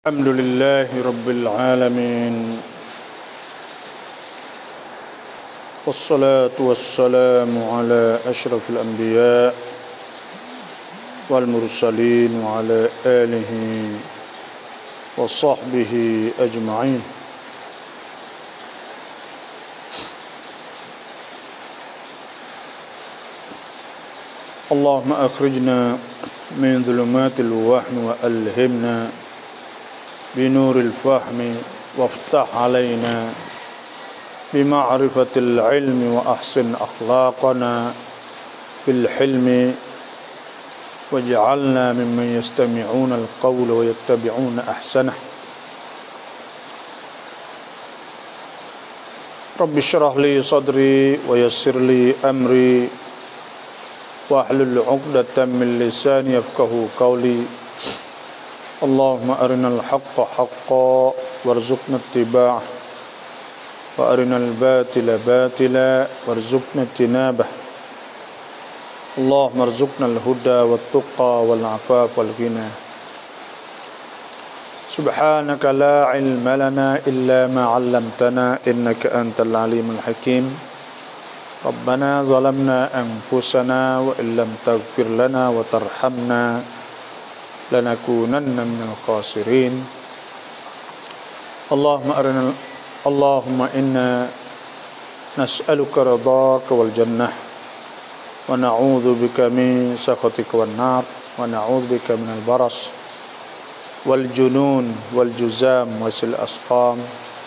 الحمد لله رب العالمين والصلاة والسلام على أشرف الأنبياء والمرسلين وعلى آله وصحبه أجمعين. اللهم أخرجنا من ظلمات الوهم وألهمنا بنور الفهم وافتح علينا بمعرفة العلم وأحسن أخلاقنا في الحلم واجعلنا ممن يستمعون القول ويتبعون أحسنه. رب اشرح لي صدري ويسر لي أمري واحلل عقدة من لساني يفقهوا قولي. اللهم أرنا الحق حقا وارزقنا اتباعه وأرنا الباطل باطلا وارزقنا اجتنابه. اللهم ارزقنا الهدى والتقى والعفاف والغنى. سبحانك لا علم لنا إلا ما علمتنا إنك أنت العليم الحكيم. ربنا ظلمنا أنفسنا وإن لم تغفر لنا وترحمنا لنكونن من الخاسرين. اللهم إنا نسألك رضاك والجنة ونعوذ بك من سخطك والنار ونعوذ بك من البرص والجنون والجزام وسوء الأسقام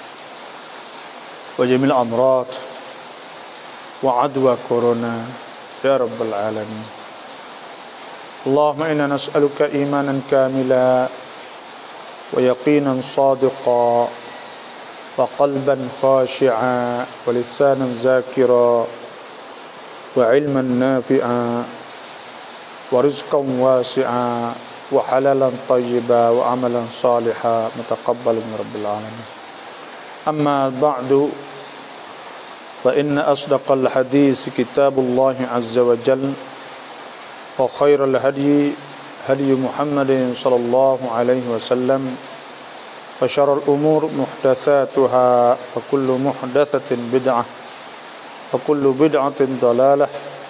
وجميع الأمراض وعدوى كورونا يا رب العالمين. اللهم إنا نسألك إيمانا كاملا ويقينا صادقا وقلبا خاشعا ولسانا ذاكرا وعلما نافعا ورزقا واسعا وحلالا طيبا وعملا صالحا متقبلا من رب العالمين. أما بعد فإن أصدق الحديث كتاب الله عز وجل وخير الهدي هدي محمد صلى الله عليه وسلم وشر الأمور محدثاتها وكل محدثة بدعة وكل بدعة ضلالة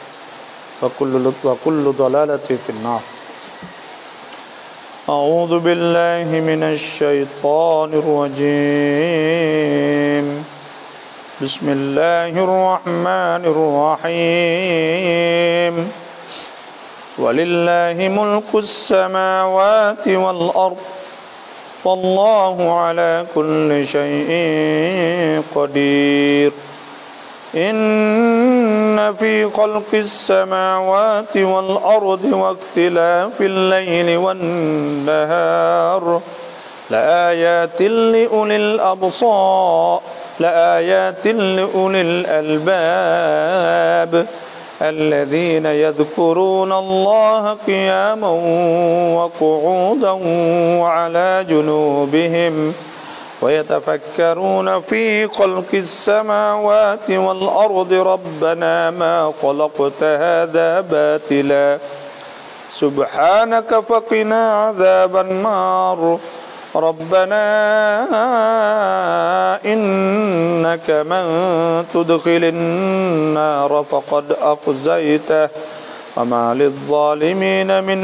وكل ضلالة في النار. أعوذ بالله من الشيطان الرجيم. بسم الله الرحمن الرحيم. ولله ملك السماوات والأرض والله على كل شيء قدير. إن في خلق السماوات والأرض واختلاف الليل والنهار لآيات لأولي الأبصار لآيات لأولي الألباب الذين يذكرون الله قياما وقعودا وعلى جنوبهم ويتفكرون في خلق السماوات والأرض ربنا ما خلقت هذا باطلا سبحانك فقنا عذاب النار. ربنا إنك من تدخل النار فقد أخزيته وما للظالمين من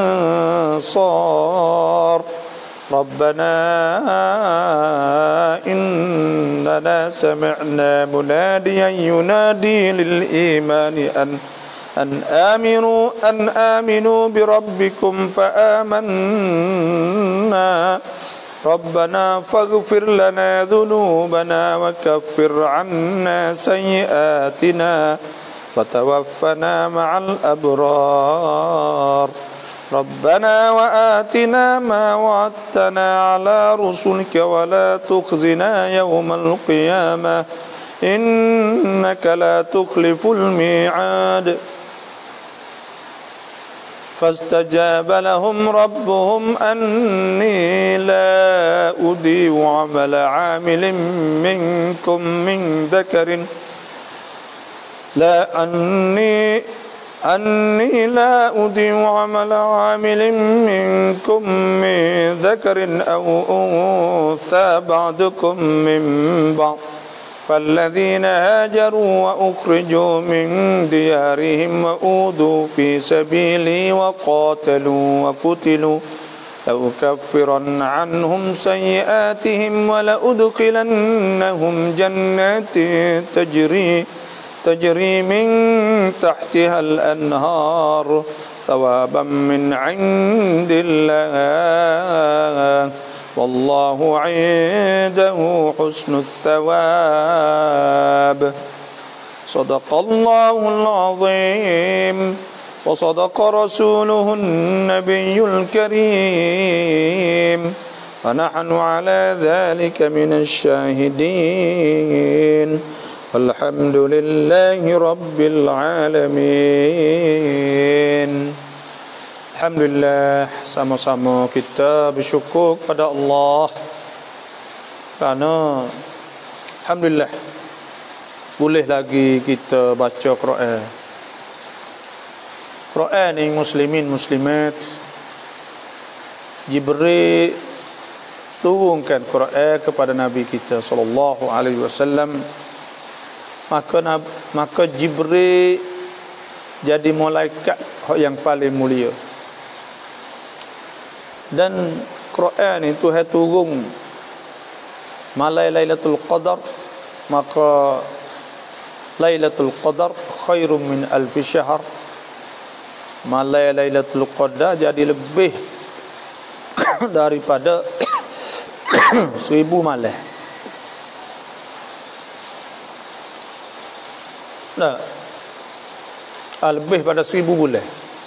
أنصار. ربنا إننا سمعنا مناديا ينادي للإيمان أن آمنوا بربكم فآمنا. ربنا فاغفر لنا ذنوبنا وكفر عنا سيئاتنا وتوفنا مع الأبرار. ربنا وآتنا ما وعدتنا على رسلك ولا تخزنا يوم القيامة إنك لا تخلف الميعاد. فاستجاب لهم ربهم أني لا أضيع عمل عامل منكم من ذكر لا أني أني لا أضيع عمل عامل منكم من ذكر أو أنثى بعضكم من بعض فالذين هاجروا وأخرجوا من ديارهم وأوذوا في سبيلي وقاتلوا وقتلوا لأكفرن عنهم سيئاتهم ولأدخلنهم جنات تجري من تحتها الأنهار ثوابا من عند الله والله عنده حسن الثواب صدق الله العظيم وصدق رسوله النبي الكريم ونحن على ذلك من الشاهدين الحمد لله رب العالمين. Alhamdulillah, sama-sama kita bersyukur kepada Allah kerana alhamdulillah boleh lagi kita baca Quran. Quran ni muslimin muslimat, Jibril turunkan Quran kepada Nabi kita sallallahu alaihi wasallam. Maka Jibril jadi malaikat yang paling mulia. Dan Quran itu turun malam Lailatul Qadar, maka Lailatul Qadar khairum min alfi syahr. Malam Lailatul Qadar jadi lebih daripada 1000 malam. Nah, lebih pada 1000 bulan.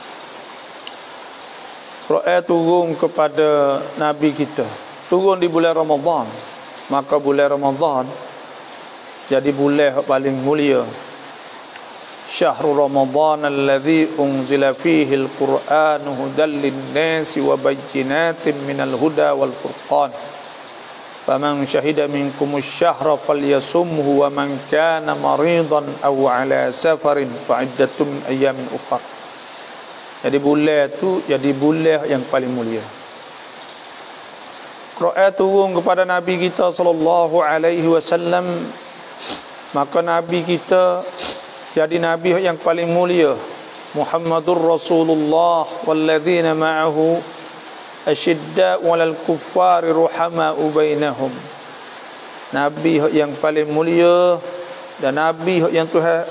Quran turun kepada Nabi kita, turun di bulan Ramadan. Maka bulan Ramadan jadi bulan yang paling mulia. Syahrul Ramadan alladzi unzila fihi al-Qur'an hudan lin-nasi wa bayyinatin minal huda wal furqan. Faman syahida minkumus syahra falyasumhu wa man kana maridan aw ala safarin fa'iddatun min ayyamin ukhra. Jadi bulan tu jadi bulan yang paling mulia. Quran turun kepada Nabi kita sallallahu alaihi wasallam, maka Nabi kita jadi nabi yang paling mulia. Muhammadur Rasulullah walladzina ma'ahu asyidda'u 'alal kuffari ruhama'u bainahum. Nabi yang paling mulia dan nabi yang Tuhan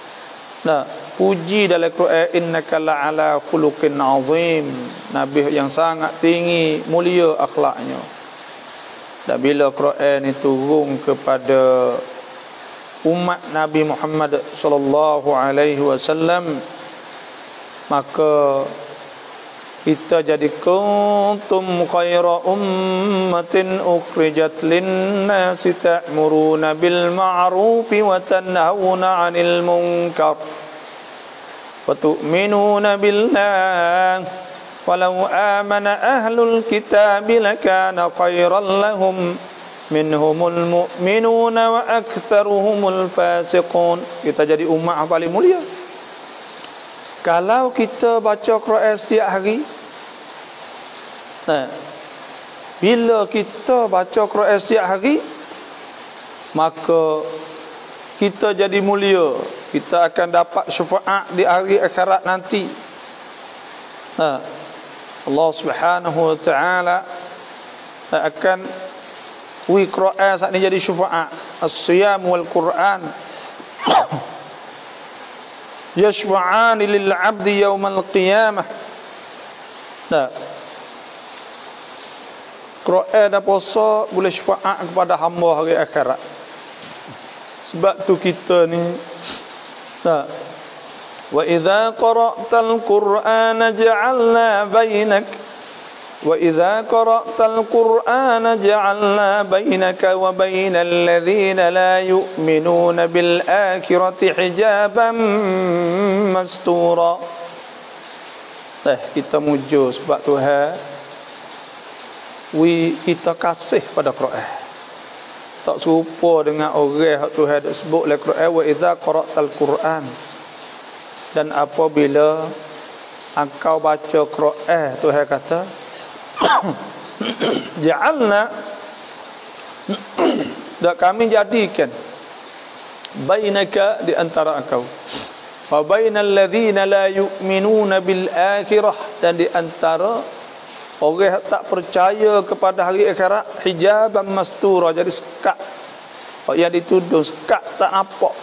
puji dalam Quran, innaka la'ala khuluqin 'azim. Nabi yang sangat tinggi mulia akhlaknya. Dan bila Quran itu turun kepada umat Nabi Muhammad sallallahu alaihi wasallam, maka kita jadi kuntum khaira ummatin ukhrijat lin-nasi ta'muruna bil ma'rufi wa tanhauna 'anil munkar wa tu'minuna billah walau amana ahlul kitabi lakana khairan lahum minhumul mu'minuna wa aktsaruhumul fasiqun. Kita jadi umat yang paling mulia kalau kita baca Quran setiap hari. Bila kita baca Quran setiap hari, maka kita jadi mulia. Kita akan dapat syafaat di hari akhirat nanti. Allah Subhanahu wa taala akan Quran saat ini jadi syafaat. As-siyam wal Quran yashfa'an lil 'abdi yaumal qiyamah. Quran dan puasa boleh syafaat kepada hamba hari akhirat. Sebab tu kita ni wa idza qara'tal Qur'ana ja'alna bainak وَإِذَا قَرَأْتَ الْقُرْآنَ جَعَلْنَا بَيْنَكَ وَبَيْنَ الَّذِينَ لَا يُؤْمِنُونَ بِالْآخِرَةِ حِجَابًا مَسْتُورًا. Kita mujur sebab Tuhan kita kasih pada Quran. Tak serupa dengan orang yang Tuhan sebut dalam Quran, wa idza qara'tal Quran. dan apabila engkau baca Quran, Tuhan kata ja'alna, dan kami jadikan bainaka, di antara engkau, wa bainal ladzina la yu'minuna bil akhirah, dan di antara orang tak percaya kepada hari akhirat, hijaban mastura, jadi sekat yang dituduh, sekat tak nampak.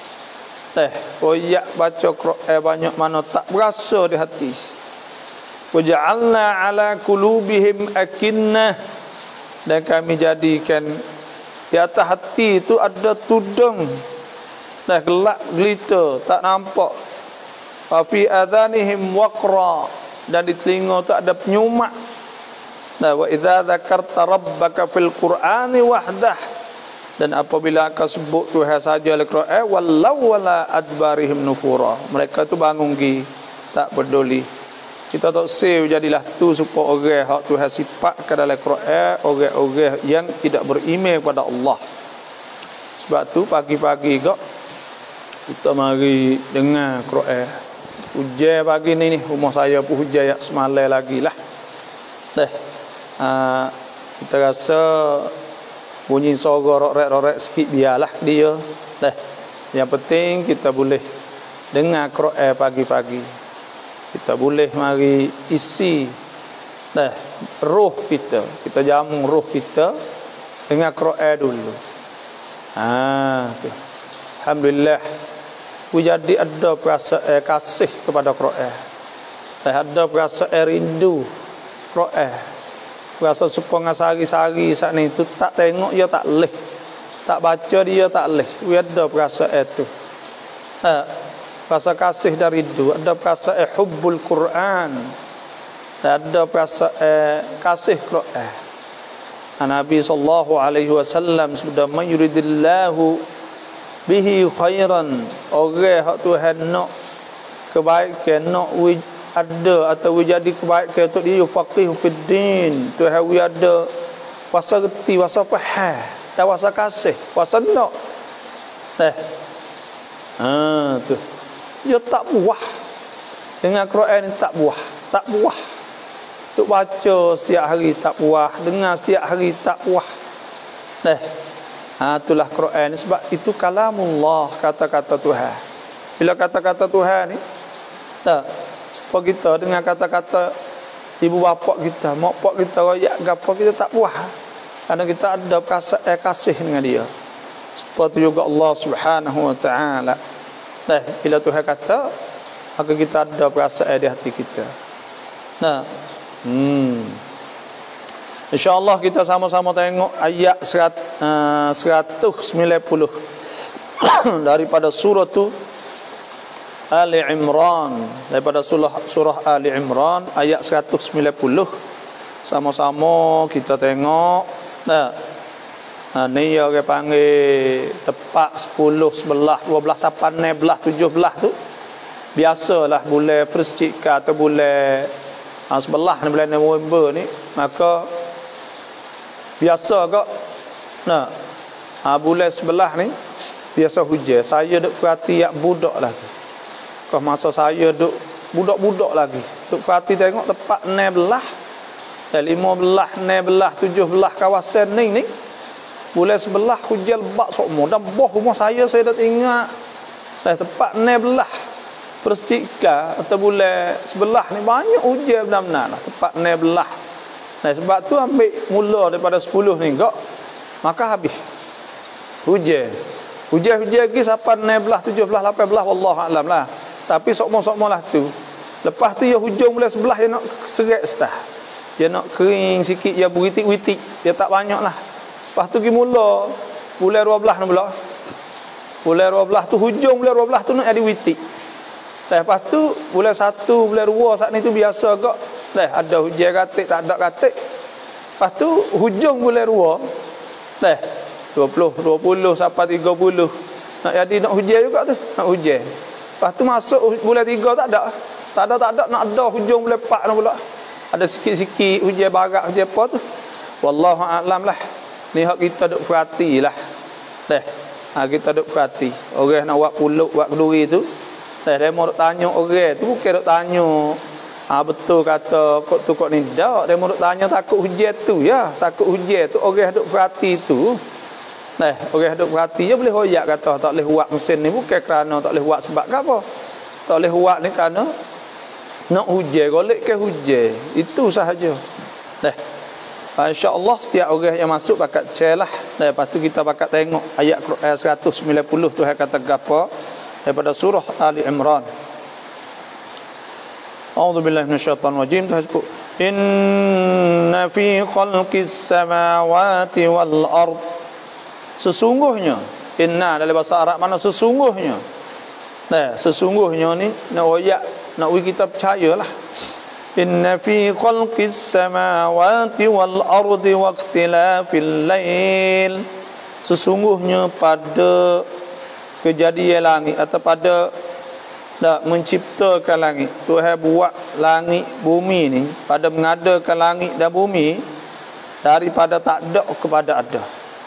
Royak baca Quran banyak mana tak berasa di hati. Wa ja'alna ala qulubihim akinnah, dan kami jadikan di atas hati itu ada tudung, gelap gelita, tak nampak. Wa fi adhanihim waqra, dan di telinga tu ada penyumak. Wa idza dzakarta rabbaka fil qur'ani wahdah, dan apabila kau sebut Tuhan saja dalam Quran, wallau wala adbarihim nufura, mereka tu bangun gi tak peduli. Kita tak save jadilah tu supaya orang hak Tuhan sifat ke dalam Quran, orang-orang yang tidak beriman kepada Allah. Sebab tu pagi-pagi kau kita mari dengar Quran. Hujan pagi ni rumah saya pun hujan yak semalam lagi lah. Kita rasa bunyi sorok rorek-rorek sikit biarlah dia. Yang penting kita boleh dengar Quran pagi-pagi. Kita boleh mari isi roh kita. Kita jamu roh kita dengan Quran dulu. Tu. Alhamdulillah. Jadi ada perasaan kasih kepada Quran. Ada perasaan rindu Quran. Rasa supaya sehari-hari saat ni tu tak tengok dia tak leh. Tak baca dia tak leh. Ada perasaan tu. Rasa kasih dari itu, ada perasaan hubbul Quran, ada perasaan kasih Quran. Nabi sallallahu alaihi wasallam sudah mayuridillahu bihi khairan, orang hak Tuhan nak kebaikan, nak ada atau jadi kebaikan untuk dia, faqih fid din, Tuhan ada wasa reti, wasa faham, dan wasa kasih, wasa nak. Tu dia tak puas dengan Quran ni, tak puas untuk baca setiap hari tak puas, dengar setiap hari tak puas. Itulah Quran ni. Sebab itu kalamullah, kata-kata Tuhan. Bila kata-kata Tuhan ni supaya kita dengan kata-kata ibu bapa kita, mak pak kita, royak gapo, kita tak puas kerana kita ada perasaan kasih dengan dia. Seperti juga Allah Subhanahu wa taala. Bila Tuhan kata, maka kita ada perasaan di hati kita. InsyaAllah kita sama-sama tengok ayat 190 daripada surah tu Ali Imran, daripada surah Ali Imran ayat 190. Sama-sama kita tengok. Ni orang panggil tepat 10, 11, 12, 18, 17 tu. Biasalah bulan Perscika atau bulan sebelah ni, bulan November ni, maka biasa kak bulan sebelah ni biasa hujan. Saya duk perhati yak budak lagi. Kau masa saya duk budak-budak lagi, duk perhati tengok tepat 16, 15, 16, 17 kawasan ni bulan sebelah hujan lebat semua. Dan boh rumah saya dah ingat tepat 16 Perscika atau bulan sebelah ni banyak hujan benar-benar lah, tepat 16. Sebab tu ambil mula daripada 10 ni kak, maka habis hujan lagi sampai 16, 17, 18, wallahu alam lah. Tapi sokmo-sokmo lah tu. Lepas tu ya hujung bulan sebelah dia nak seret setah, dia nak kering sikit, dia beritik-witik, dia tak banyak lah. Lepas tu pergi mula bulan 12 ni pula. Bulan 12 tu, hujung bulan 12 tu nak jadi witik. Lepas tu bulan 1, bulan 2 saat ni tu biasa kak. Ada hujan katik, tak ada katik. Lepas tu hujung bulan 2 20 sampai 30 nak jadi nak hujan juga tu, nak hujan. Lepas tu masuk bulan 3 tak ada nak ada hujung bulan 4 ni pula. Ada sikit-sikit hujan barat, hujan apa tu. Wallahu a'lam lah. Ni hak kita duk perhatilah. Kita duk perhati. Orang nak buat puluk, buat kenduri tu, Demo duk tanya orang tu bukan duk tanya betul kata kok tu kok ni dak. Demo duk tanya takut hujan tu ya. Takut hujan tu orang duk perhati tu. Orang duk perhati je boleh hoyak kata tak boleh buat mesin ni bukan kerana tak boleh buat sebab apa. Tak boleh buat ni kerana nak hujan golek ke hujan. Itu sahaja. InsyaAllah setiap orang yang masuk bakat celah. Lepas tu kita bakat tengok ayat Quran 190 tu kata apa daripada surah Ali Imran. A'udzubillahi minasyaitonir rajim. Tu sebut inna fi khalqis samawati wal ard. Sesungguhnya inna dalam bahasa Arab mana sesungguhnya. Sesungguhnya ni nak ayat nak kita percayalah. Inna fi khalqis samawati wal ardi wa ikhtilafil lail. Sesungguhnya pada kejadian langit atau pada menciptakan langit, Tuhan buat langit bumi ni, pada mengadakan langit dan bumi daripada tak ada kepada ada.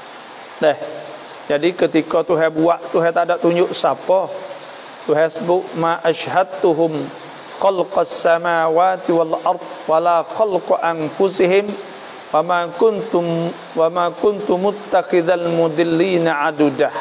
Jadi ketika Tuhan buat, Tuhan tak ada tunjuk siapa. Tuhan sebut ma ashhadtuhum khalqas samawati wal ard wala khalqa anfusihim wa ma kuntum muttakhidhal mudillina aduda.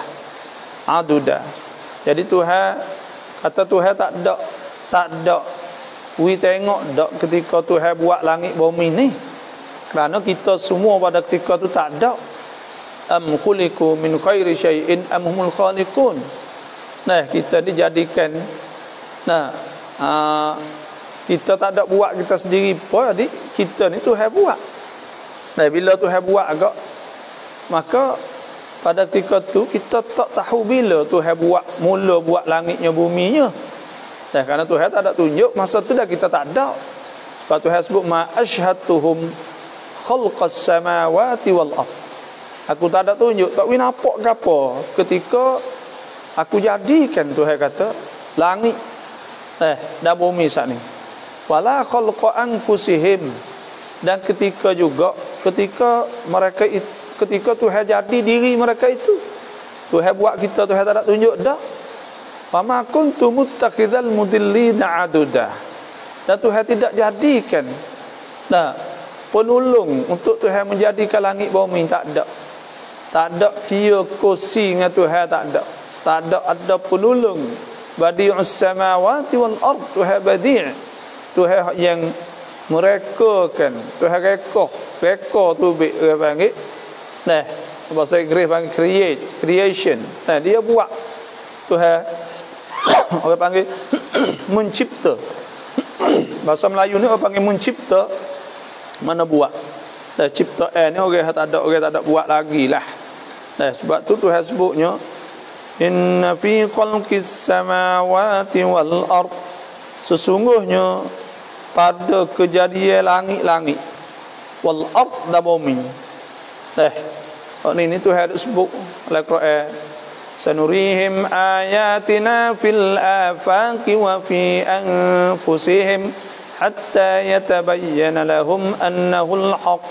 Jadi Tuhan kata Tuhan tak ada we tengok dak ketika Tuhan buat langit bumi ni, kerana kita semua pada ketika tu tak ada. Am khuliqu min khairi syai'in am humul khaliqun. Kita dijadikan kita tak ada buat kita sendiri pun, jadi kita ni Tuhan buat. Bila Tuhan buat agak, maka pada ketika tu kita tak tahu bila Tuhan mula buat langitnya buminya. Kerana Tuhan tak ada tunjuk, masa tu dah kita tak ada. Lepas Tuhan sebut ma ashhadtuhum khalqas samawati wal ard. Aku tak ada tunjuk, tak nampak ke apa ketika aku jadikan, Tuhan kata, langit dan bumi saat ni. Wala khalqa anfusihim. Dan ketika juga ketika mereka itu, ketika Tuhan jadi diri mereka itu, Tuhan buat kita, Tuhan tak ada tunjuk dah. Fama kuntum muttakhidhal mudillina aduda. Dan Tuhan tidak jadikan penolong untuk Tuhan menjadikan langit bumi, tak ada. Tak ada kira kursi dengan Tuhan, tak ada. Tak ada penolong. Badi'us samawati wal ard. Tuhan badi'. Tuhan yang merekakan. Tuhan reka tu panggil. Bahasa Inggeris panggil creation. Dia buat. Tuhan orang panggil mencipta. Bahasa Melayu ni orang panggil mencipta, mana buat. Cipta ni orang tak ada buat lagi lah. Sebab tu Tuhan sebutnya inna fi khalqis samawati wal ard. Sesungguhnya pada kejadian langit-langit wal ard dan bumi. Ini Tuhan sebut dalam Quran, sanurihim ayatina fil afaqi wa fi anfusihim hatta yatabayyana lahum annahu al-haq.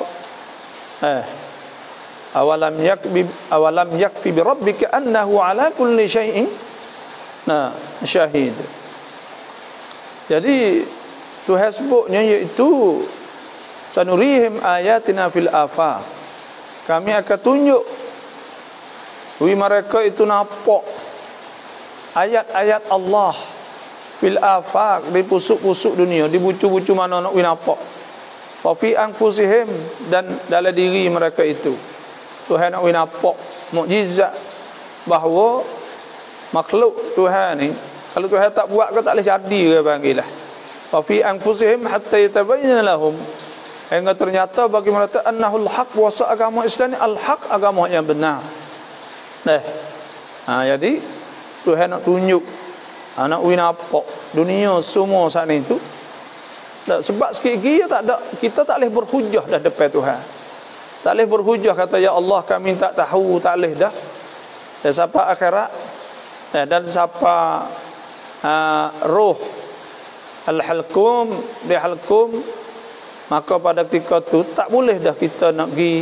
Awalam yakfi bi rabbika annahu ala kulli syai'in syahid. Jadi Tuhan sebutnya iaitu sanurihim ayatina fil afaq. Kami akan tunjuk mereka itu nampak ayat-ayat Allah fil afaq, di pusuk-pusuk dunia, di bucu-bucu mana nak nampak. Wa fi anfusihim, dan dalam diri mereka itu Tuhan nak nampak mukjizat bahawa makhluk Tuhan ni, kalau Tuhan tak buat ke tak boleh jadi, dia panggil lah. Wa fi anfusihim hatta yatabayyana lahum, hingga ternyata bagi mereka annahul haq, wasa agama Islam ni al-haq, agama yang benar. Jadi Tuhan nak tunjuk, nak nampak dunia semua saat ni tu. Sebab sikit lagi kita tak boleh berhujah dah depan Tuhan. Tak boleh berhujah kata ya Allah kami tak tahu, tak boleh dah. Dan siapa akhirat dan siapa roh al-halkum dihalkum, maka pada ketika tu tak boleh dah kita nak pergi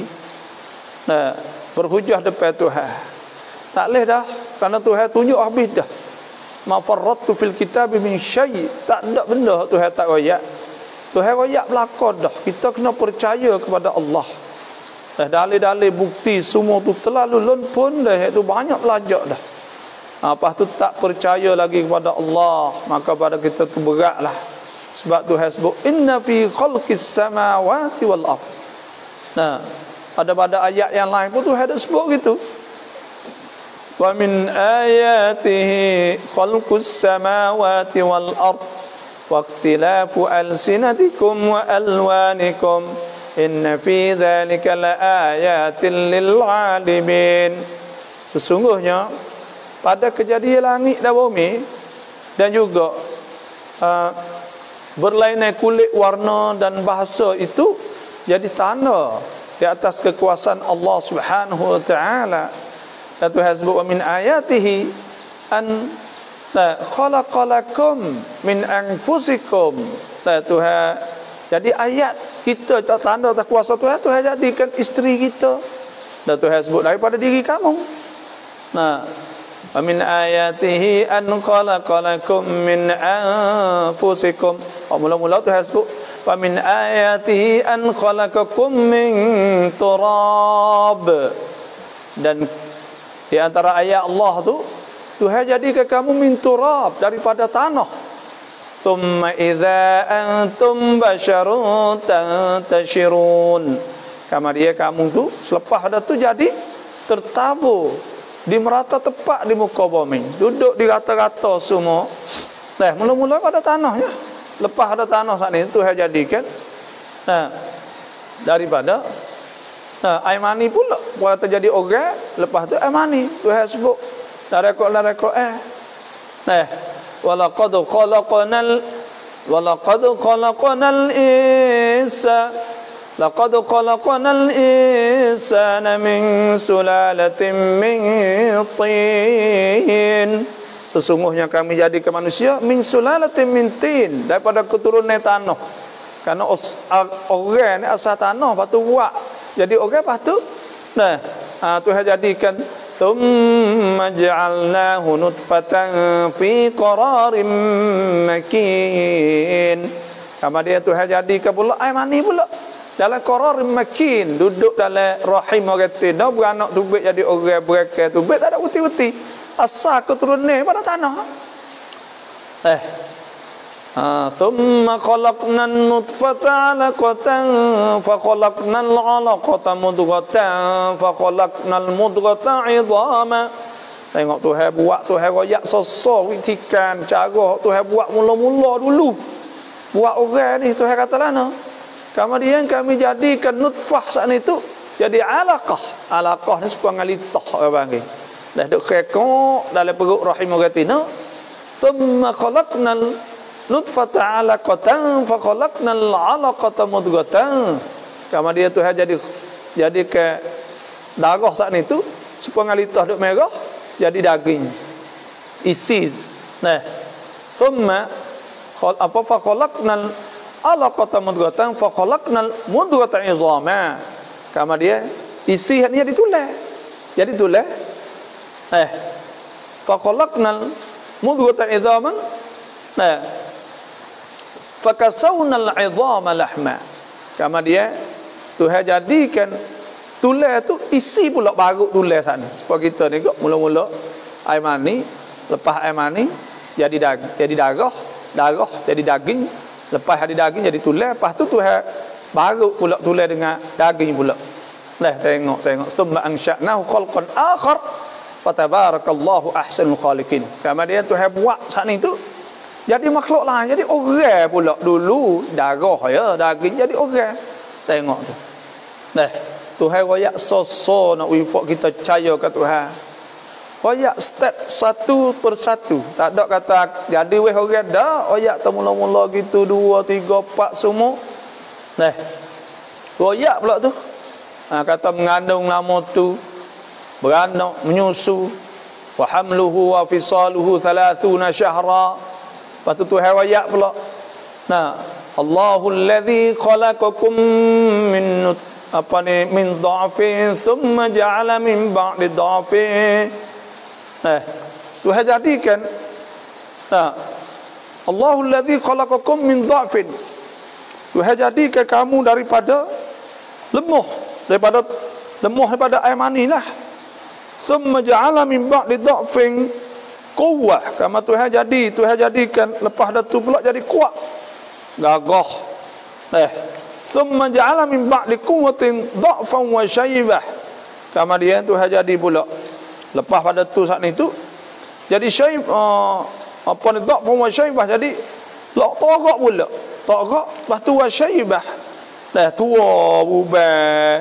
berhujah depan Tuhan. Tak boleh dah, kerana Tuhan tunjuk habis dah. ma farrattu fil kitab min syai'. Tak ada benda Tuhan tak royak. Tuhan royak belakang dah. Kita kena percaya kepada Allah. Dalil-dalil bukti semua tu terlalu pun dah, itu banyak lajak dah. Lepas tu tak percaya lagi kepada Allah, maka pada kita tu beratlah. Sebab Tuhan sebut inna fi khalqis samawati wal ard. Nah, pada ayat yang lain pun Tuhan ada sebut gitu. Wa min ayatihi khalqus samawati wal ard wa ikhtilafu alsinatikum wa alwanikum inna fi dzalika laayatin lil alimin. Sesungguhnya pada kejadian langit dan bumi dan juga berlainan kulit, warna dan bahasa itu jadi tanda di atas kekuasaan Allah Subhanahu wa taala. Dan Tuhan sebut wa min ayatihi an khalaqalakum min anfusikum. Tuhan jadi ayat kita tanda atas kuasa Tuhan, Tuhan jadikan isteri kita. Dan Tuhan sebut daripada diri kamu. Nah, wa min ayatihi an khalaqalakum min anfusikum. Mula-mula Tuhan sebut wa min ayatihi an khalaqakum min turab. Dan di antara ayat Allah tu, Tuhan jadikan kamu min turab, daripada tanah. Thumma idza antum basyarun tantashirun. Kemudian kamu tu selepas dah tu jadi tertabur di merata tepat di muka bumi, duduk di rata-rata semua. Mula-mula pada tanah ya. Lepas ada tanah saat ni Tuhan jadikan daripada air mani pula. Kalau terjadi orang, lepas tu air mani Tuhan sebut dari rekod walaqad khalaqnal insana min sulalatin min tin. Sesungguhnya kami jadikan manusia min sulalatin min tin, daripada keturunan tanah. Karena orang ni asal tanah, lepas tu buat jadi orang, lepas tu Tuhan jadikan thumma ja'alnahu nutfatan fi qararin makin. Kemudian Tuhan jadikan pula air mani pula dalam qararin makin, duduk dalam rahim orang tina, beranak tubik jadi orang, berakal tubik, tak ada uti-uti, asal keturunan pada tanah. Thumma khalaqnan nutfata 'alaqatan fa khalaqnal 'alaqata mudghatan fa khalaqnal mudghata 'idhama. Tengok Tuhan buat, Tuhan royak sosok witikan cara Tuhan buat mula-mula dulu. Buat orang ni Tuhan kata lana. Kemudian kami jadikan nutfah saat itu jadi 'alaqah. 'Alaqah ni sebuah ngalitah orang panggil. Dah duk kekok dalam perut rahim orang tina. Thumma khalaqnal nutfata 'alaqatan fa khalaqnal 'alaqata mudghatan. Kemudian Tuhan jadi ke darah saat itu supaya ngalitah duk merah jadi daging isi. Thumma fa khalaqnal 'alaqata mudghatan fa khalaqnal mudghata 'izama. Kemudian isi ni jadi tulang. Jadi tulang. Fa khalaqnal mudghata 'izama. Fakasawnal 'idhama lahma. Kemudian Tuhan jadikan tulang tu isi pula baru tulang sana. Supaya kita ni mula-mula air mani, lepas air mani jadi darah jadi daging, lepas ada daging jadi tulang, lepas tu Tuhan baru pula tulang dengan daging pula. Tengok summa ansha'nahu khalqan akhar fatabarakallahu ahsanul khaliqin. Kemudian Tuhan buat saat ni tu jadi makhluk lain, jadi orang pula. Dulu darah ya, daging jadi orang. Tengok tu. Tuhan royak sosok nak wifak kita percaya ke Tuhan. Royak step satu persatu. Tak ada kata jadi weh orang dah. Royak tu mula-mula gitu 2, 3, 4 semua. Royak pula tu. Kata mengandung nama tu, beranak, menyusu. Wa hamluhu wa fisaluhu 30 syahra. Lepas tu Tuhan royak pula. Allahul ladzi khalaqakum min min dha'fin thumma ja'ala min ba'di dha'fin. Tuhan jadikan Nah, Allahul ladzi khalaqakum min dha'fin. Tuhan jadikan kamu daripada lemah, daripada air mani lah. Thumma ja'ala min ba'di dha'fin quwwah. Kama Tuhan jadikan lepas itu pula jadi kuat, gagah. Thumma ja'ala min ba'di quwwatin dha'fan wa syaibah. Kemudian Tuhan jadi pula lepas pada tu saat itu jadi syaib, apa ni, dha'fan wa syaibah, jadi togak pula. Togak lepas tu wa syaibah. Tua bubar.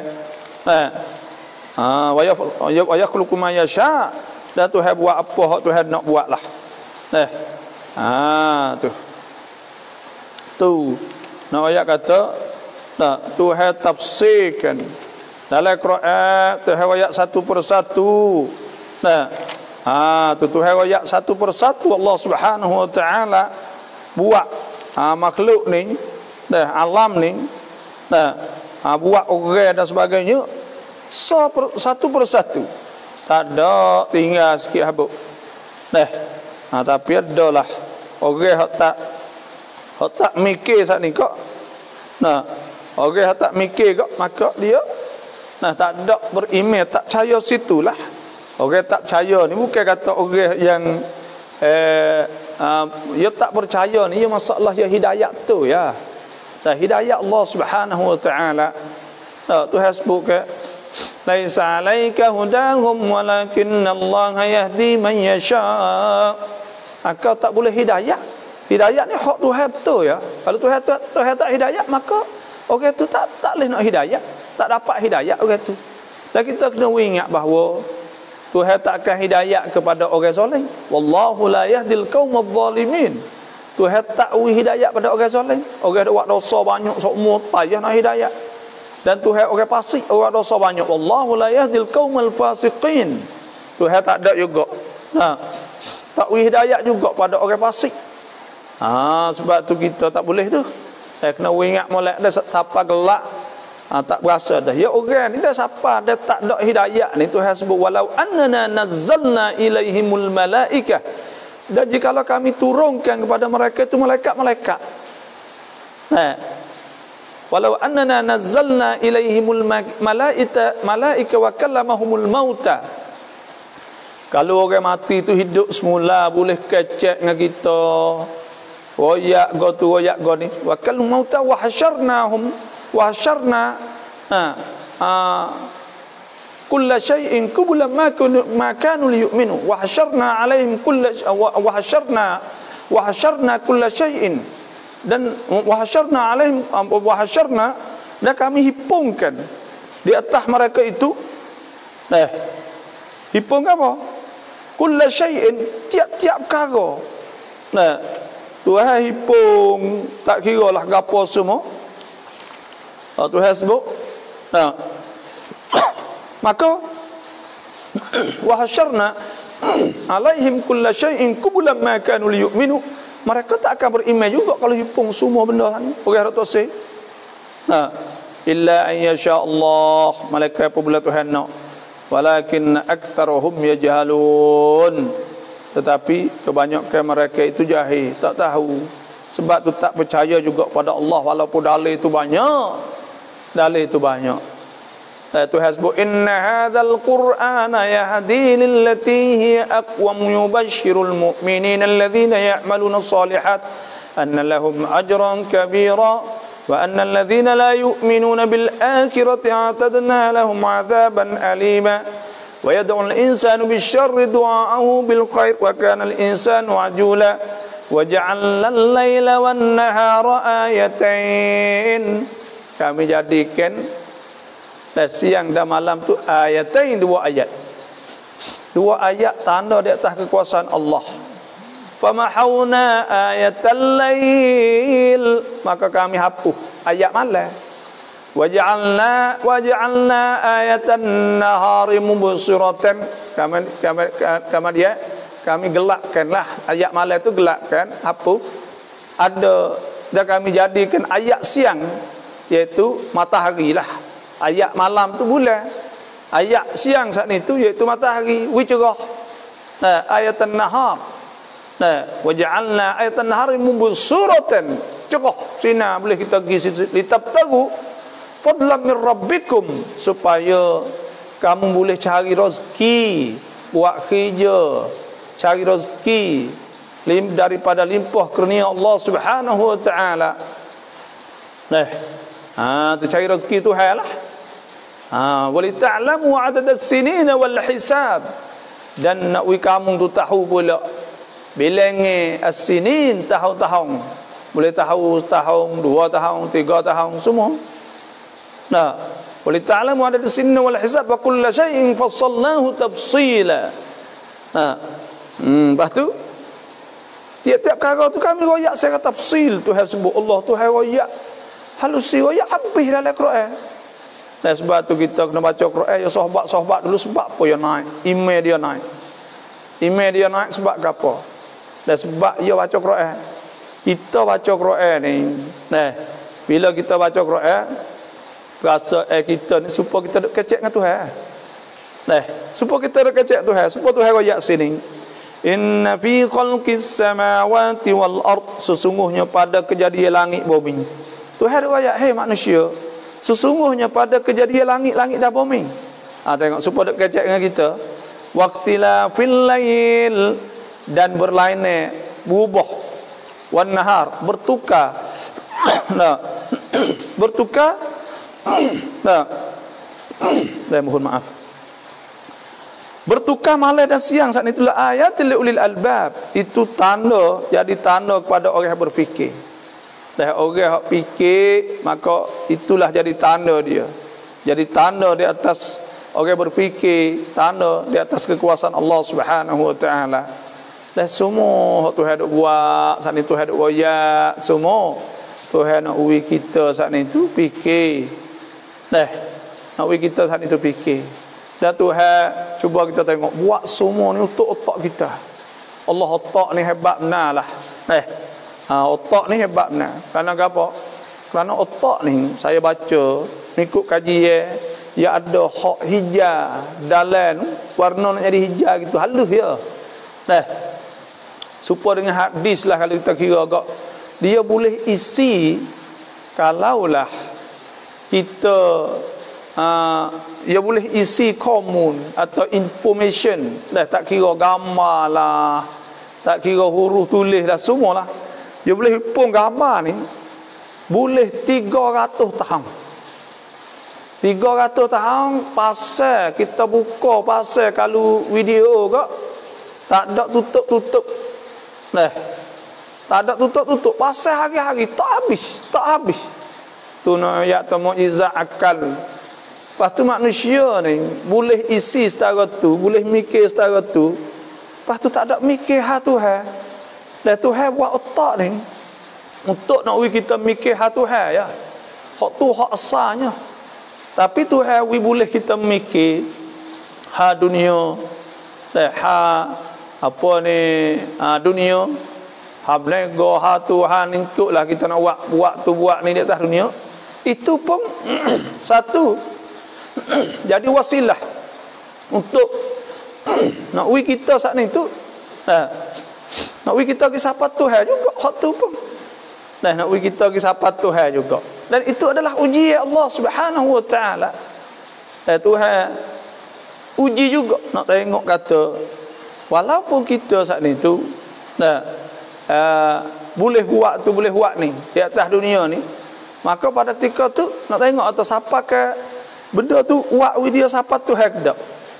Wa yakhluqu ma yasha. Dan Tuhan buat apa hak Tuhan nak buatlah. Tu nak ayat kata, Tuhan tafsirkan dalam Quran. Tuhan ayat satu persatu. Tu Tuhan ayat satu persatu. Allah Subhanahu wa taala buat makhluk ni, alam ni, buat orang dan sebagainya satu persatu. Tak ada tinggal sikit habuk. Tapi adalah orang hak tak mikir saat ni kok. Orang hak tak mikir kok, maka dia tak ada beriman, tak percaya situlah. Orang tak percaya ni bukan kata orang yang dia tak percaya ni, dia masalah dia hidayat tu ya. Hidayat Allah Subhanahu wa taala. Tuhan sebut ke laisa alaika hudahum walakinallaha yahdi man yasha. Kau tak boleh hidayah. Hidayah ni hak Tuhan betul ya. Kalau Tuhan tak hidayah, maka orang tu tak boleh nak hidayah, tak dapat hidayah orang tu. Dan kita kena ingat bahawa Tuhan tak akan hidayah kepada orang zalim. Wallahu la yahdil qaumaz zalimin. Tuhan tak hidayah pada orang zalim. Orang buat dosa banyak seumur payah nak hidayah. Dan Tuhan orang fasik, orang dosa banyak. Wallahu la yahdil qaumal fasiqin. Tuhan tak ada juga. Tak hidayah juga pada orang fasik. Sebab tu kita tak boleh tu. Kena ingat molek dah siapa gelak, tak berasa dah. Ya orang ni dah siapa dah tak ada hidayah ni. Tuhan sebut walau annana nazzalna ilaihimul malaikah. Dan jikalau kami turunkan kepada mereka itu malaikat-malaikat. Walau annana nazzalna ilaihimul malaika wa kallamahumul mauta. Kalau orang mati tu hidup semula, boleh kecek dengan kita. Royak go tu, royak go ni. Wa kallamahumul mauta wa hasyarnahum wa hasyarna kulla syai'in qabla ma kanu liyu'minu wa hasyarna alaihim wa hasyarna kulla syai'in. Dan wahasyarna alaihim wahasyarna, dan kami hipungkan di atas mereka itu hipung apa? Kulla syai'in, tiap-tiap perkara. Tuhan hipung tak kira lah gapo semua. Tuhan sebut maka wahasyarna alaihim kulla syai'in qabla ma kanu liyu'minu. Mereka tak akan beriman juga kalau hipung semua benda ni. Orang harus tosih. Illa an yasha Allah, malaikat apabila Tuhan nak. Walakin aktsaruhum yajhalun. Tetapi kebanyakan mereka itu jahil, tak tahu. Sebab tu tak percaya juga pada Allah walaupun dalil itu banyak. Dalil itu banyak. Tuhan sebut inna hadzal qur'ana yahdi lillati hiya aqwam yubashshirul mu'minina alladhina ya'maluna as-salihat anna lahum ajran kabira wa anna alladhina la yu'minuna bil akhirati a'tadna lahum 'adzaban alima wa yad'u al-insanu bisyarri du'aahu bil khair wa kana al-insanu 'ajula wa ja'alna al-laila wan nahara ayatain. Kami jadikan siang dan malam tu ayatain, dua ayat. Dua ayat tanda di atas kekuasaan Allah. Famahawna ayatal lail, maka kami hapus ayat malam. Waja'alna ayatan nahari mubsiratan. Kami gelapkanlah ayat malam itu, gelapkan, hapus. Ada, dan kami jadikan ayat siang, iaitu matahari lah. Ayat malam tu bulan, ayat siang saat itu iaitu matahari, cerah. Ayat nahar, Nah, waja'alna ayatan nahari mubsuratan. Cerah sinar boleh kita pergi litabtagu fadlan min rabbikum, supaya kamu boleh cari rezeki, buat kerja, cari rezeki daripada limpah kurnia Allah Subhanahu wa taala. Nah, tu cari rezeki tu halah. Wali ta'lamu 'adad as-sinin wal hisab, dan nak kamu tu tahu pula bilangnya as-sinin, tahun-tahun. Boleh tahu setahun, 2 tahun, 3 tahun semua. Nah, wali ta'lamu 'adad as-sinin wal hisab wa kullu syai'in fassalnahu tafsila. Lepas tu tiap-tiap perkara tu kami royak secara tafsil. Tuhan sebut, Allah Tuhan royak halusi royak habis dalam Quran. Dan sebab tu kita kena baca Quran ya sahabat-sahabat dulu. Sebab apa yang naik? Iman dia naik. Iman dia naik sebab apa? Dan sebab dia baca Quran. Kita baca Quran ni, bila kita baca Quran, rasa kita ni supaya kita duk kecek dengan Tuhan. Supaya kita duk kecek Tuhan, supaya Tuhan royak sini. Inna fi khalqis samawati wal ard, sesungguhnya pada kejadian langit bumi. Tuhan royak, hei manusia, sesungguhnya pada kejadian langit dan bumi. Tengok supaya duk kecek dengan kita. Waqtilafil lail, dan berlainan, berubah, wan nahar, bertukar. Bertukar. Mohon maaf. Bertukar malam dan siang, saat itulah ayatul ulil albab. Itu tanda, jadi tanda kepada orang yang berfikir. Dan orang yang fikir, maka itulah jadi tanda dia. Jadi tanda di atas orang yang berfikir, tanda di atas kekuasaan Allah Subhanahu wa taala. Dan semua Tuhan nak buat, saat itu Tuhan nak royak, semua Tuhan nak uji kita saat itu fikir. Nak uji kita saat itu fikir. Dan Tuhan cuba kita tengok, buat semua ni untuk otak kita. Allah otak ni hebat benar lah. Otak ni hebat benar. Kerana apa? Kerana otak ni, saya baca ikut kajian, ya ada hak hijau dalam warna nak jadi hijau gitu, halus ya. Supaya dengan hadis lah, kalau kita kira agak, dia boleh isi, kalaulah kita dia boleh isi komun atau information dah, tak kira gambar lah, tak kira huruf tulis lah, semua lah. Dia boleh himpun gambar ni boleh 300 tahun. 300 tahun pasal kita buka, pasal kalau video kak tak ada tutup-tutup. Tak ada tutup-tutup, pasal hari-hari tak habis. Tu ayat tu mukjizat akal. Lepas tu manusia ni boleh isi setara tu, boleh mikir setara tu. Lepas tu tak ada mikir Tuhan. Dan Tuhan buat otak ni untuk nak kita mikir Tuhan ya. Hak tu hak asalnya. Tapi Tuhan boleh kita mikir dunia. Apa ni dunia. Bernego Tuhan ikutlah kita nak buat ni di atas dunia. Itu pun satu jadi wasilah untuk nak kita saat ni tu. Nak kita ke siapa Tuhan juga hak tu pun. Nak kita ke siapa Tuhan juga. Dan itu adalah ujian Allah Subhanahu wa taala. Tuhan uji juga nak tengok kata walaupun kita saat ni tu boleh buat ni di atas dunia ni, maka pada ketika tu nak tengok atas siapa ke benda tu buat dia siapa Tuhan dak.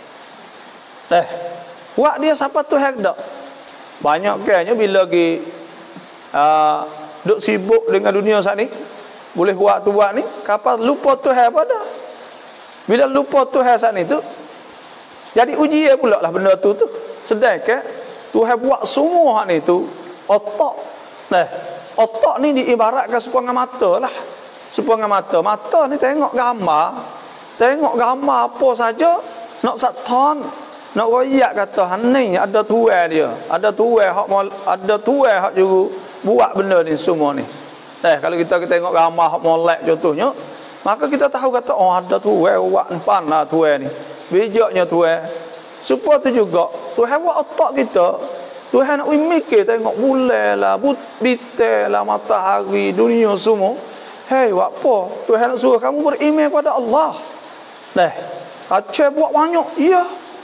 Buat dia siapa Tuhan dak. Banyak kayaknya bila lagi duk sibuk dengan dunia saat ni, boleh buat ni, kapan lupa Tuhan pada. Bila lupa Tuhan saat ni tu, jadi ujian pula lah benda tu. Sedangkan Tuhan buat semua hak ni tu, otak. Otak ni diibaratkan sepengah mata lah. Sepengah mata. Mata ni tengok gambar apa saja, nak saton, nak royak kata ni ada tuai dia, ada tuai hak juga buat benda ni semua ni. Kalau kita tengok gambar hak molek contohnya, maka kita tahu kata ada tuai buat ni, panah tuai ni, bijaknya tuai. Supaya tu juga Tuhan buat otak kita, Tuhan nak mikir tengok bulan lah, bintang lah, matahari, dunia semua. Hei, buat apa? Tuhan nak suruh kamu beriman pada Allah. Kacau buat banyak. Ya.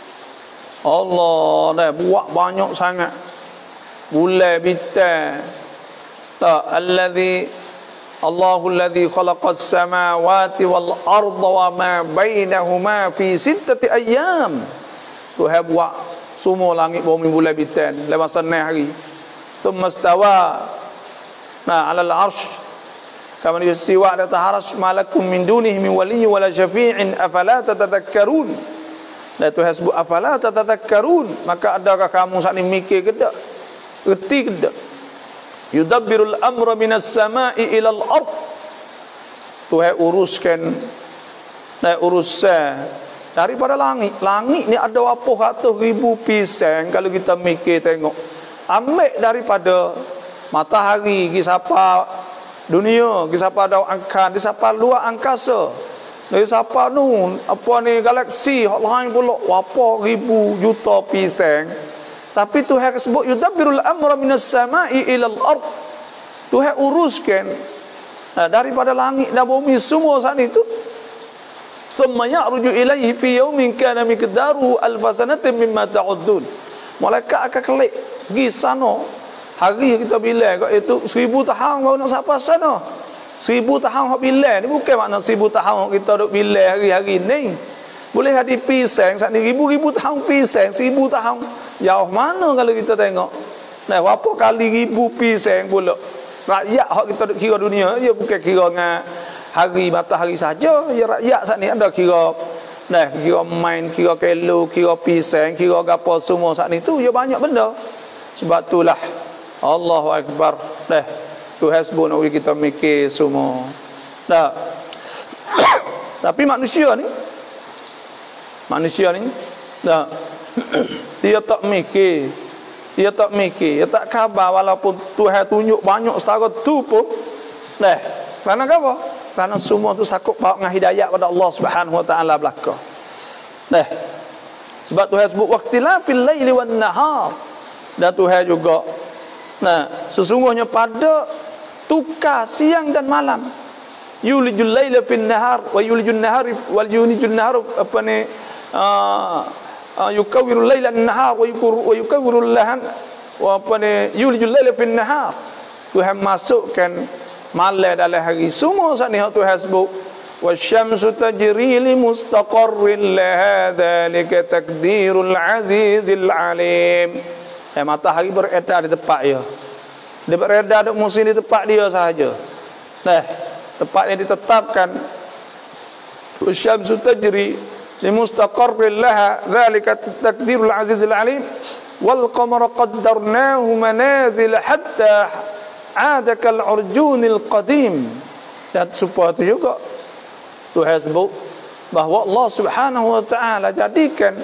Allah buat banyak sangat. Bulan, bintang. Allahul ladzi khalaqas samawati wal arda wa ma bainahuma fi sittati ayyam. Tuhan buat semua langit bumi bulan bintang dalam masa 6 hari. Thumma stawa 'ala al-'arsy. Kama istiwa di atas arsy, malakum min dunihi min waliyyin wala syafi'in afala tatadhakkarun. Dan Tuhan sebut afala tatadhakkarun, maka adakah kamu saat ini mikir ke tak? Reti ke tak? Yudabbirul amra minas sama'i ilal ard. Tuhan uruskan urusan daripada langit. Langit ni ada apa ratus ribu pisang. Kalau kita mikir tengok, ambil daripada matahari, gisapa dunia, gisapa daun angkasa, gisapa luar angkasa, gisapa nu apa ni galaksi hak lain pula apa ribu juta pisang. Tapi Tuhan sebut yudabbirul amra minas sama'i ilal ard. Tuhan uruskan daripada langit dan bumi semua saat itu. Thumma ya'ruju ilaihi fi yawmin kana miqdaruhu alf sanatin mimma ta'uddun. Malaikat akan kelik pergi sana. Hari kita bilang kat itu 1000 tahun baru nak sampai sana. 1000 tahun hak bilang ni bukan makna 1000 tahun kita duk bilang hari-hari ni. Boleh ada pisang saat ni ribu-ribu tahun pisang, 1000 tahun. Jauh mana kalau kita tengok. Berapa kali ribu pisang pula. Rakyat hak kita duk kira dunia, dia bukan kira dengan hari matahari saja. Ya rakyat saat ni ada kira kira main, kira kilo, kira pisang, kira apa semua saat ni tu ya banyak benda. Sebab itulah Allahu Akbar. Tuhan sebut nak kita mikir semua. Tapi manusia ni dia tak mikir, dia tak khabar walaupun Tuhan tunjuk banyak setara tu pun. Kerana apa? Kerana semua tu sakut bawa dengan hidayah pada Allah Subhanahu wa taala belaka. Sebab Tuhan sebut waqtilafil laili wan nahar. Dan Tuhan juga sesungguhnya pada tukar siang dan malam. Yulijul laila fin nahar wa yulijun nahari wal yulijun nahar apa ni yukawwirul laila an-nahar wa yukawwirul lahan wa apa ni yulijul laila fin nahar. Tuhan masukkan malam dalam hari. Semua saat ni Tuhan sebut wasyamsu tajri li mustaqarrin laha dzalika taqdirul azizil alim. Matahari beredar di tempat dia. Dia beredar di musim di tempat dia sahaja. Tempat yang ditetapkan. Wasyamsu tajri li mustaqarrin laha dzalika taqdirul azizil alim. Wal qamara qaddarnahu manazil hatta ada kal urjunil qadim. Dan supaya itu juga Tuhan sebut bahawa Allah Subhanahu wa taala jadikan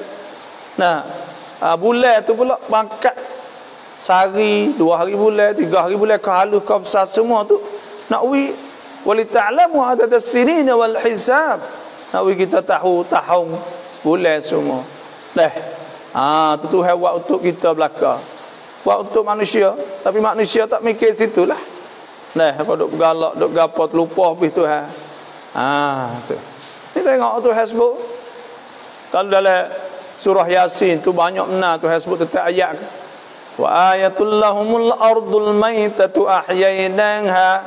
bulan tu pula pangkat sehari, 2 hari bulan, 3 hari bulan, ke halus ke besar semua tu nak wali ta'lamu adad as-sinin wal hisab. Nak kita tahu tahun bulan semua. Tu Tuhan buat untuk kita belaka. Buat untuk manusia, tapi manusia tak mikir situlah. Kalau duk galak, duk gapo terlupa habis Tuhan. Tu. Ni tengok Tuhan sebut. Kalau dalam surah Yasin tu banyak benar Tuhan sebut tentang ayat. Wa ayatul lahumul ardul maitatu ahyaynaha.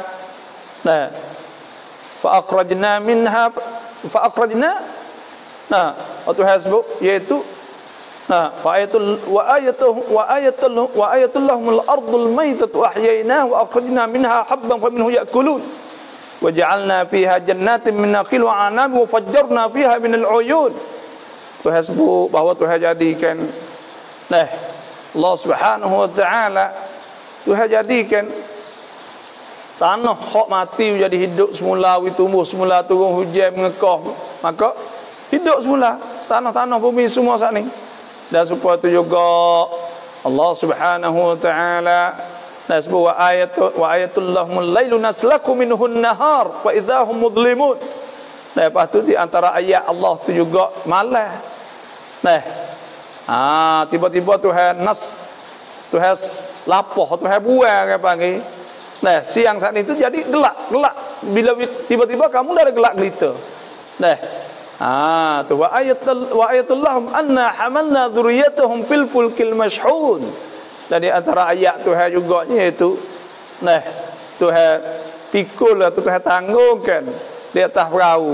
Fa akhrajna minha Tuhan sebut iaitu wa ayatul lahumul ardul maitatu ahyaynaha wa akhrajna minha habban faminhu ya'kulun wa ja'alna fiha jannatin min nakhil wa 'anab wa fajjarna fiha minal 'uyun. Tuhan sebut bahawa Tuhan jadikan Allah Subhanahu wa taala Tuhan jadikan tanah hak mati jadi hidup semula, tumbuh semula, turun hujan mengekah, maka hidup semula tanah-tanah bumi semua saat ni. Dan supaya itu juga Allah Subhanahu wa taala sebut wa ayatul lahumul lailu naslakhu minhun nahar fa idzahum mudlimun. Lepas tu di antara ayat Allah tu juga malam. Tiba-tiba Tuhan Tuhan lapah, Tuhan buang apa panggil. Nah, siang saat itu jadi gelak. Bila tiba-tiba kamu dah ada gelak gelita. Nah, tu wa ayatullahum anna hamalna dzurriyyatahum fil fulkil mashhun. Jadi antara ayat Tuhan juga iaitu Tuhan pikul atau Tuhan tanggungkan di atas perahu.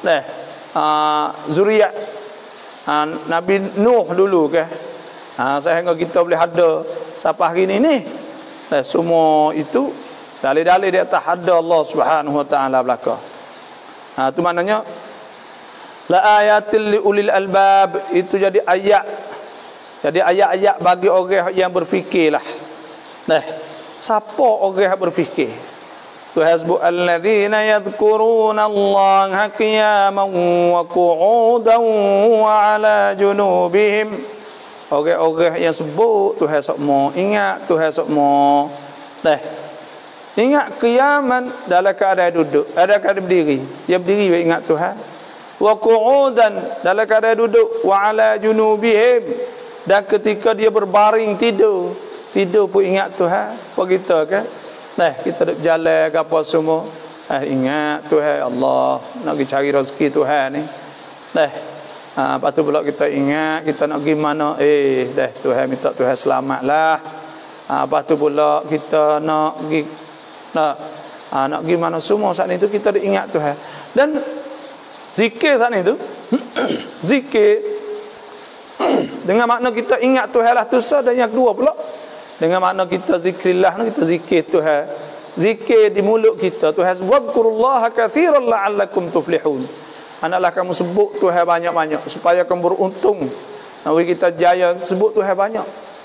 Zuriat Nabi Nuh dulu ke. Sehingga kita boleh ada sampai hari ini ni. Semua itu dalil-dalil di atas ada Allah Subhanahu wa taala belaka. Itu maknanya la ayatil li ulil albab, itu jadi ayat. Jadi ayat-ayat bagi orang yang berfikirlah. Siapa orang yang berfikir? Tuhan sebut alladzina yadhkuruna Allah qiyaman wa qu'udan wa ala junubihim. Orang-orang yang sebut Tuhan semua, ingat Tuhan semua. Ingat kiaman dalam keadaan duduk, ada keadaan berdiri. Dia berdiri ingat Tuhan. Wa qu'udan dalam keadaan duduk, wa ala junubihim, dan ketika dia berbaring tidur pun ingat Tuhan. Apa kita kan? Kita duduk jalan ke apa semua, ingat Tuhan Allah, nak pergi cari rezeki Tuhan ni. Lepas tu pula kita ingat kita nak pergi mana, Tuhan minta Tuhan selamatlah. Lepas tu pula kita nak pergi nak pergi mana semua, saat itu kita ingat Tuhan. Dan zikir saat itu zikir dengan makna kita ingat Tuhan lah tu sah. Dan yang kedua pula dengan makna kita zikrillah, kita zikir Tuhan, zikir di mulut kita. Tuhan sebut wazkurullaha katsiran la'allakum tuflihun. Hendaklah kamu sebut Tuhan banyak-banyak supaya kamu beruntung. Nak kita jaya, sebut Tuhan banyak.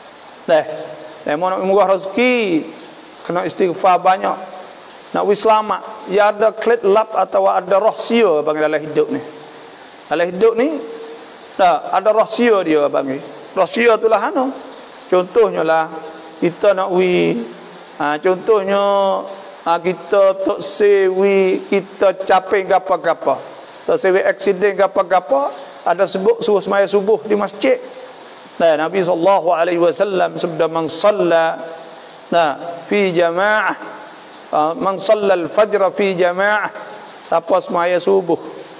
Mau nak murah rezeki, kena istighfar banyak. Nak selamat, ya ada klet lap atau ada rahsia bagi dalam hidup ni. Dalam hidup ni ada rahsia dia bagi. Rahsia itulah contohnya lah kita nak contohnya kita tak sewi, kita capai gapa-gapa, tak sewi aksiden gapa-gapa, ada sebut suruh semaya subuh di masjid. Nabi SAW sabda man salla fi jama'ah, man salla al-fajr fi jama'ah, siapa semaya subuh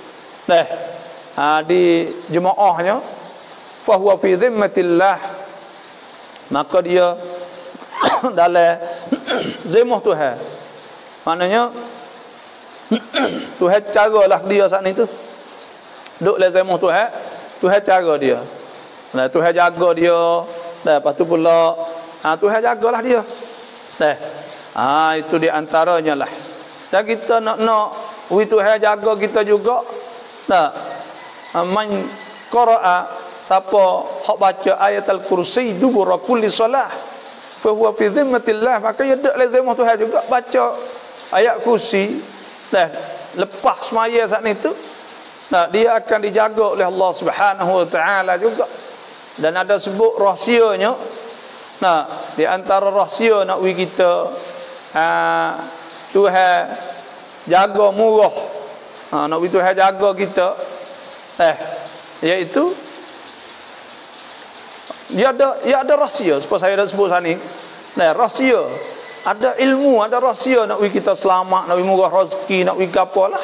di jemaahnya, fahuwa fi dhimmatillah, maka dia dalam zimmah Tuhan. Maknanya Tuhan caralah dia saat itu duduk dalam zimmah Tuhan. Tuhan cara dia, Tuhan jaga dia. Lepas tu pula Tuhan jagalah dia. Itu di antaranya lah. Dan kita nak Tuhan jaga kita juga. Man qara'a, siapa hak baca ayat al-kursi dubura kulli salah, fa huwa fi dhimmatillah, maka dia dak lazimah Tuhan juga baca ayat kursi lepas semaya saat itu. Dia akan dijaga oleh Allah Subhanahu wa taala juga. Dan ada sebut rahsianya. Di antara rahsia nak kita Tuhan jaga murah, nak Tuhan jaga kita, iaitu dia ada rahsia. Seperti saya dah sebut tadi, rahsia, ada ilmu, ada rahsia nak kita selamat, nak murah rezeki, nak apalah.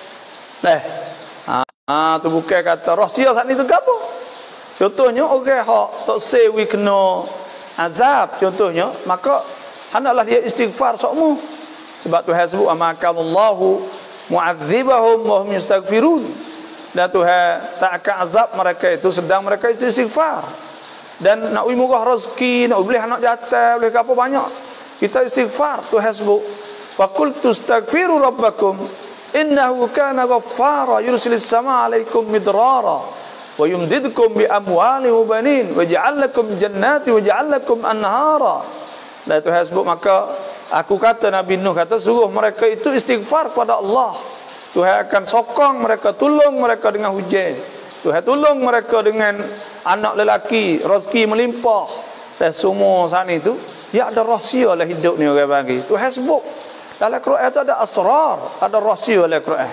Tu bukan kata rahsia saat ni tu apa. Contohnya orang hak tak sewi kena azab contohnya, maka hendaklah dia istighfar sokmu. Sebab Tuhan sebut amakallahu mu'adzibahum wa hum yastaghfirun. Dan Tuhan tak akan azab mereka itu sedang mereka istighfar. Dan nak murah rezeki, nak boleh anak jatah, boleh apa banyak, kita istighfar. Tuhan sebut faqultu astaghfiru rabbakum innahu kana ghaffara yursilis samaa 'alaikum midrara wa yumdidkum bi amwali wa banin wa ja'al lakum jannati wa ja'al lakum anhara. Dan Tuhan sebut, maka aku kata, Nabi Nuh kata, suruh mereka itu istighfar kepada Allah. Tuhan akan sokong mereka, tolong mereka dengan hujan. Tuhan tolong mereka dengan anak lelaki, rezeki melimpah. Dan semua saat itu dia ada rahsia lah hidup ni orang bagi. Tuhan sebut dalam Quran itu ada asrar, ada rahsia dalam Quran.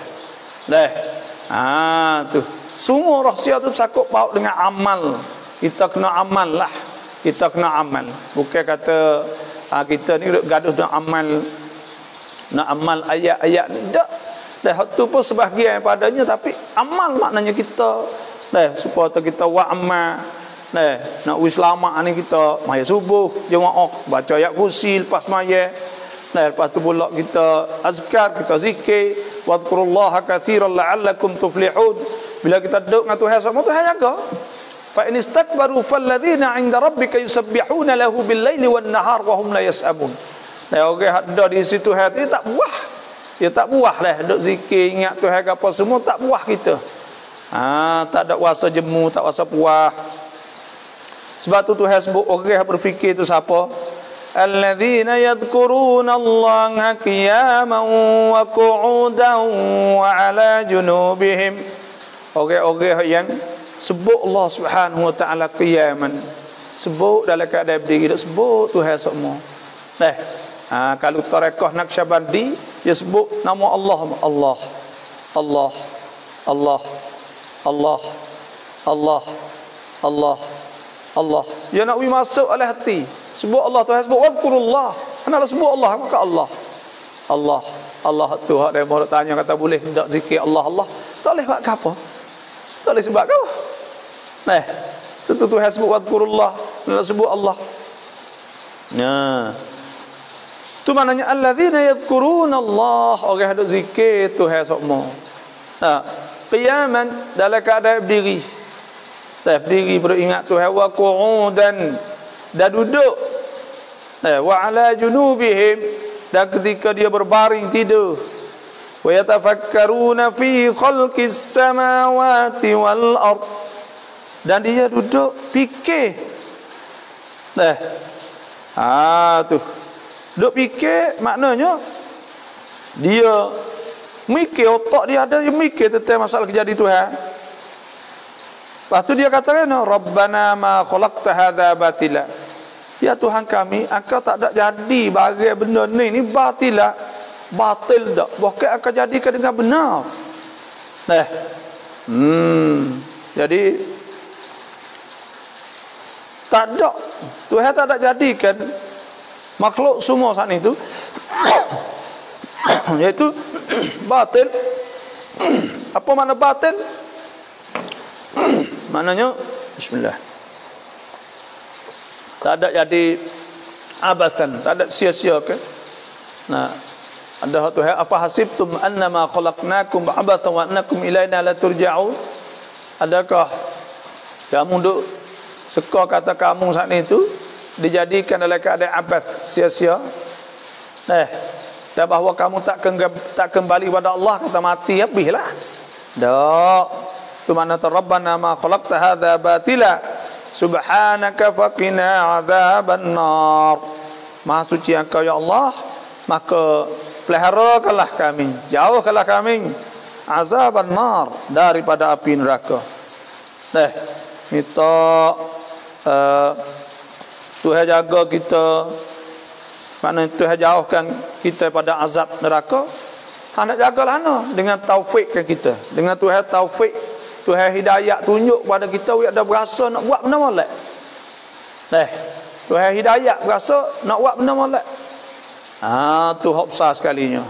Tu semua rahsia tu sakut paut dengan amal. Kita kena amal lah. Kita kena amal. Bukan kata kita ni gaduh nak amal ayat-ayat ni. Tak. Dah tu pun sebahagian padanya, tapi amal maknanya kita supaya kita wa'amal. Nak selamat ni kita maya subuh jemaah baca ayat kursi lepas maya. Lepas tu pula kita azkar, kita zikir, wadhkurullaha katsiran la'allakum tuflihun. Bila kita duduk dengan Tuhan semua, Tuhan jaga. Fa in istakbaru falladzina 'inda rabbika yusabbihuna lahu bil-laili wan-nahar wa hum la yas'amun. Orang ada di situ hati tak puas. Dia tak puas dah duk zikir, ingat Tuhan apa semua, tak puas kita. Tak ada rasa jemu, tak rasa puas. Sebab tu Tuhan sebut orang berfikir tu siapa? Alladzina yadhkuruna Allaha qiyaman wa qu'udan wa 'ala junubihim. Orang-orang yang sebut Allah Subhanahu wa taala qiyaman, sebut dalam keadaan berdiri, sebut Tuhan semua. Kalau tarekah Naqsyabandi, dia sebut nama Allah, Allah, Allah, Allah, Allah, Allah, Allah, Allah. Dia nak masuk oleh hati. Sebut Allah, Tuhan sebut wadhkurullah. Hendaklah sebut Allah, maka Allah. Allah, Allah tu hak dia mau tanya kata boleh tak zikir Allah, Allah. Tak boleh buat apa? Tak boleh sebab apa? Tentu Tuhan sebut wadhkurullah, hendaklah sebut Allah. Tu maknanya alladzina yadhkuruna Allah, orang ada zikir Tuhan semua. Qiyaman, dalam keadaan berdiri. Berdiri beringat Tuhan, wa qu'udan, dan duduk. Wa 'ala junubihim, dan ketika dia berbaring tidur. Wa yatafakkaruna fi khalqis samawati wal ard, dan dia duduk fikir. Tu duk fikir maknanya dia mikir, otak dia ada, dia mikir tentang masalah kejadian Tuhan. Lepas tu dia katakan, Rabbana ma khalaqta hadza batila. Ya Tuhan kami, Engkau tak ada jadi bagi benda ni batila, batil dak, bahkan Engkau jadikan dengan benar. Jadi tak ada, Tuhan tak ada jadikan makhluk semua saat itu yaitu batil. Apa makna batil? Maknanya bismillah, tak ada jadi abathan, tak ada sia-sia kan. Ada Tuhan, afa hasibtum annama khalaqnakum abathan wa annakum ilaina la turja'un. Adakah kamu duk seka kata kamu saat itu dijadikan dalam keadaan abath, sia-sia, dan bahawa kamu tak kembali kepada Allah, kata mati habislah. Tak. Tu makna Rabbana ma khalaqta hadza batila subhanaka faqina adzaban nar. Maha suci Engkau ya Allah, maka peliharakanlah kami, jauhkanlah kami azaban nar, daripada api neraka. Kita Tuhan jaga kita, maknanya Tuhan jauhkan kita pada azab neraka. Nak jagalah dengan taufikkan kita, dengan Tuhan taufik, Tuhan hidayah tunjuk pada kita, ada berasa nak buat benda molek. Tuhan hidayah berasa nak buat benda molek. Tu hak besar sekalinya.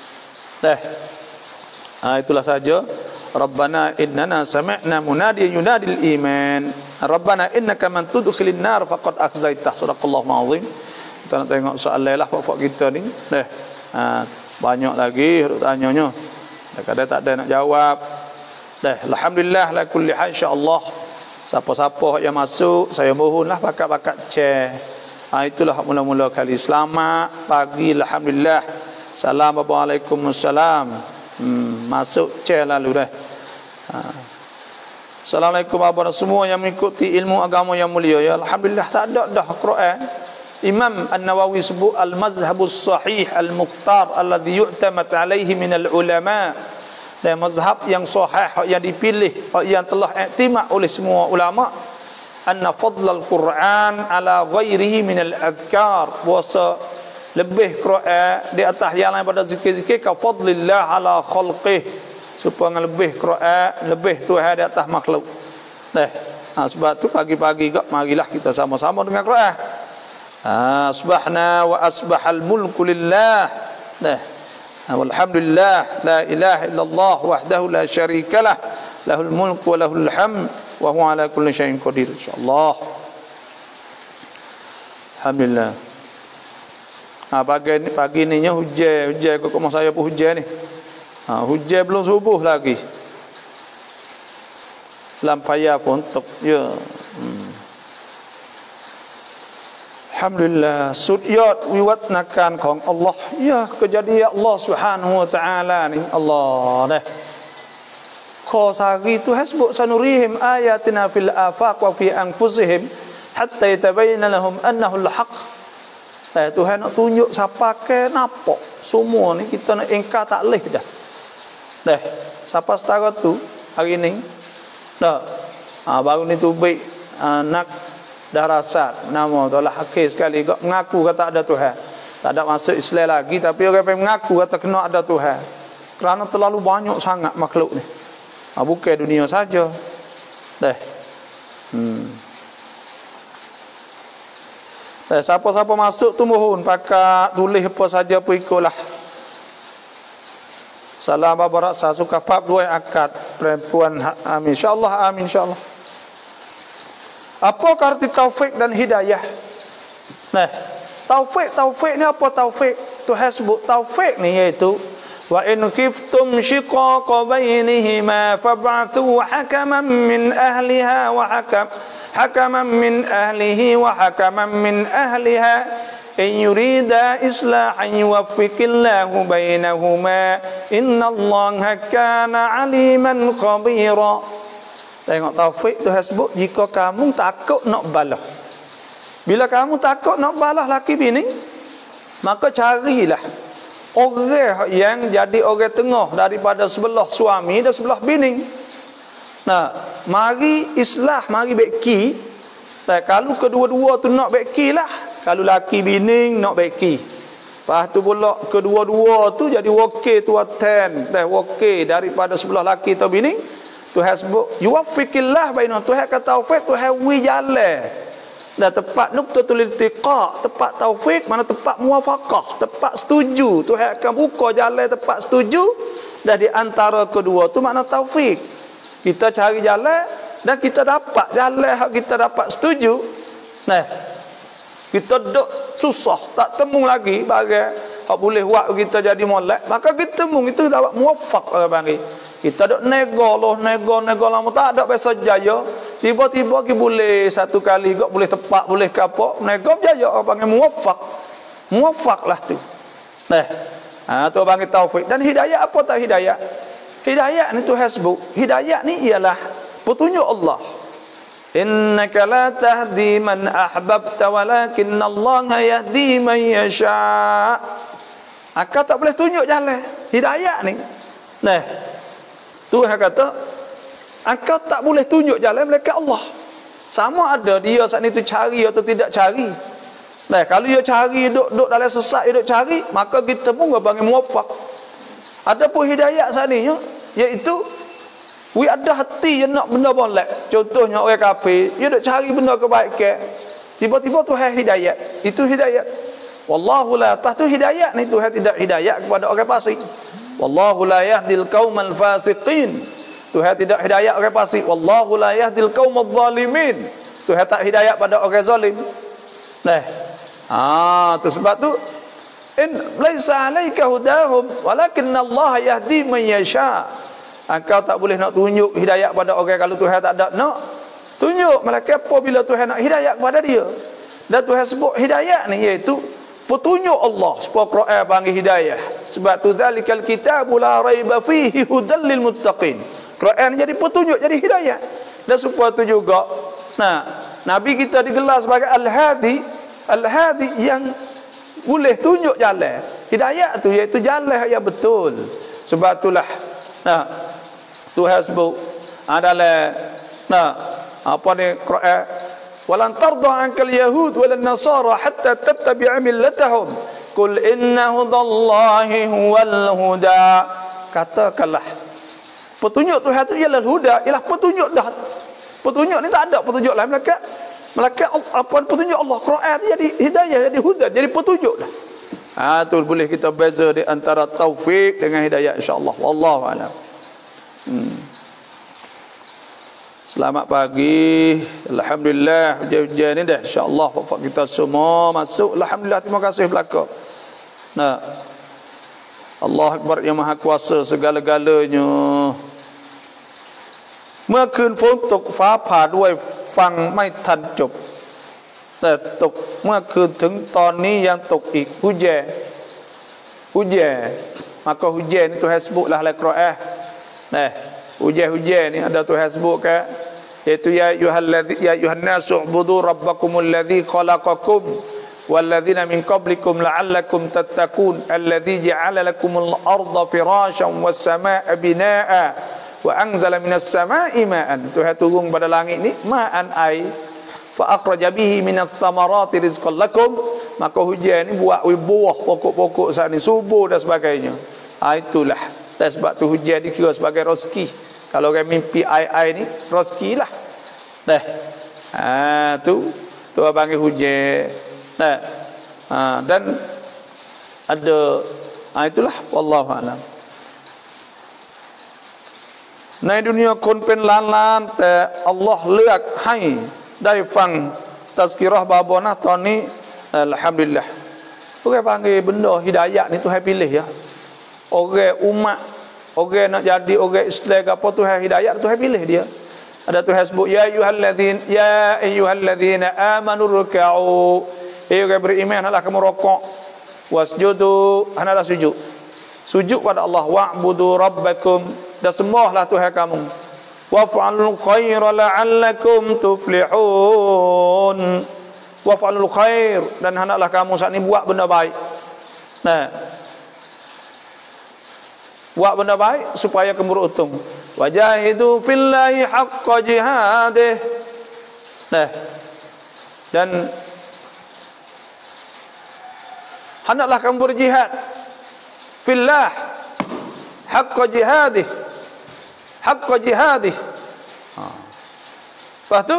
Itulah saja. Rabbana innana sami'na munadiyan yunadil iman. Rabbana innaka man tudkhilin nar faqad akhzaitah. Sadaqallahul azim. Kita nak tengok soalan lah pak kita ni. Banyak lagi tanyanya. Kadang-kadang tak ada nak jawab. Alhamdulillah la kulli hal insyaallah. Siapa-siapa yang masuk, saya mohonlah bakat-bakat share. Itulah mula-mula kali selamat pagi, alhamdulillah. Assalamualaikum wassalam. Masuk share lalu dah. Assalamualaikum warahmatullahi wabarakatuh. Semua yang mengikuti ilmu agama yang mulia, ya alhamdulillah, tak ada dah Quran. Imam An-Nawawi sebut al-mazhabus sahih al-mukhtar alladhi yu'tamad alaihi min al-ulama. Dan mazhab yang sahih, yang dipilih, yang telah iktimad oleh semua ulama, anna fadlal Quran ala ghairihi min al-adhkar, puasa lebih Quran di atas yang lain pada zikir-zikir, ka fadlillah ala khalqih, supaya lebih Quran, lebih Tuhan di atas makhluk. Sebab tu pagi-pagi kak marilah kita sama-sama dengan Quran. Asbahna wa asbahal mulku lillah. Walhamdulillah la ilaha illallah wahdahu la syarikalah lahul mulku wa lahul hamd wa huwa ala kulli syai'in qadir. Insyaallah. Alhamdulillah. Pagi ni hujan kok masa saya pun hujan ni. Hujan belum subuh lagi. Lampaya pun tok ya. Alhamdulillah, sudyat wiwatnakanของ Allah. Ya, kejadian Allah Subhanahu wa taala ni Allah dah. Kho sagi tu hasbu sanurihim ayatina fil afaq wa fi anfusihim hatta yatabayyana lahum annahu al-haq. Tuhan nak tunjuk siapa ke nampak. Semua ni kita nak engkar tak leh dah. Siapa setara tu hari ni? Baru ni tu baik nak darasat nama tu lah hakik sekali kau mengaku kata ada Tuhan, tak ada masuk Islam lagi, tapi orang yang mengaku kata kena ada Tuhan kerana terlalu banyak sangat makhluk ni, bukan dunia saja. Siapa-siapa masuk tu mohon pakai tulis apa saja pun ikutlah. Salam babarak saya suka bab 2 akad perempuan. Amin insyaallah, amin insyaallah. Apa arti taufik dan hidayah? Taufik ni apa taufik? Tuhan sebut taufik ni iaitu wa in khiftum shiqaqa bainihima fab'athu hakaman min ahliha wa hakaman min ahlihi wa hakaman min ahliha in yurida islahan yuwaffiqillahu bainahuma innallaha kana aliman khabira. Tengok taufik tu sebut jika kamu takut nak balah. Bila kamu takut nak balah laki bini, maka carilah orang yang jadi orang tengah daripada sebelah suami dan sebelah bini. Mari islah, mari beki. Kalau kedua-dua tu nak beki lah. Kalau laki bini nak beki. Lepas tu pula kedua-dua tu jadi wakil tuatan. Wakil daripada sebelah laki atau bini. Tuhan sebut yuwaffiqillah bainahum. Tuhan kata taufik, Tuhan wi jalan. Dan tepat nuqtatul iltiqa, tepat taufik mana tepat muwafaqah, tepat setuju. Tuhan akan buka jalan tepat setuju. Dan di antara kedua tu makna taufik. Kita cari jalan dan kita dapat jalan hak kita dapat setuju. Kita duk susah tak temu lagi bagi hak boleh buat kita jadi molek, maka kita temu itu dapat muwafaq orang panggil. Kita dok nego lama tak ada biasa jaya. Tiba-tiba kita boleh satu kali gak boleh tepat, boleh kapok, nego jaya orang panggil muwafaq. Muwafaq lah tu. Tu panggil taufik. Dan hidayah apa tak hidayah? Hidayah ni tu hasbuk. Hidayah ni ialah petunjuk Allah. Innaka la tahdi man ahbabta walakinallaha yahdi man yasha. Akak tak boleh tunjuk jalan hidayah ni. Tuhan kata engkau tak boleh tunjuk jalan melainkan Allah. Sama ada dia saat ni tu cari atau tidak cari. Kalau dia cari duk dalam sesat, dia duk cari, maka kita pun panggil muwafaq. Adapun hidayah saat ni iaitu we ada hati yang nak benda boleh. Contohnya orang kafir, dia duk cari benda kebaikan. Tiba-tiba Tuhan hidayah. Itu hidayah. Wallahu la. Lepas tu hidayah ni Tuhan tidak hidayah kepada orang fasik. Wallahu la yahdil qaumal fasiqin. Tuhan tidak hidayah orang fasik. Wallahu la yahdil qaumadh zalimin. Tuhan tak hidayah pada orang zalim. Tu sebab tu in laisa alayka hudahum walakinallaha yahdi man yasha. Engkau tak boleh nak tunjuk hidayah pada orang kalau Tuhan tak ada nak tunjuk. Malaikat apabila Tuhan nak hidayah kepada dia. Dan Tuhan sebut hidayah ni iaitu petunjuk Allah. Sebab Quran panggil hidayah. Sebab tu zalikal kitabu la raiba fihi hudal lil muttaqin. Quran jadi petunjuk, jadi hidayah. Dan supaya tu juga Nabi kita digelar sebagai Al-Hadi. Al-Hadi yang boleh tunjuk jalan. Hidayah tu iaitu jalan yang betul. Sebab itulah Tuhan sebut adalah apa ni Quran, walan tarda ankal yahud walan nasara hatta tattabi'a millatahum qul inna hudallahi huwal huda. Katakanlah petunjuk Tuhan itu ialah huda, ialah petunjuk dah. Petunjuk ni tak ada petunjuk lain malaikat. Malaikat apa petunjuk Allah, Quran tu jadi hidayah, jadi hudan, jadi petunjuk dah. Tu boleh kita beza di antara taufik dengan hidayah insya-Allah. Wallahu a'lam. Selamat pagi. Alhamdulillah hujan-hujan ni dah insya-Allah bapak kita semua masuk. Alhamdulillah, terima kasih belaka. Nah. Allah Akbar yang Maha Kuasa segala-galanya. เมื่อคืนฝนตกฟ้าผ่าด้วยฟังไม่ทันจบแต่ตกเมื่อคืนถึงตอนนี้ยังตกอีกhujan maka hujan itu sebutlah dalam Quran. Nah, hujan ni ada Tuhan sebut ke, iaitu ya ayyuhan nasu ubudu rabbakumul ladzi khalaqakum walladzina min qablikum la'allakum tattaqun alladzi ja'ala lakumul arda firasyan was samaa'a binaa'a wa anzala minas samaa'i ma'an. Tuhan turun pada langit ni ma'an air, fa akhraja bihi minas thamarati rizqan lakum, maka hujan ni buat buah pokok-pokok saat ni, subur dan sebagainya. Itulah. Dan sebab tu hujan dikira sebagai rezeki. Kalau orang mimpi air-air ni rezeki lah. Tu panggil hujan. Dan ada itulah wallahu a'lam. ในดุนยาคนเป็นล้านๆแต่อัลลอฮ์เลือกให้ได้ฟังตัซกิเราะห์บาบอนะตอนนี้อัลฮัมดุลิลละห์ Orang panggil benda hidayah ni Tuhan pilih ya. Orang umat, orang nak jadi orang Islam ke apa, Tuhan hidayah, Tuhan pilih dia. Ada Tuhan sebut ya ayyuhalladzina amanu ruk'u. Orang beriman hendaklah kamu rukuk. Wasjudu, hendaklah sujud. Sujud pada Allah. Wa'budu rabbakum, dan sembahlah Tuhan kamu. Waf'alul khaira la'allakum tuflihun. Waf'alul khair, dan hendaklah kamu saat ini buat benda baik. Buat benda baik supaya kamu beruntung. Wajahidu fillahi haqqa jihadih. Dan hendaklah kamu berjihad fillah haqqa jihadih. Haqqa jihadih. Lepas tu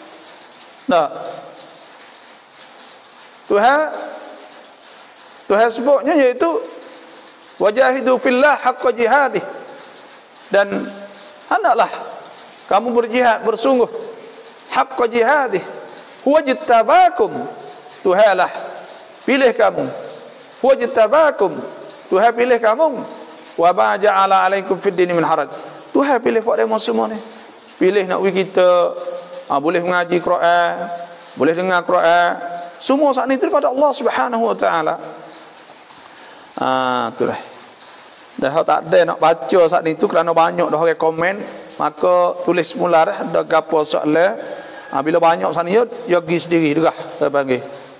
Tuhan sebutnya iaitu wajahidu fillah haqqa jihadih, dan hendaklah kamu berjihad bersungguh haqqa jihadih. Huwa jittabakum, Tuhanlah pilih kamu. Huwa jittabakum, Tuhan pilih kamu. Wa ma ja'ala alaikum fid dini min haraj, Tuhan pilih pada semua ni. Pilih nak pergi kita boleh mengaji Quran, boleh dengar Quran, semua saat ni daripada Allah Subhanahu wa taala. Itulah. Dah tak ada nak baca saat ni tu kerana banyak dah orang komen, maka tulis semula dah ada gapo soalan. Bila banyak saat ni dia pergi sendiri juga saya panggil.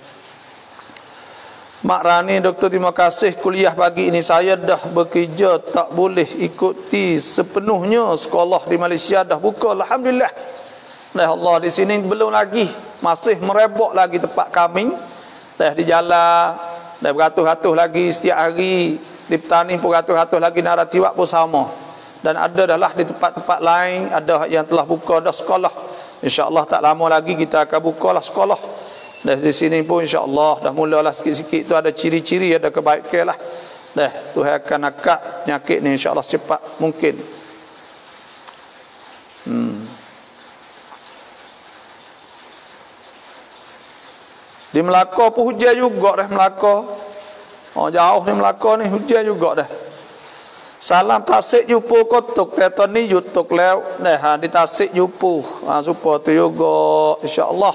Mak Rani, Doktor, terima kasih kuliah pagi ini. Saya dah bekerja, tak boleh ikuti sepenuhnya sekolah di Malaysia, dah buka alhamdulillah. Allah di sini belum lagi, masih merebak lagi tempat kami. Di jalan, beratus-ratus lagi setiap hari. Di petani pun beratus-ratus lagi, Naratiwak pun sama. Dan ada dah lah di tempat-tempat lain, ada yang telah buka dah sekolah. InsyaAllah tak lama lagi kita akan bukalah sekolah. Dan di sini pun insya-Allah dah mulalah sikit-sikit tu ada ciri-ciri, ada kebaikan lah. Tuhan akan angkat penyakit ni insya-Allah secepat mungkin. Di Melaka pun hujan juga dah Melaka. Jauh ni Melaka ni hujan juga dah. Salam Tasik Jupu kotuk teton ni yutuk lew. Di Tasik Jupu. Supaya tu juga insya-Allah.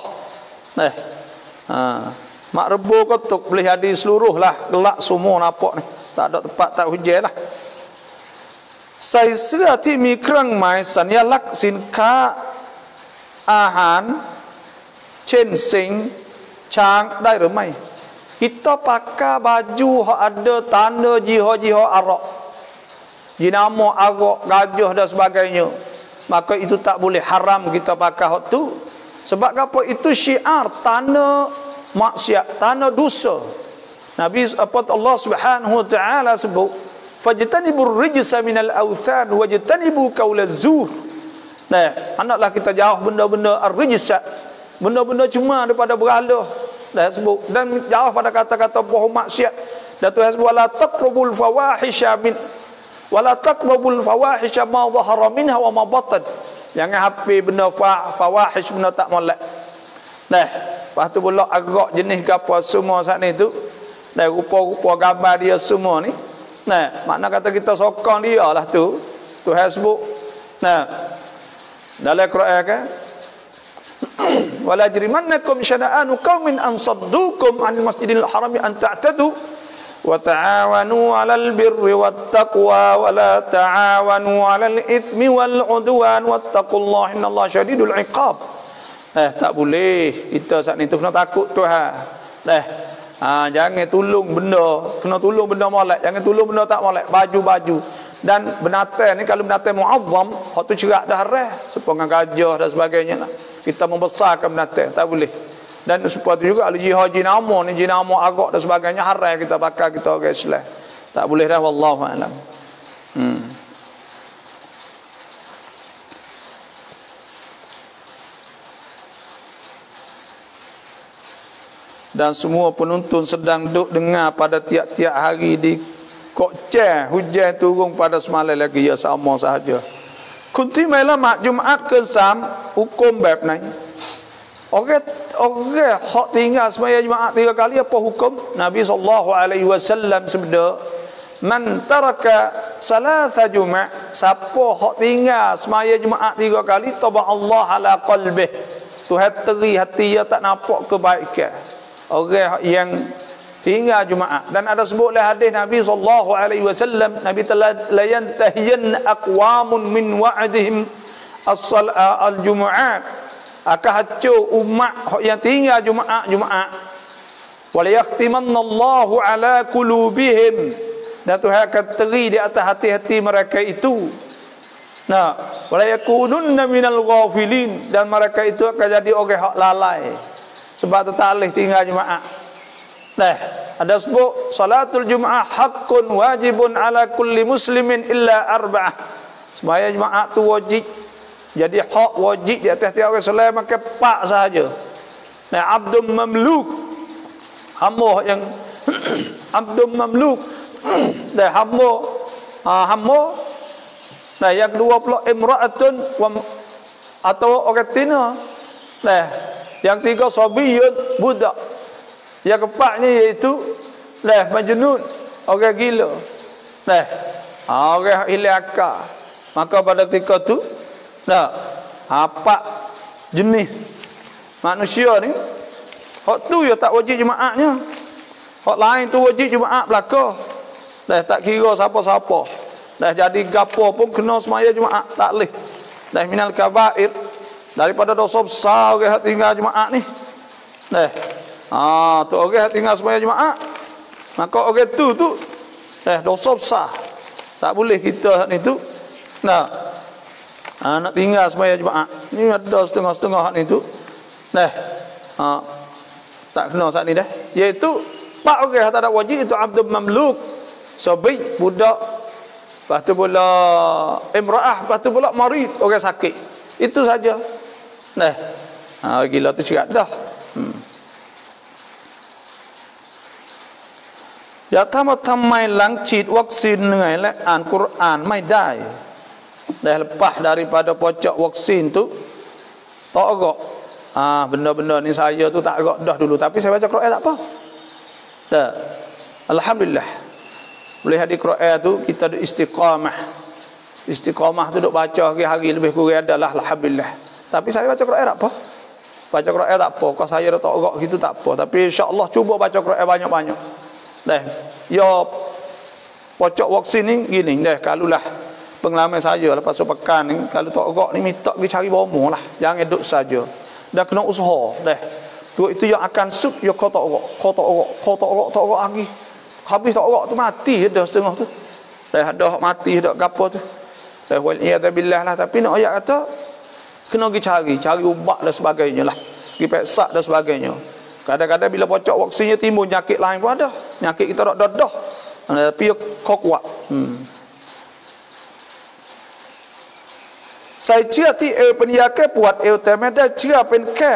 Mak Rebo kotuk boleh jadi seluruh lah, gelak semua nampak ni, tak ada tempat tak hujan lah. Saya serati mikrang mai sanya lak sin ka ahan chen sing chang daiหรือไม่ kita pakai baju yang ada tanda jihad Arab, jenama Arab, gajah dan sebagainya, maka itu tak boleh, haram kita pakai hak tu. Sebab apa? Itu syiar tanda maksiat, tanda dosa. Nabi Allah Subhanahu wa taala sebut, "Fajtanibur rijsa minal awthan wajtanibu qaulaz zur." Nah, hendaklah kita jauh benda-benda ar-rijsa, benda-benda cuma daripada berhala. Dah sebut, dan jauh pada kata-kata bohong maksiat. Dan Tuhan sebut wala taqrabul fawahisha min wala taqrabul fawahisha ma dhahara minha wa ma batan. Jangan hampir benda fawahish, benda tak molek. Nah, lepas tu pula agak jenis gapo semua saat ni tu. Dan rupa-rupa gambar dia semua ni. Nah, makna kata kita sokong dia lah tu. Tuhan sebut. Nah, dalam Quran kan, wala jrimannakum syana'anu qaumin an saddukum 'anil masjidil harami an ta'tadu wa ta'awanu 'alal birri wat taqwa wa la ta'awanu 'alal itsmi wal 'udwan wattaqullaha innallaha syadidul 'iqab. Tak boleh kita saat ni tu kena takut Tuhan. Jangan tolong benda, kena tolong benda molek, jangan tolong benda tak molek, baju-baju. Dan binatang ni kalau binatang muazzam, hak tu cerak dah haram, sepanjang gajah dan sebagainya lah. Kita membesarkan binatang, tak boleh. Dan seperti juga kalau jihad jinama ni, jinama agak dan sebagainya haram kita bakar, kita orang Islam. Tak boleh dah, wallahu a'lam. Dan semua penonton sedang duduk dengar pada tiap-tiap hari di Kokceh, hujan turun pada semalam lagi, ya sama sahaja. Kunti malam Jumaat ke Sam, hukum bab ni. Orang hak tinggal sembahyang Jumaat 3 kali, apa hukum? Nabi SAW sabda, man taraka salasa Jumaat, siapa hak tinggal sembahyang Jumaat 3 kali, taba Allah ala qalbih. Tuhan teri hati dia, tak nampak kebaikan. Orang yang tinggal Jumaat. Dan ada sebutlah hadis Nabi SAW, Nabi telah layantahiyan aqwamun min wa'dihim al-Jumu'at, akan hancur umat yang tinggal Jumaat. Wala yahtimannallahu ala qulubihim, dan Tuhan akan teri di atas hati-hati mereka itu. Nah, wala yakununna minal ghafilin, dan mereka itu akan jadi orang hak lalai sebab tertalih tinggal Jumaat. Nah, ada sebut salatul Jumaah haqqun wajibun ala kulli muslimin illa arba'ah. Sembahyang Jumaat tu wajib. Jadi hak wajib di atas tiap orang Islam, maka 4 sahaja. Nah, abdun mamluk, hamba yang abdun mamluk, dan hamba. Nah, yang kedua pula imra'atun atau orang tina. Nah, yang tiga sabiyun, budak. Yang keempatnya iaitu majnun, orang gila. Orang hilang akal. Maka pada ketika tu 4 jenis manusia ni, hak tu ya tak wajib Jumaatnya. Hak lain tu wajib Jumaat belaka. Tak kira siapa-siapa. Jadi gapo pun kena semaya Jumaat, tak leh. Minal kabair, daripada dosa besar orang tinggal Jumaat ni. Tu orang tinggal sembahyang Jumaat, maka orang tu dosa besar. Tak boleh kita ni tu nak tinggal sembahyang Jumaat. Ni ada setengah-setengah hak ni tu. Tak kena saat ni dah. Iaitu 4 orang yang tak ada wajib, itu abdul mamluk, sabi, budak, lepas tu pula imra'ah, lepas tu pula marid, orang sakit. Itu saja. Gila tu cerak dah. Yaทำไม หลังฉีดวัคซีนเหนื่อยและอ่านกุรอานไม่ได้ lepas daripada pocok vaksin tu tak agak. Benda-benda ni saya tu tak agak dah dulu, tapi saya baca Quran tak apa. Alhamdulillah. Boleh hadis Quran tu kita ada istiqamah. Istiqamah tu duk baca hari-hari lebih kurang adalah alhamdulillah. Tapi saya baca Quran tak apa. Baca Quran tak apa. Kalau saya dah tak agak gitu tak apa. Tapi insya-Allah cuba baca Quran banyak-banyak. Ya pocok vaksin ni gini kalulah pengalaman saya lepas sepekan ni, kalau tak agak ni minta pergi cari bomo lah, jangan duduk saja, dah kena usaha tu itu yang akan sub ya kau tak agak lagi, habis tak agak tu mati dah setengah tu, dah mati dah gapo tu, waliyadzubillah lah. Tapi nak ayat kata kena pergi cari ubat dan sebagainya lah, pergi peksa dan sebagainya. Kadang-kadang bila pocok vaksinnya timbul penyakit lain pun ada. Penyakit kita tak dadah. Tapi kau kuat. ใส่เชือกที่เอวเป็นยาแก้ปวดเอวแต่ไม่ได้เชือกเป็นแค่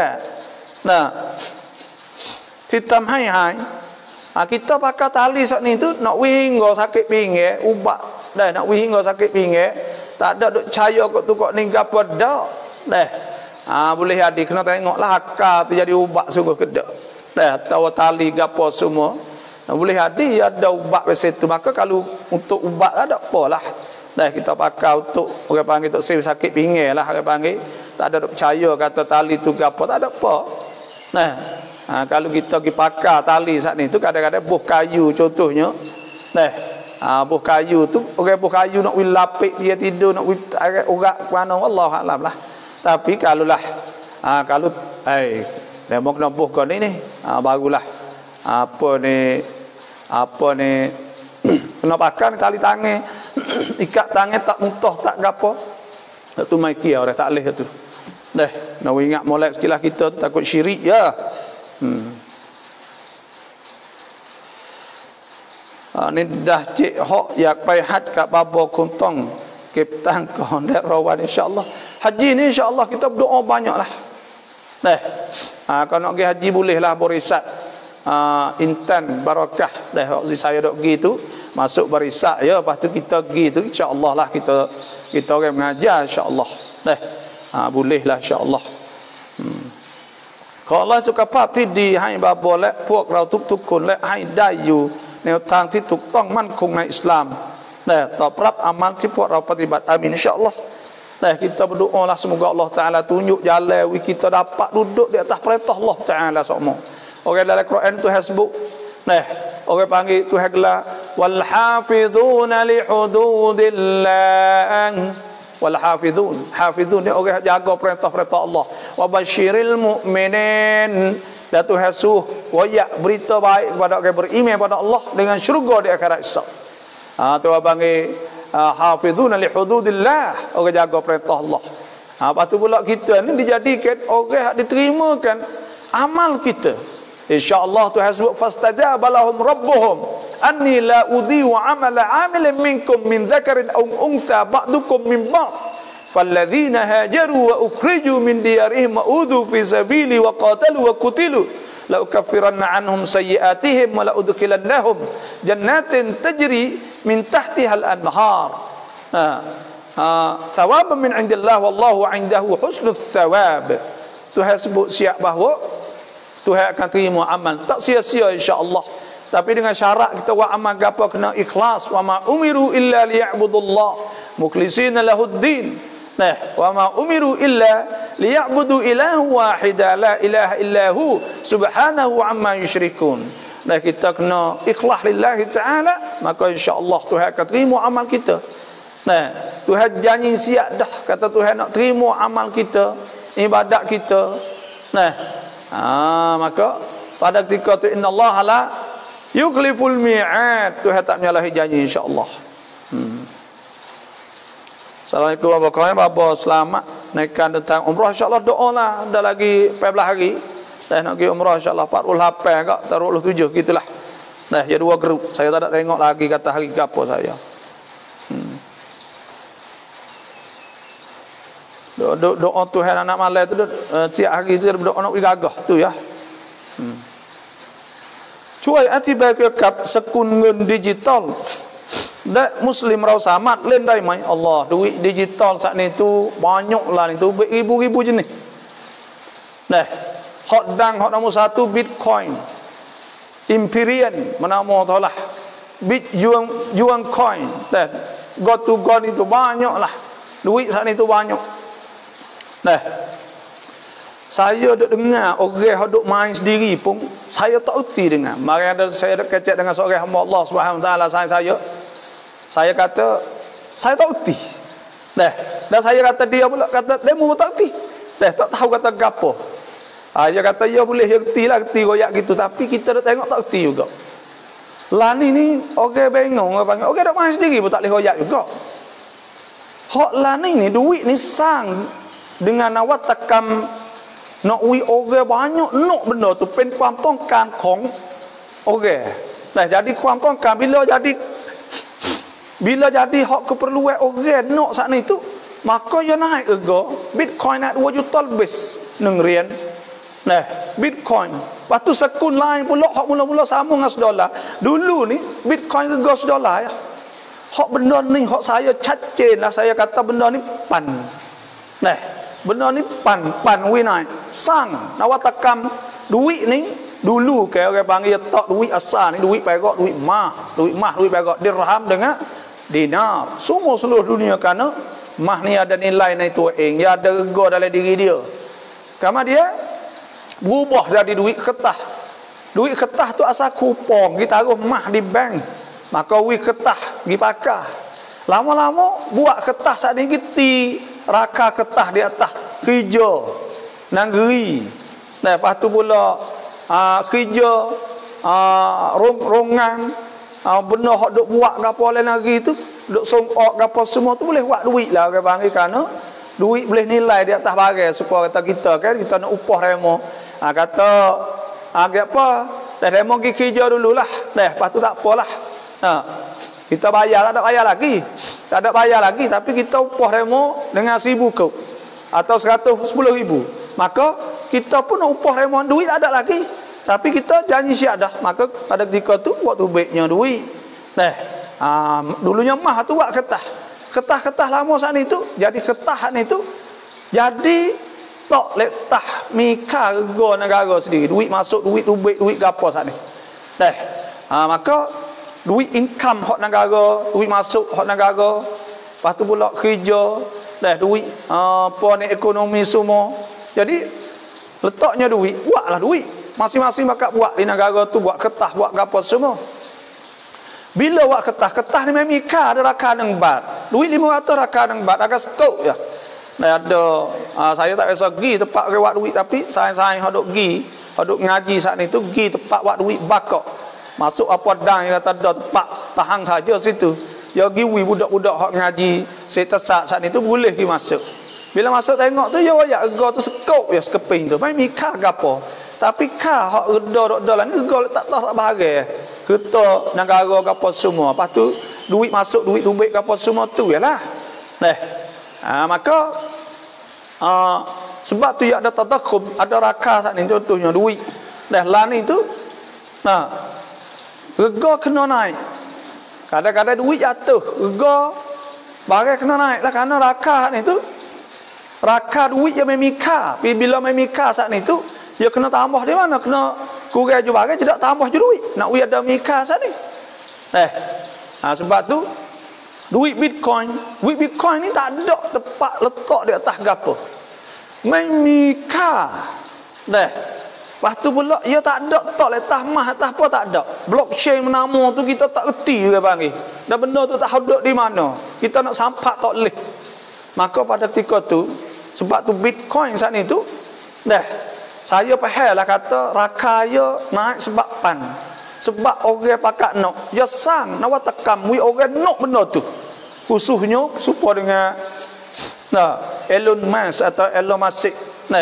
ที่ทำให้หายkita pakai tali saat ni tu nak wihinggo sakit pinggir ubat dah nak wihinggo sakit pinggir tak ada duk cahaya kok tu kok ni gapo dak dah boleh jadi kena tengoklah akal tu jadi ubat sungguh ke dak dah tahu tali gapo semua boleh jadi ada ubat di situ maka kalau untuk ubat ada apalah dah kita pakai untuk orang panggil untuk sakit pinggir lah orang panggil tak ada duk percaya kata tali tu gapo tak ada apa kalau kita pergi pakai tali saat ni tu kadang-kadang buh kayu contohnya buh kayu tu orang buh kayu nak lapik dia tidur nak urat mana Allah alam lah tapi kalau lah kalau demok nak buh kau ni barulah apa ni kena pakai ni tali tangan ikat tangan tak muntah tak gapo tu mai kia orang tak leh tu nak ingat molek sekilah kita tu takut syirik ya ni dah cik hok yak pai had kat babo kuntong keptang kon dak rawan insyaallah haji ni insyaallah kita berdoa banyaklah kalau nak pergi haji bolehlah berisat intan barakah saya dok pergi tu masuk berisat ya lepas tu kita pergi tu insyaallah lah kita orang mengajar insyaallah bolehlah insyaallah kalau Allah sukaภาพที่ดีให้บาปและพวกเราทุกๆคนและให้ได้อยู่แนวทางที่ถูกต้องมั่นคงในอิสลามตอบรับอามัลที่พวกเราปฏิบัติอาmin insyaallah kita berdoa lah semoga Allah Taala tunjuk jalan kita dapat duduk di atas perintah Allah Taala semua orang dalam Quran tu sebut orang panggil tu gelar wal hafizuna li hududillah wal hafizun ni orang jaga perintah-perintah Allah wa basyiril mu'minin dan tu hasuh wayak berita baik kepada orang beriman pada Allah dengan syurga di akhirat esok tu panggil hafizun li hududillah orang jaga perintah Allah lepas tu pula kita ni dijadikan orang diterimakan amal kita insyaallah tu hasbuk fastajaba lahum rabbuhum anni la udhi'u 'amala 'amilin minkum min dzakarin aw untha ba'dukum min ba'd falladzina hajaru wa ukhriju min diyarihim wa udhu fi sabili wa qatalu wa qutilu la ukaffiranna 'anhum sayyi'atihim wa la udkhilannahum jannatin tajri min tahtiha al-anhar thawaban min 'indillah wallahu 'indahu husnul thawab tu hasbuk siap bahawa Tuhan akan terima amal tak sia-sia insya-Allah tapi dengan syarat kita buat amal gapo kena ikhlas wa ma umiru illa liya'budullah mukhlishina lahuddin wa ma umiru illa liya'budu ilahu wahida la ilaha illahu subhanahu amma yusyrikun kita kena ikhlas lillahi ta'ala maka insya-Allah Tuhan akan terima amal kita Tuhan janji siap dah kata Tuhan nak terima amal kita ibadat kita maka pada ketika tu innallaha la yukhliful mi'ad Tuhan tak menyalahi janji insyaallah. Assalamualaikum warahmatullahi wabarakatuh. Selamat naikkan tentang umrah insyaallah doalah dah lagi 14 hari dah nak pergi umrah insyaallah 48 kak 47 gitulah. Ya 2 grup. Saya tak ada tengok lagi kata hari gapo saya. Doa Tuhan anak malam tu tiap hari tu berdoa nak gagah tu ya. Cuai atibai ke kap sekun ngun digital. Dak muslim rau samat len dai mai Allah duit digital saat ni tu banyaklah ni tu ribu-ribu jenis. Hot dang hot nombor 1 Bitcoin. Imperial menama tahulah. Bit juang coin. Go to God itu banyaklah. Duit saat ni tu banyak. Saya duk dengar orang duk main sendiri pun saya tak erti dengar. Mari ada saya duk kecek dengan seorang hamba Allah Subhanahu Wa Taala saya kata saya tak erti. Dan saya kata dia pula kata dia pun tak erti. Tak tahu kata gapo. Dia kata ya boleh ertilah erti royak gitu tapi kita duk tengok tak erti juga. Lah ni orang bengong orang panggil orang duk main sendiri pun tak boleh royak juga. Hak lah ni duit ni sang dengan awak takam nak wi orang banyak nak benda tu penความต้องการของorang. Jadi ความต้องการbila jadi hak keperluan orang nak saat ni tu maka dia naik harga. Bitcoin naik 2 juta lebih 1 rian. Nah, Bitcoin. Lepas tu sekun lain pula hak mula-mula sama dengan $1. Dulu ni Bitcoin harga $1 ya. Hak benda ni hak saya cacin lah, saya kata benda ni pan. Nah, benda ni pan wi naik. Sang nawatakam duit ni dulu ke orang panggil tak duit asal ni, duit perak, duit perak, dirham dengan dinar. Semua seluruh dunia kerana mah ni ada nilai ni tu dia ada harga dalam diri dia. Karena dia berubah jadi duit kertas. Duit kertas tu asal kupon, kita taruh mah di bank. Maka duit kertas pergi pakai. Lama-lama buat kertas saat ni kita raka kertas di atas kerja negeri. Nah, lepas tu pula kerja rongan benda hak duk buat gapo lain lagi tu, duk songkok gapo semua tu boleh buat duit lah orang panggil, kerana duit boleh nilai di atas barang. Supaya kata kita kan kita nak upah remo, kata apa dah remo pergi kerja dululah, lepas tu tak apalah, kita bayar, tak ada bayar lagi, tak ada bayar lagi, tapi kita upah remo dengan 1,000 kau atau 110,000, maka kita pun nak upah remo duit tak ada lagi, tapi kita janji siap dah. Maka pada ketika tu waktu baiknya duit. Dulunya mah tu buat kertas lama saat itu, jadi kertas ni tu jadi tak letah mika harga negara sendiri, duit masuk, duit baik, duit gapo saat ni. Maka duit income hak negara, duit masuk hak negara, lepas tu pula kerja, duit apa ni ekonomi semua. Jadi letaknya duit, buatlah duit. Masing-masing bakat buat di negara tu, buat kertas, buat gapo semua. Bila buat kertas ni memang ada raka dengan bat. Duit 500 raka dengan bat, agak skop ya. Ada saya tak biasa pergi tempat buat duit, tapi saya duk pergi, duk ngaji saat ni tu pergi tempat buat duit bakok. Masuk apa dang kata ada tempat tahan saja situ. Ya pergi budak-budak hak ngaji setesak saat ni tu boleh pergi masuk. Bila masuk tengok tu ya wayak harga tu skop ya, sekeping tu. Mai mika gapo. Tapi kah hak reda lah ni harga tak tahu tak bahagia. Kita negara gapo semua. Lepas tu duit masuk, duit tumbik gapo semua tu yalah. Maka sebab tu ya ada tadakhum, ada raka saat ni contohnya duit. Lah ni tu harga kena naik. Kadang-kadang duit jatuh, harga barang kena naik lah, kerana raka ni tu raka duit yang memika. Bila memika saat ni tu dia kena tambah di mana, kena kurang je barang, tidak tambah je duit. Nak we ada mika saat ni. Sebab tu duit Bitcoin ni tak ada tempat letak di atas gapo. Memika. Lepas tu pula ia tak ada letak letak mah atas apa, tak ada. Blockchain menama tu kita tak reti dia panggil. Dan benda tu tak ada di mana. Kita nak sampak tak leh. Maka pada ketika tu, sebab tu Bitcoin saat ni tu saya faham lah kata rakaya naik sebab pan. Sebab orang pakat nak dia sang nawatakam we orang nak benda tu. Khususnya supaya dengan Elon Musk atau Elon Musk.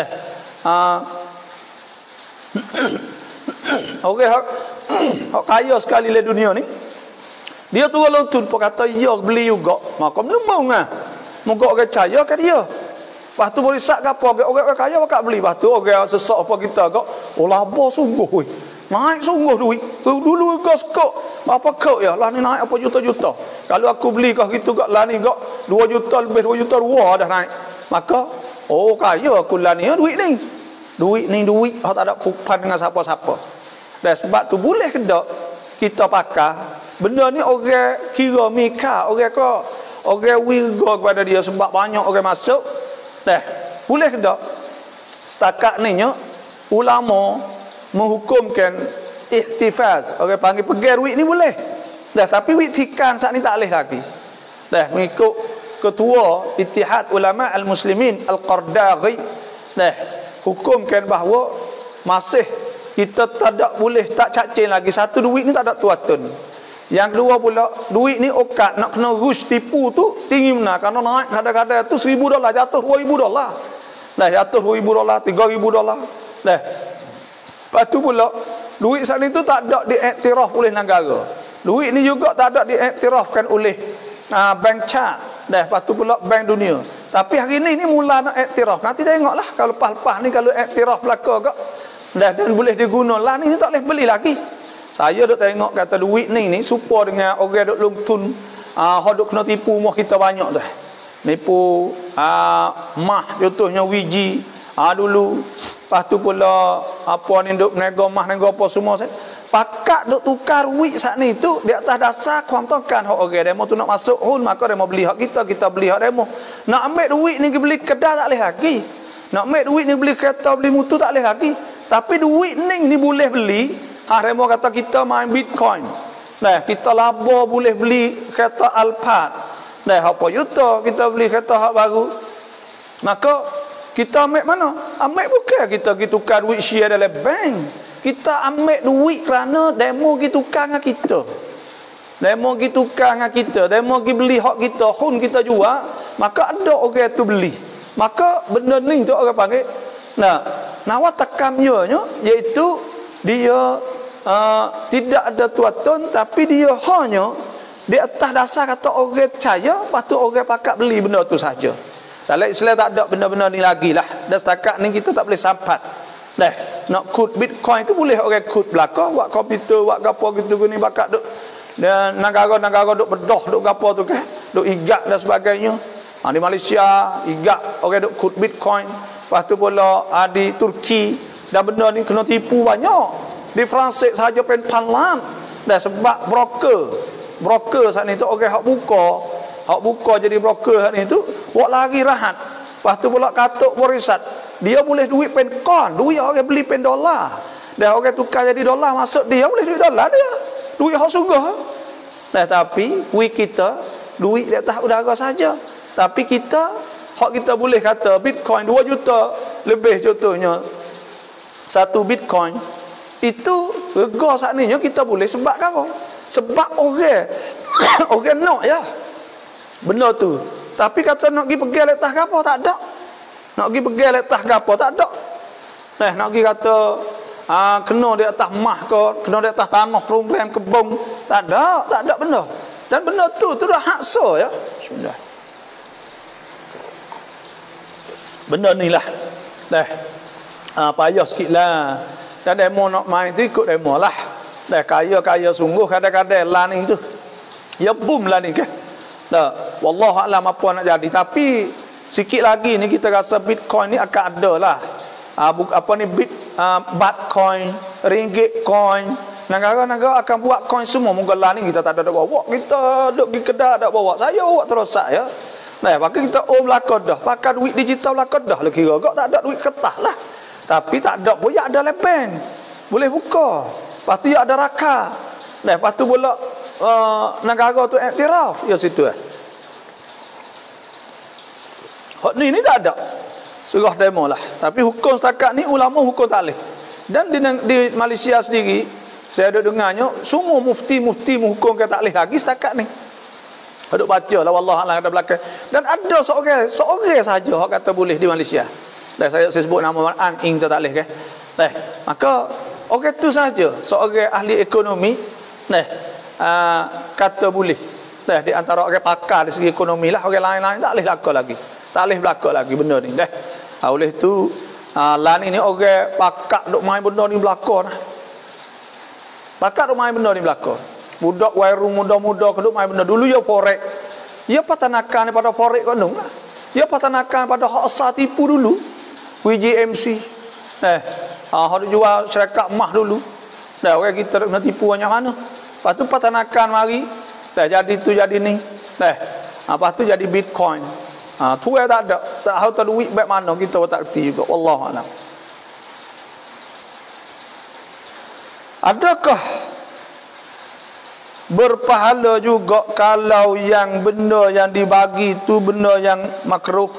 Orang hak kaya sekali di dunia ni. Dia tu kalau tu kata ya beli juga, maka menembung moga orang percaya ke dia. Lepas tu boleh sak ke apa, orang kaya bakal beli. Lepas tu orang sesak apa kita kok, laba sungguh weh. Naik sungguh duit. Dulu harga skok berapa kok ya, lah ni naik apa juta-juta. Kalau aku beli kah gitu kak lah ni kak 2 juta lebih, 2 juta 2 dah naik. Maka kaya aku lah ni duit ni. Duit tak ada pupan dengan siapa-siapa. Dan sebab tu boleh ke tak kita pakai benda ni, orang kira mika, orang wirga kepada dia sebab banyak orang masuk. Boleh ke tak? Setakat ni ulama menghukumkan ihtifaz, orang panggil pegang duit ni boleh. Tapi duit tikan saat ni tak boleh lagi. Mengikut ketua Ittihad Ulama Al-Muslimin Al-Qardaghi hukumkan bahawa masih kita tak boleh tak cacing lagi. Satu, duit ni tak ada tuatun. Yang kedua pula, duit ni okat nak kena rush tipu tu tinggi benar. Kerana naik kadang-kadang tu $1,000 jatuh $2,000. Jatuh $2,000, $3,000. Lepas tu pula duit saat ni tu tak ada diiktiraf oleh negara. Duit ni juga tak ada diiktirafkan oleh bank Chad. Lepas tu pula bank dunia. Tapi hari ni mula nak iktiraf. Nanti tengoklah kalau lepas-lepas ni kalau iktiraf belaka kak dan boleh digunalah ni tak boleh beli lagi. Saya duk tengok kata duit ni supaya dengan orang duk lungtun hok duk kena tipu muah kita banyak dah. Nipu mah contohnya wiji dulu. Lepas tu pula apa ni duk nego mah nego apa semua pakat duk tukar duit saat ni tu di atas dasar kuam tokan hok orang demo tu nak masuk hun maka demo beli hak kita beli hak demo. Nak ambil duit ni beli kedai tak boleh lagi. Nak ambil duit ni beli kereta beli motor tak boleh lagi. Tapi duit ni boleh beli. Demo kata kita main Bitcoin. Nah, kita laba boleh beli kereta Alphard. Nah, apa juta kita beli kereta hak baru. Maka kita ambil mana? Ambil bukan kita tukar duit share dalam bank. Kita ambil duit kerana demo kita tukar dengan kita. Demo kita tukar dengan kita. Demo kita beli hak kita. Hun kita jual. Maka ada orang tu beli. Maka benda ni tu orang panggil. Nawat tekamnya iaitu dia tidak ada tuatun. Tapi dia hanya di atas dasar kata orang percaya. Lepas tu orang pakat beli benda tu saja. Dalam Islam tak ada benda-benda ni lagi lah. Dan setakat ni kita tak boleh sampat. Nak kod Bitcoin tu boleh orang kod belakang, buat komputer, buat gapo gitu ni bakat duk dan negara-negara duk bedah duk gapo tu kan, duk igat dan sebagainya. Di Malaysia igat orang duk kod Bitcoin. Lepas tu pula di Turki dan benda ni kena tipu banyak. Di Perancis saja pan dan sebab broker saat ni tu orang hak buka jadi broker saat ni tu buat lari rahat. Lepas tu pula katuk warisan. Dia boleh duit pen kon, duit orang beli pen dolar. Dan orang tukar jadi dolar masuk dia boleh duit dolar dia. Duit hak sungguh. Tapi duit kita duit di atas udara saja. Tapi kita hak kita boleh kata Bitcoin 2 juta lebih contohnya. Satu Bitcoin itu rega saat ni kita boleh sebab apa? Sebab orang nak ya. Benda tu. Tapi kata nak pergi pegang letak apa tak ada. Nak pergi pegang letak apa tak ada. Nak pergi kata kena di atas mah ke, kena di atas tanah rumah kebun, tak ada benda. Dan benda tu dah haksa ya. Bismillah. Benda ni lah. Payah sikitlah. Dan demo nak main tu ikut demo lah. Kaya sungguh kadang-kadang lah ni tu. Ya boom lah ni kan. Wallahu a'lam apa nak jadi. Tapi sikit lagi ni kita rasa Bitcoin ni akan ada lah. Bitcoin, ringgit coin. Negara-negara akan buat coin semua. Mungkin lah ni kita tak ada bawa. Kita duduk di kedai tak bawa. Saya bawa terosak ya. Maka kita belakang dah. Pakai duit digital belakang dah. Kira tak ada duit kertas lah. Tapi tak ada pun ya ada lepeng. Boleh buka. Lepas tu ya ada raka. Lepas tu pula negara tu iktiraf. Ya situ Hak ni tak ada. Serah demo lah. Tapi hukum setakat ni ulama hukum tak boleh. Dan di Malaysia sendiri saya ada dengarnya semua mufti menghukumkan tak boleh lagi setakat ni. Duk baca lah wallahualam ada belakang. Dan ada seorang saja hak kata boleh di Malaysia. Saya sebut nama An Ing tak boleh kan. Maka orang tu saja seorang ahli ekonomi kata boleh. Di antara orang pakar di segi ekonomi lah, orang lain-lain tak boleh lakukan lagi. Tak boleh berlaku lagi benda ni oleh tu lan ini orang pakak duk main benda ni berlaku pakak duk main benda ni berlaku. Budak warung muda-muda duk main benda dulu ya forex. Ya patanakan daripada forex kandung lah. Ya patanakan pada hak asal tipu dulu. WJMC. Hak jual syarikat mah dulu. Orang kita nak tipu banyak mana. Lepas tu patanakan mari. Jadi tu jadi ni. Lepas tu jadi Bitcoin. Tu tak ada. Tak tahu tak duit baik mana kita tak kerti juga. Wallahualam. Adakah berpahala juga kalau yang benda yang dibagi tu benda yang makruh?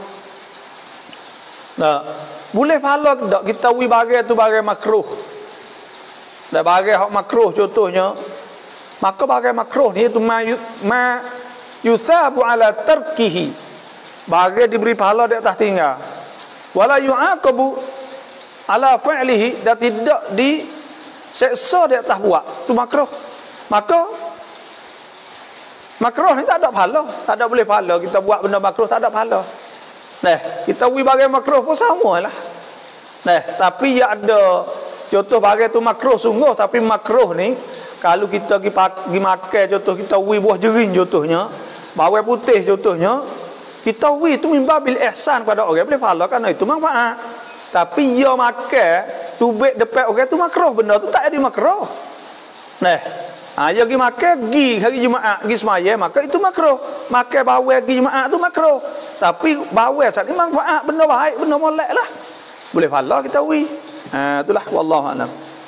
Boleh pahala tak kita bagi tu bagi makruh? Dan bagi hak makruh contohnya, maka bagi makruh ni itu ma yusabu ala tarkihi. Bagi diberi pahala di atas tinggal. Wala yu'aqabu ala fi'lihi, dan tidak diseksa di atas buat. Itu makruh. Maka makruh ni tak ada pahala. Tak ada boleh pahala. Kita buat benda makruh tak ada pahala. Nah, kita wi bagai makruh pun sama lah. Nah, tapi ya ada contoh bagai tu makruh sungguh, tapi makruh ni kalau kita pergi makan, contoh kita wi buah jering contohnya, bawang putih contohnya, kita wi tu mimba bil ihsan pada orang boleh pahala kerana itu manfaat. Tapi ya makan tubik depan orang tu makruh, benda tu tak ada makruh. Nah, ya pergi makan pergi hari Jumaat, pergi semaya, maka itu makruh. Makan bawang pergi Jumaat tu makruh. Tapi bawang saat ni manfaat, benda baik, benda molek lah. Boleh pahala kita wi. Itulah wallahu a'lam.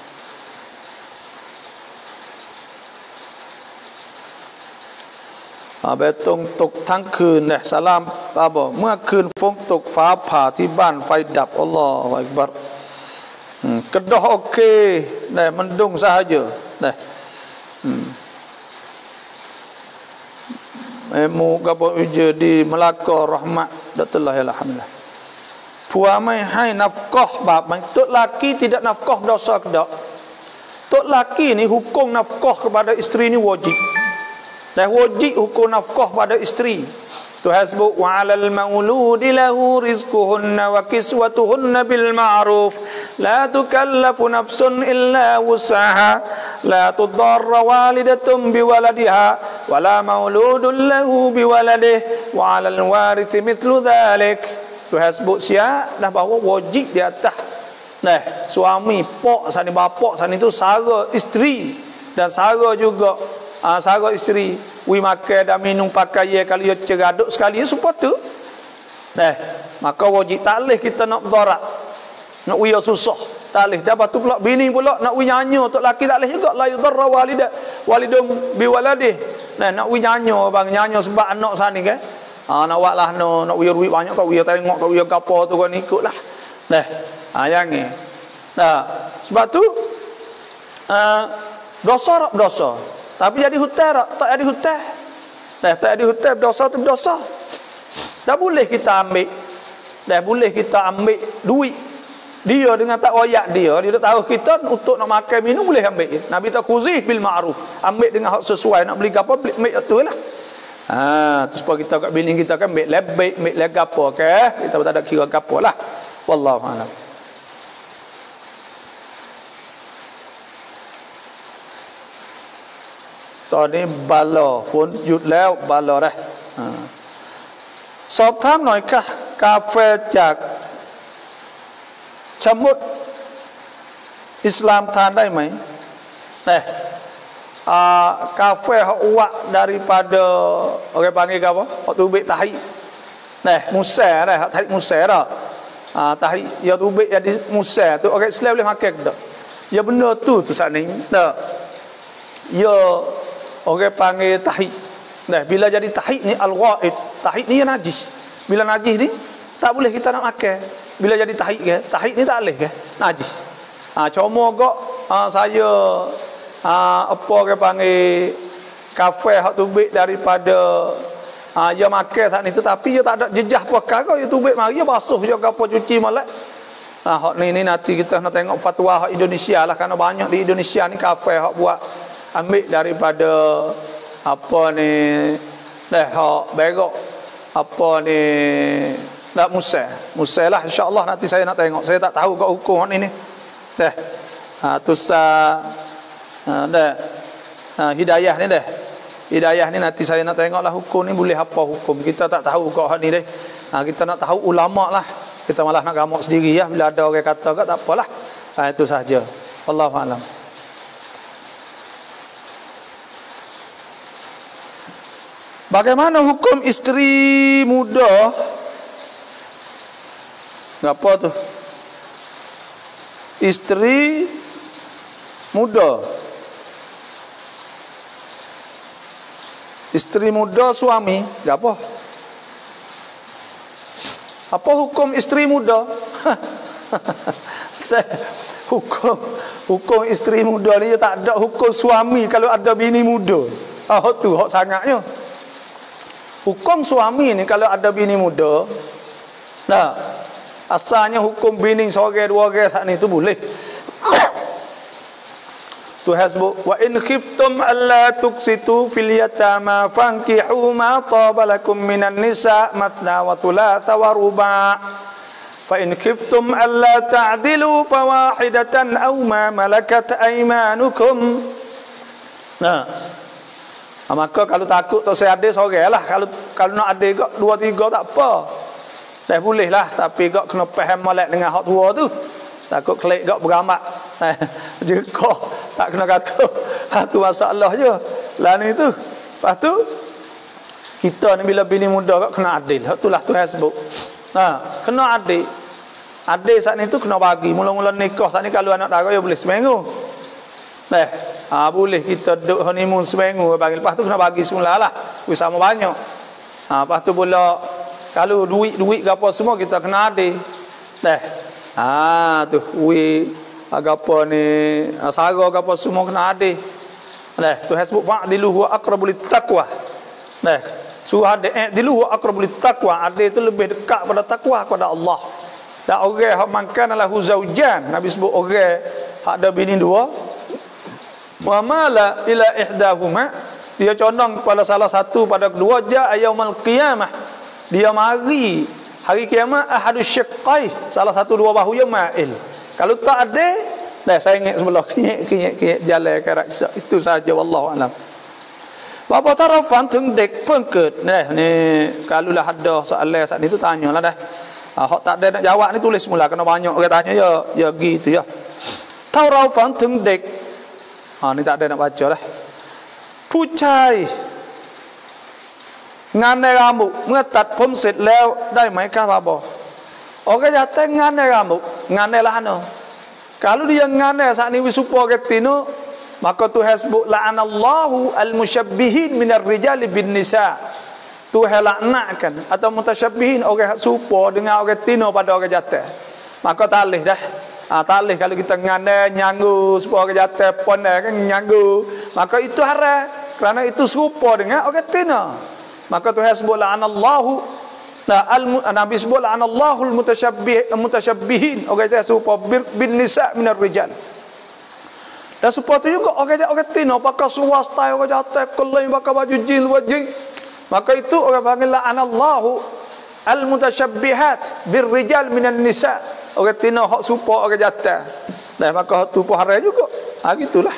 Betong tokทั้งคืนนะสลามบอกเมื่อคืนฝนตกฟ้าผ่าที่บ้านไฟดับอัลลอฮฺอักบัรkedah okey dah mendung sahaja dah mu gapo uja di Melaka rahmat datullah alhamdulillah puan mai hai nafkah bab tok laki tidak nafkah dosa kedak tok laki ni hukum nafkah kepada isteri ni wajib dah wajib hukum nafkah pada isteri tu hasbu wa 'alal mauludi lahu rizquhunna wa kiswatuhunna bil ma'ruf la tukallafu nafsun illa wus'aha la tudarra walidatun biwaladiha wa la mauludun lahu biwaladihi wa 'alal warithi mithlu dhalik tu hasbu sia dah bahawa wajib di atas nah suami pak sani bapak sani tu sara isteri dan sara juga sara isteri wi makan dan minum pakai kalau dia ceraduk sekali supaya tu nah maka wajib tak leh kita nak berdarat nak wi susah tak leh dapat tu pula bini pula nak wi nyanyo tok laki tak leh juga la yudarra walidum biwaladih nah nak wi nyanyo bang nyanyo sebab anak sani ke nak buatlah nak wi duit banyak kau wi tengok kau wi gapo tu kan ikutlah nah yang ni nah sebab tu dosa tapi jadi hutang tak jadi hutang. Tak jadi hutang berdosa tu berdosa. Tak boleh kita ambil. Dah boleh kita ambil duit dia dengan tak wayak dia tak tahu kita untuk nak makan minum boleh ambil. Nabi tak khuzih bil ma'ruf. Ambil dengan hak sesuai nak beli apa beli ambil tu lah. Tu supaya kita kat bini kita kan ambil lebih ambil gapo ke kita tak ada kira gapo lah. Wallahu a'lam.ตอนนี้บาลอฝนหยุดแล้วบาลอได้สอบถามหน่อยค่ะกาแฟจากชะมุดอิสลามทานได้ไหมkafe hak uak daripada orang panggil apa hak tubik tahi musa dah hak tahi musa dah tahi ya tubik jadi musa tu orang Islam boleh makan ke tak ya benar tu saat ni tak ya orang panggil tahid. Nah, bila jadi tahid ni al-ghaid, tahid ni najis. Bila najis ni tak boleh kita nak makan. Bila jadi tahid ke, tahid ni tak boleh ke? Najis. Cuma gak saya apa orang panggil kafe hak tubik daripada dia makan saat ni tetapi dia tak ada jejak pakai kau dia tubik mari dia basuh juga apa cuci molek. Hak ni nanti kita nak tengok fatwa hak Indonesia lah kerana banyak di Indonesia ni kafe hak buat ambil daripada apa ni hak berok apa ni nak musa lah insya-Allah nanti saya nak tengok saya tak tahu kau hukum ni hidayah ni hidayah ni nanti saya nak tengoklah hukum ni boleh apa hukum kita tak tahu kau ni kita nak tahu ulama lah kita malah nak gamak sendiri ya bila ada orang kata tak apalah itu saja wallahu a'lam. Bagaimana hukum isteri muda? Apa tu? Isteri muda. Isteri muda suami, apa? Apa hukum isteri muda? hukum isteri muda ni tak ada hukum suami kalau ada bini muda. Tu hak sangatnya. Hukum suami ni kalau ada bini muda, asalnya hukum bini seorang dua orang saat ni tu boleh. Tuhan sebut wa in khiftum alla tuqsitu fil yatama fankihu ma tabalakum minan nisa mathna wa thulatha wa ruba' fa in khiftum alla ta'dilu fawahidatan aw ma malakat aymanukum. Nah, maka kalau takut tak saya ada seorang lah. Kalau nak ada kok 2 3 tak apa. Dah boleh lah, tapi kok kena faham molek dengan hak tua tu. Takut klik kok beramak. Jika tak kena kata tu masalah je. Lah ni tu. Lepas tu kita ni bila bini muda kok kena adil. Itulah Tuhan sebut. Kena adil. Adil saat ni tu kena bagi. Mula-mula nikah saat ni kalau anak dara ya boleh seminggu. Boleh kita duduk honeymoon seminggu bagi. Lepas tu kena bagi semula lah. Sama banyak. Lepas tu pula kalau duit ke apa semua kita kena adil. Tu duit apa ni sara ke apa semua kena adil. Tuhan sebut fa'dilu huwa aqrabu littaqwa. Suruh adil dilu huwa aqrabu littaqwa. Adil itu lebih dekat pada takwa kepada Allah. Dan orang hak makan adalah zaujan. Nabi sebut orang hak ada bini 2 wa mala ila ihdahuma, dia condong pada salah satu pada kedua, ja yaumul qiyamah, dia mari hari kiamat ahadus syiqqai, salah satu 2 bahu yang mail. Kalau tak ada, dah saya ingat sebelah kinyek jalan ke raksa. Itu saja wallahu alam. Bapa tarafan tengdek pengket. Ni kalau lah ada soalan saat itu tanyalah dah. Hak tak ada nak jawab ni tulis semula, kena banyak orang tanya ya gitu ya. Tarafan tengdek. Ni tak ada nak baca dah. Pucai ngานในรามุเมื่อตัดผมเสร็จแล้วได้ไหมครับบาOrang jatuh ngane rambut, ngane lahano. Kalau dia ngane saat ini wisupo ketino, maka Tuhan sebut la'anallahu al-musyabbihin minar rijali bin nisa. Tuhan laknatkan atau mutasyabbihin orang supo dengan orang tino pada orang jatuh. Maka talih dah. Talih kalau kita ngane nyanggu supaya orang jatuh pondai kan nyanggu, maka itu haram kerana itu serupa dengan orang tino. Maka Tuhan sebut la'anallahu Nabi sebut la'anallahul mutashabbihin, orang itu serupa bin nisa minar rijal. Dan seperti juga orang tino pakai swasta, orang jatuh kelai pakai baju jil wajing, maka itu orang panggil la'anallahu al mutashabbihat bir rijal minan nisa. Orang tino hak serupa orang jatuh, dan maka hak tu pun haram juga. Gitulah.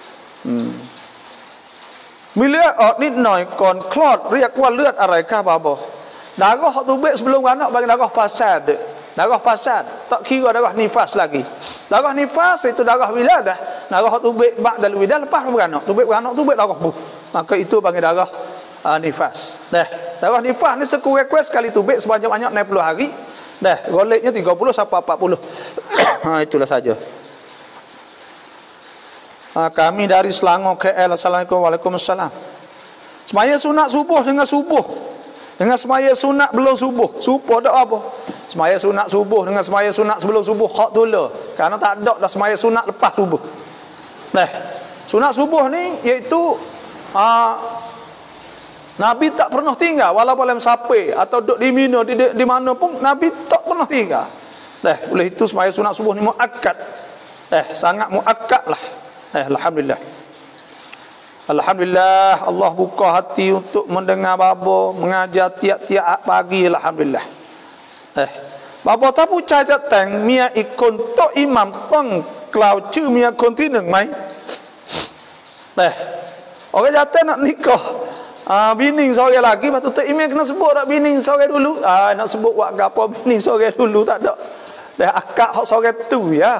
Bila ni noi kon clot เรียกว่าเลือดอะไรครับบาบอ Darah hak tubik sebelum anak bagi darah fasad. Darah fasad tak kira darah nifas lagi. Darah nifas itu darah wiladah. Darah hak tubik ba'dal wiladah lepas beranak. Tubik beranak tubik darah bu. Maka itu panggil darah nifas. Darah nifas ni sekurang-kurang sekali tubik sebanyak-banyak 60 hari. Goleknya 30 sampai 40. Itulah saja. Kami dari Selangor KL. Assalamualaikum Waalaikumsalam. Semaya sunat subuh dengan subuh. Dengan semaya sunat belum subuh. Subuh tak apa. Semaya sunat subuh dengan semaya sunat sebelum subuh hak tula. Karena tak ada dah semaya sunat lepas subuh. Sunat subuh ni iaitu Nabi tak pernah tinggal walaupun dalam sapai atau duduk di Mina di mana pun Nabi tak pernah tinggal. Oleh itu semaya sunat subuh ni muakkad. Sangat muakkad lah. Alhamdulillah. Alhamdulillah Allah buka hati untuk mendengar bapa mengajar tiap-tiap pagi. Alhamdulillah. Bapa tak pu cacat tang mia ikon to imam tong klau chư mia konที่1ไหม Orang jatuh nak nikah bini seorang lagi, lepas tu tok imam kena sebut tak bini seorang dulu. Nak sebut buat gapo bini seorang dulu tak ada. Akak hak seorang tu ya.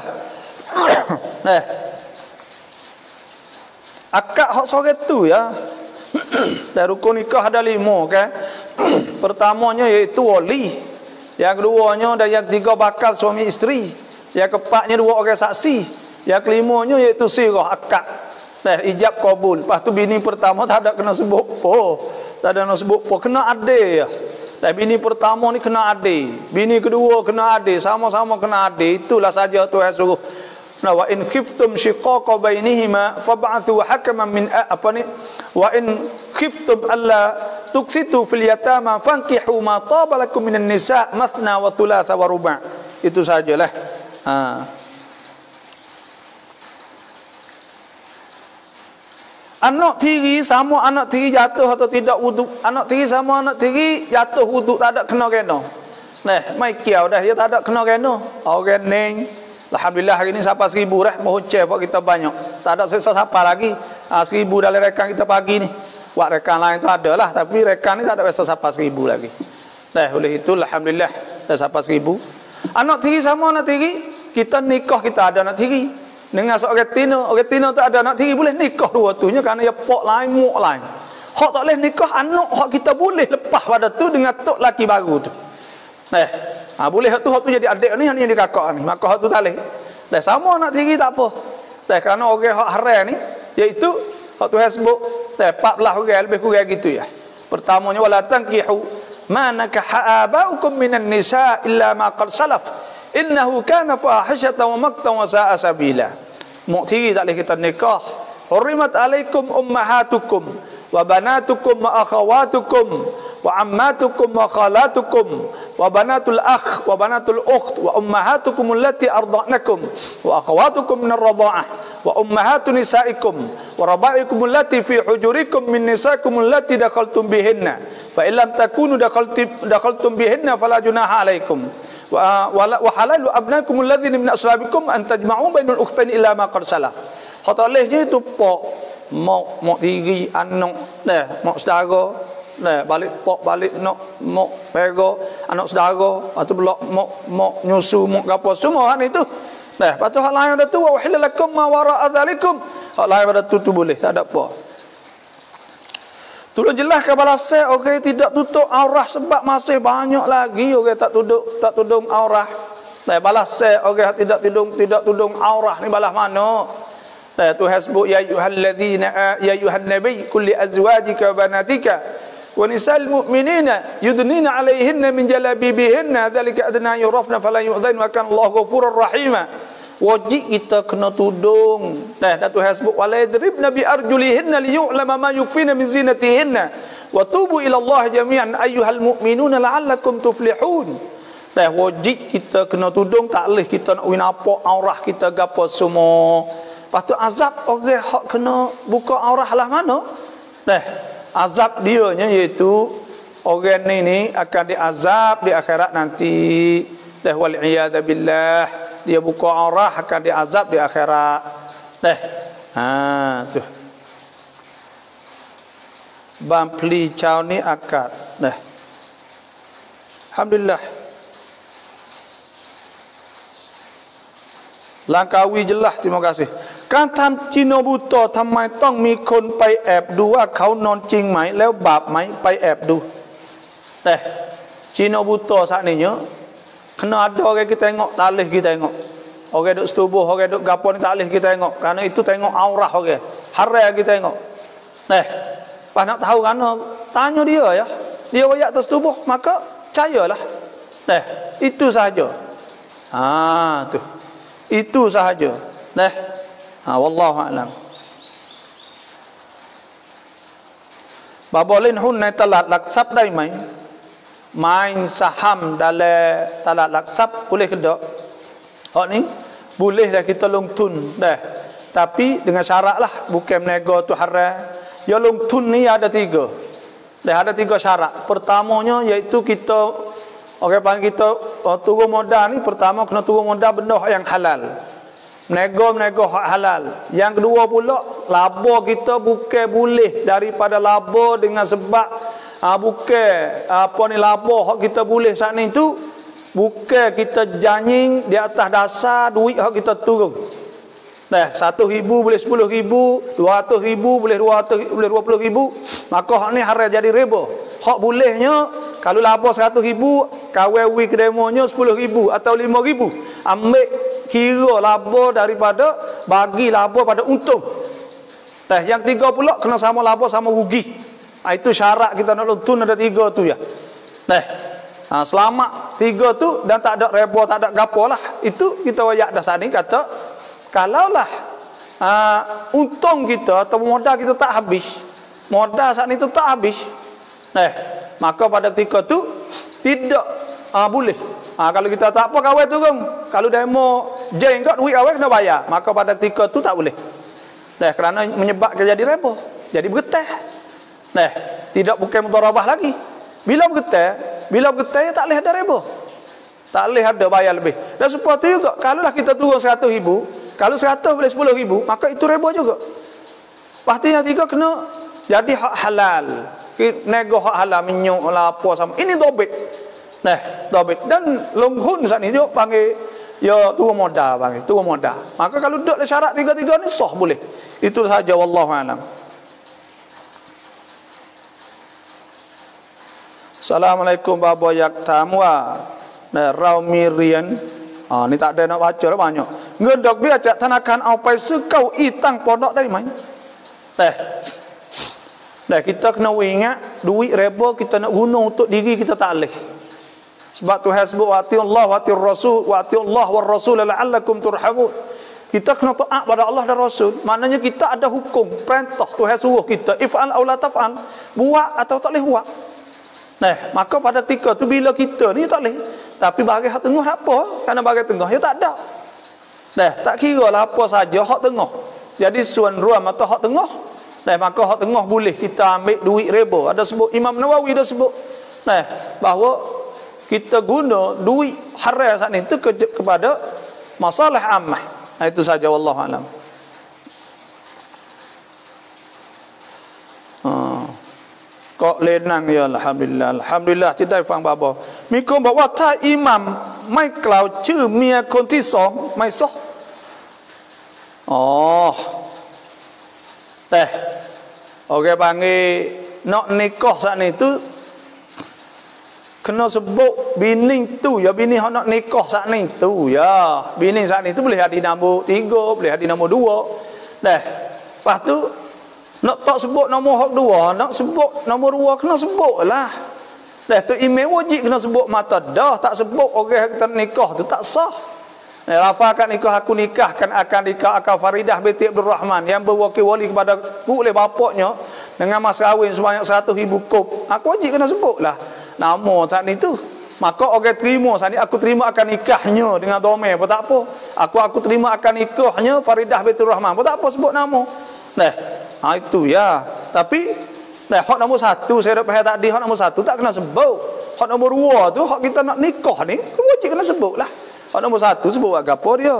Akak hak seorang tu ya. Dan rukun nikah ada 5 kan. Pertamanya iaitu wali. Yang keduanya dan yang ketiga bakal suami isteri. Yang keempatnya 2 orang saksi. Yang kelimanya iaitu sirah akad. Ijab kabul. Lepas tu bini pertama tak ada kena sebut apa. Tak ada kena sebut apa. Kena adil ya. Dan bini pertama ni kena adil. Bini kedua kena adil. Sama-sama kena adil. Itulah saja Tuhan suruh. Wa in khiftum shiqaqa bainihima fab'athu hakaman min wa in khiftum alla tuksitu fil yatama fankihu ma taba lakum minan nisa mathna wa thulatha wa ruba'. Itu sajalah. Anak tiri sama anak tiri jatuh atau tidak wuduk. Anak tiri sama anak tiri jatuh wuduk tak ada kena-kena. Nah, mai kiau dah dia tak ada kena-kena. Orang neng. Alhamdulillah hari ni siapa 1000 dah. Mohon cek buat kita banyak. Tak ada siapa lagi. 1000 dalam rekan kita pagi ni. Buat rekan lain tu ada lah. Tapi rekan ni tak ada siapa 1000 lagi. Nah, oleh itu Alhamdulillah dah siapa 1000. Anak tiri sama anak tiri. Kita nikah kita ada anak tiri. Dengan seorang Tino tak ada anak tiri boleh nikah dua tunya kerana dia pok lain, muak lain. Hak tak boleh nikah anak hak kita boleh lepas pada tu dengan tok laki baru tu. Boleh hak tu jadi adik ni yang dia kakak ni. Maka hak tu tak boleh. Sama anak tiri tak apa. Kerana orang hak haram ni iaitu hak tu sebut 14 orang lebih kurang gitu ya. Pertamanya wala tankihu ma nakaha abaukum minan nisa illa ma qad salaf. Innahu kana fahishatan wa maqtan wa sa'a sabila. Mu'tiri tak boleh kita nikah. Hurrimat alaikum ummahatukum wa banatukum wa akhawatukum wa ammatukum wa khalatukum wa banatul akh wa banatul ukht wa ummahatukum allati arda'nakum wa akhawatukum min ar-radha'ah wa ummahatu nisaikum wa raba'ikum allati fi hujurikum min nisaikum allati dakhaltum bihinna fa illam takunu dakhaltum bihinna fala junaha alaikum wa halalu abnakum alladhina min aslabikum an tajma'u bainal ukhtaini illa ma qad salaf. Kata lehnya itu pok mau tiri anak mau saudara balik pok balik nak mau pego anak saudara atau blok mau nyusu mau gapo semua kan itu. Lepas tu hal lain ada tu wa hilalakum ma wara'a dzalikum. Hal lain ada tu boleh tak ada apa. Tolong jelaskan balasan orang tidak tutup aurah sebab masih banyak lagi orang tak tudung aurah. Balasan orang tidak tudung aurah ni balas mana? Tuhan sebut ya ayyuhalladzina ya ayyuhan nabiy kulli azwajika wa banatika wa nisa'il mu'minina yudnina 'alaihinna min jalabibihinna dzalika adna yurafna fala yu'dhain wa kana Allahu ghafurur rahima. Wajib kita kena tudung. Tuhan sebut wala yadribna bi arjulihinna liyu'lama ma yukfina min zinatihinna wa tubu ila Allah jami'an ayyuhal mu'minuna la'allakum tuflihun. Wajib kita kena tudung, tak boleh kita nak nampak aurah kita gapo semua. Lepas tu azab orang hak kena buka aurah lah mana? Azab dia nya iaitu orang ni akan diazab di akhirat nanti. Wal iyad billah. Dia buka aurah akan diazab di akhirat. Tu. Bam pli caw ni akad. Alhamdulillah. Langkawi jelas, terima kasih. การทำจีโนบุโตทำไมต้องมีคนไปแอบดูว่าเขานอนจริงไหมแล้วบาปไหมไปแอบดูจีโนบุโตsaat ni nya kena ada orang kita tengok tak boleh kita tengok orang duk setubuh orang duk gapo ni tak boleh kita tengok kerana itu tengok aurah orang haram kita tengok pas nak tahu kerana tanya dia ya dia royak tersetubuh maka percayalah itu sahaja tu itu sahaja wallahu a'lam babolin hunในตลาดหลักทรัพย์ได้ไหม main saham dalam tolak laksab boleh ke tak? Hak ni boleh dah kita longtun dah. Tapi dengan syarat lah bukan menego tu haram. Ya longtun ni ada 3. Dah ada 3 syarat. Pertamanya iaitu kita orang panggil kita turun modal ni pertama kena turun modal benda yang halal. Menego hak halal. Yang kedua pula laba kita bukan boleh daripada laba dengan sebab bukan apa ni laba hak kita boleh saat ni tu bukan kita janying di atas dasar duit hak kita turun. 1,000 boleh 10,000, 200,000 boleh 20,000, maka hak ni haram jadi riba. Hak bolehnya kalau laba 100,000 kawin wi kedemonya 10,000 atau 5,000, ambil kira laba daripada bagi laba pada untung. Yang 3 pula kena sama laba sama rugi. Itu syarat kita nak lontun ada 3 tu ya. Selamat 3 tu dan tak ada reba tak ada gapo lah. Itu kita wayak dah saat ni kata kalaulah untung kita atau modal kita tak habis. Modal saat ni tu tak habis. Maka pada ketika tu tidak boleh. Kalau kita tak apa kawin turun. Kalau demo jenggot duit awak kena bayar. Maka pada ketika tu tak boleh. Kerana menyebabkan jadi reba. jadi bergetah. Nah, tidak bukan mudharabah lagi. Bila bergetah ya tak boleh ada riba. Tak boleh ada bayar lebih. Dan seperti juga, kalaulah kita turun 100,000, kalau 100 boleh 10,000, maka itu riba juga. Pasti yang tiga kena jadi hak halal. Nego hak halal, minyak lah apa sama. Ini dobit. Nah, dobit. Dan longhun saat ni juga panggil, ya turun modal panggil, turun modal. Maka kalau duduk syarat tiga-tiga ni sah boleh. Itu saja, wallahu a'lam. Assalamualaikum babo yak tamwa. Nah, raumirian. Ni tak ada nak baca dah banyak. Ngedak biar cak tanakan au pai sekau itang podok dai mai. Kita kena ingat duit riba kita nak guna untuk diri kita tak boleh. Sebab Tuhan sebut wa atiullah wa atiur rasul wa atiullah war rasul la'allakum turhamun. Kita kena taat pada Allah dan Rasul. Maknanya kita ada hukum, perintah Tuhan suruh kita if'al aw la taf'al, buat atau tak boleh buat. Maka pada ketika tu bila kita ni tak boleh, tapi bagi hak tengah apa? Kerana bagi tengah ya tak ada. Tak kira lah apa saja hak tengah. Jadi suan ruam atau hak tengah. Maka hak tengah boleh kita ambil duit riba. Ada sebut Imam Nawawi dah sebut. Bahawa kita guna duit haram saat ni tu kepada masalah ammah. Itu saja, wallahu alam. Kok lenang ya alhamdulillah. Alhamdulillahที่ได้ฟังบามีคนบอกว่าถ้าอิหมัมไม่กล่าวชื่อเมียคนที่สองไม่ซอOkey panggil nak nikah saat ni tu kena sebut bini tu ya, bini hak nak nikah saat ni tu ya. Bini saat ni tu boleh ada nombor 3, boleh ada nombor 2. Lepas tu nak tak sebut nombor hak 2, nak sebut nombor 2 kena sebutlah. Tu email wajib kena sebut mata dah, tak sebut orang kita nikah tu tak sah. Lafazkan nikah aku nikahkan akan nikah akal Faridah binti Abdul Rahman yang berwakil wali kepada oleh bapaknya dengan mas kahwin sebanyak 100,000 kop. Aku wajib kena sebutlah nama saat itu. Maka orang terima saat ini, aku terima akan nikahnya dengan domain apa tak apa. Aku terima akan nikahnya Faridah binti Rahman apa tak apa sebut nama. Itu ya. Tapi hak nombor 1 saya dah faham tadi, hak nombor 1 tak kena sebut. Hak nombor 2 tu hak kita nak nikah ni wajib kena sebutlah. Hak nombor 1 sebut apa dia.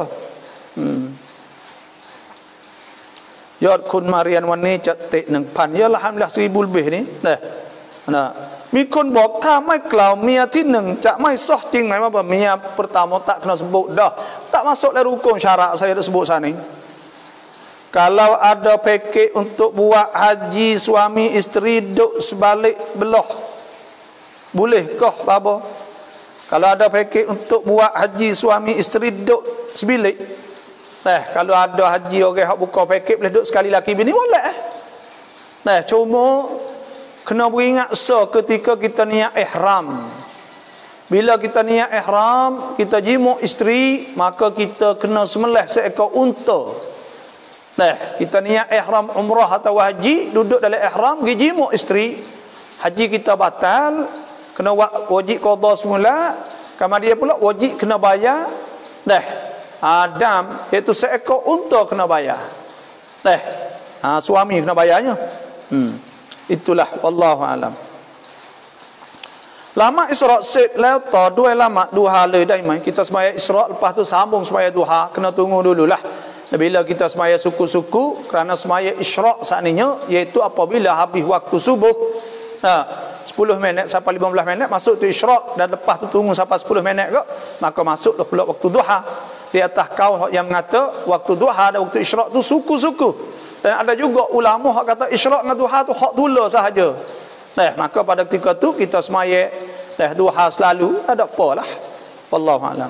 Yod kun Marianวันนี้จะเตะ 1,000 ya alhamdulillah 1000 lebih ni. Miคนบอกถ้าไม่กล่าวเมียที่1จะไม่sahจริงไหมว่าเมีย pertama tak kena sebut dah. Tak masuk dalam rukun syarat saya dah sebut sana ni. Kalau ada pakej untuk buat haji suami isteri duduk sebalik belah, bolehkah bapa? Kalau ada pakej untuk buat haji suami isteri duduk sebilik. Kalau ada haji orang hak buka pakej boleh duduk sekali laki bini boleh. Cuma kena beringat ketika kita niat ihram. Bila kita niat ihram, kita jimuk isteri, maka kita kena sembelih seekor unta. Kita niat ihram umrah atau haji, duduk dalam ihram, pergi jimuk isteri, haji kita batal, kena wajib qada semula, kemudian pula wajib kena bayar. Adam iaitu seekor unta kena bayar. Suami kena bayarnya. Itulah wallahu alam. Lama Isra' set lewat 2 lama 2 hala dah mai. Kita sembahyang Isra' lepas tu sambung sembahyang duha, kena tunggu dululah. Bila kita sembahyang suku-suku, kerana sembahyang Isra' saatnya iaitu apabila habis waktu subuh 10 minit sampai 15 minit masuk tu Isra', dan lepas tu tunggu sampai 10 minit ke, maka masuklah pula waktu duha. Di atas kaul yang mengata waktu duha dan waktu Isra' tu suku-suku. Dan ada juga ulama hak kata Isra' dengan duha tu hak tula sahaja. Maka pada ketika tu kita sembahyang duha selalu, ada apalah. Wallahu a'lam.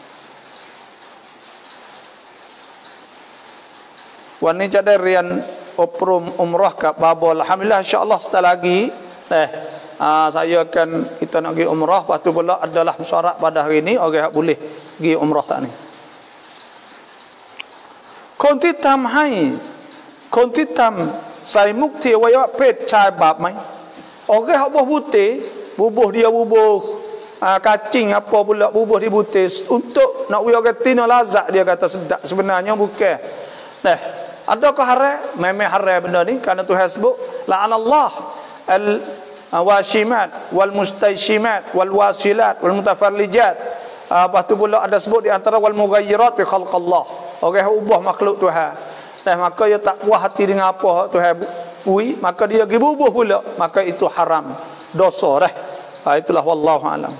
Wan ni jadi rian oprum umrah kat babo. Alhamdulillah insya-Allah setelah lagi saya akan kita nak pergi umrah, lepas tu pula adalah musyarat pada hari ni orang boleh pergi umrah tak ni. คนที่ทำใส่มุกที่อวัยวะเพศชายบาปไหม Orang hak bubuh dia kacing apa pula bubuh di butir untuk nak orang tina lazat, dia kata sedap, sebenarnya bukan. Adakah haram? Memang haram benda ni kerana Tuhan sebut la'anallah al-washimat wal mustaishimat wal wasilat wal mutafarrijat. Lepas tu pula ada sebut di antara wal mughayyirat bi khalqallah. Orang ubah makhluk Tuhan. Dan maka dia tak puas hati dengan apa Tuhan bui, maka dia pergi bubuh pula, maka itu haram, dosa dah. Itulah wallahu alam.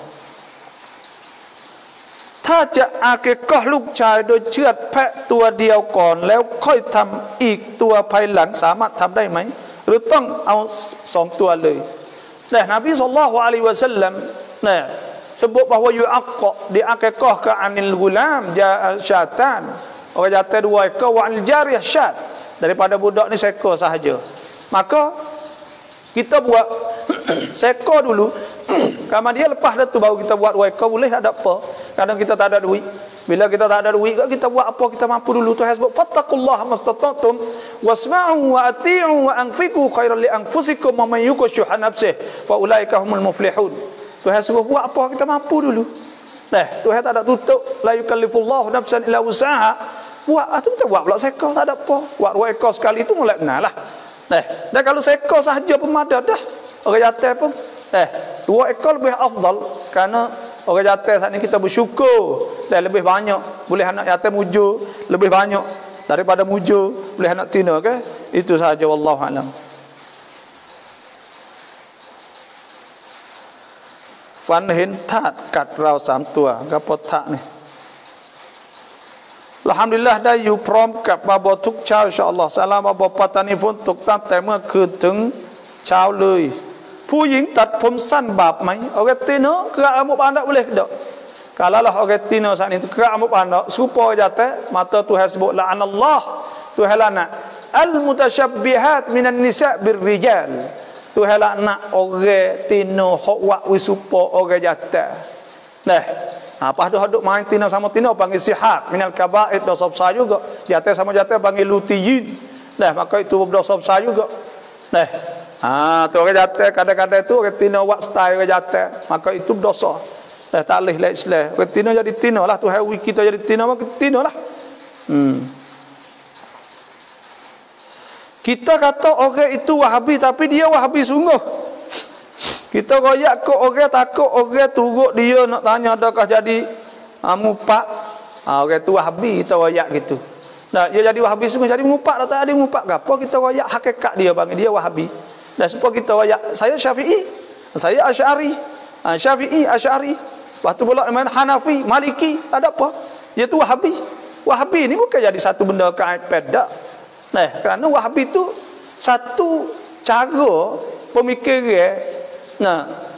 ถ้าจะอาเกกะห์ลูกชายโดยเชือดแพะตัวเดียวก่อนแล้วค่อยทำอีกตัวภายหลังสามารถทำได้ไหมหรือต้องเอา2ตัวเลยnah Nabi sallallahu alaihi wasallam nah sebut bahawa yu'aqqa diakekah ke anil gulam syatan orang jatuh 2 ekor wa anil jariyah syat daripada budak ni seekor sahaja maka kita buat seekor dulu kalau dia lepas dah tu baru kita buat 2 ekor boleh tak ada apa kadang kita tak ada duit bila kita tak ada duit kita buat apa kita mampu dulu Tuhan sebut fattaqullaha mastata'tum wasma'u wa ati'u wa anfiqu khairan li anfusikum wa man yuqashuha nafsihi fa ulaika humul muflihun Tuhan suruh buat apa kita mampu dulu nah Tuhan tak ada tutup la yukallifullahu nafsan illa wus'aha buat tu kita buat pula seekor tak ada apa buat 2 ekor sekali tu mulai benarlah nah dan kalau seekor sahaja pun ada dah orang jatuh pun 2 ekor lebih afdal kerana orang jatuh saat ni kita bersyukur dan lebih banyak boleh anak jatuh mujur lebih banyak daripada mujur boleh anak tina ke itu sahaja wallahu alam. Fan เห็นทาสกัดเรา3ตัวกับปทะนี่อัลฮัมดุลิลละห์ได้อยู่พร้อมกับบาบอทุกเช้าอินชาอัลลอฮ์ซาลามบาบอปัตตานีฝนตกตั้งแต่เมื่อคืนถึงเช้าเลยผู้หญิงตัดผมสั้นบาปไหมorang tino kerak rambut pandak boleh tak kalaulah orang tino saat itu kerak rambut pandak supaya jatuh mata Tuhan sebut la'anallah Tuhan laknat al-mutasyabbihat minan nisa' birrijal Tuhan laknat orang tino hok wak wisupa orang jatuh nah apa duk main tino sama tino panggil sihak minal kaba'id dosa besar juga jatuh sama jatuh panggil lutiyin nah maka itu dosa besar juga nah tu orang jatuh kadang-kadang itu orang tina buat style orang jatuh maka itu berdosa tak boleh lah Islam orang tina jadi tina lah Tuhan kita jadi tina maka tina lah kita kata orang itu wahabi tapi dia wahabi sungguh kita royak ke orang takut orang turut dia nak tanya adakah jadi mupak orang itu wahabi kita royak gitu nah dia jadi wahabi sungguh jadi mupak atau tak ada mupak ke apa kita royak hakikat dia bagi dia wahabi dan supaya kita wayak saya Syafi'i saya Asy'ari Syafi'i Asy'ari waktu pula main Hanafi Maliki ada apa iaitu Wahabi Wahabi ni bukan jadi satu benda kait pedak nah kerana Wahabi tu satu cara pemikiran nah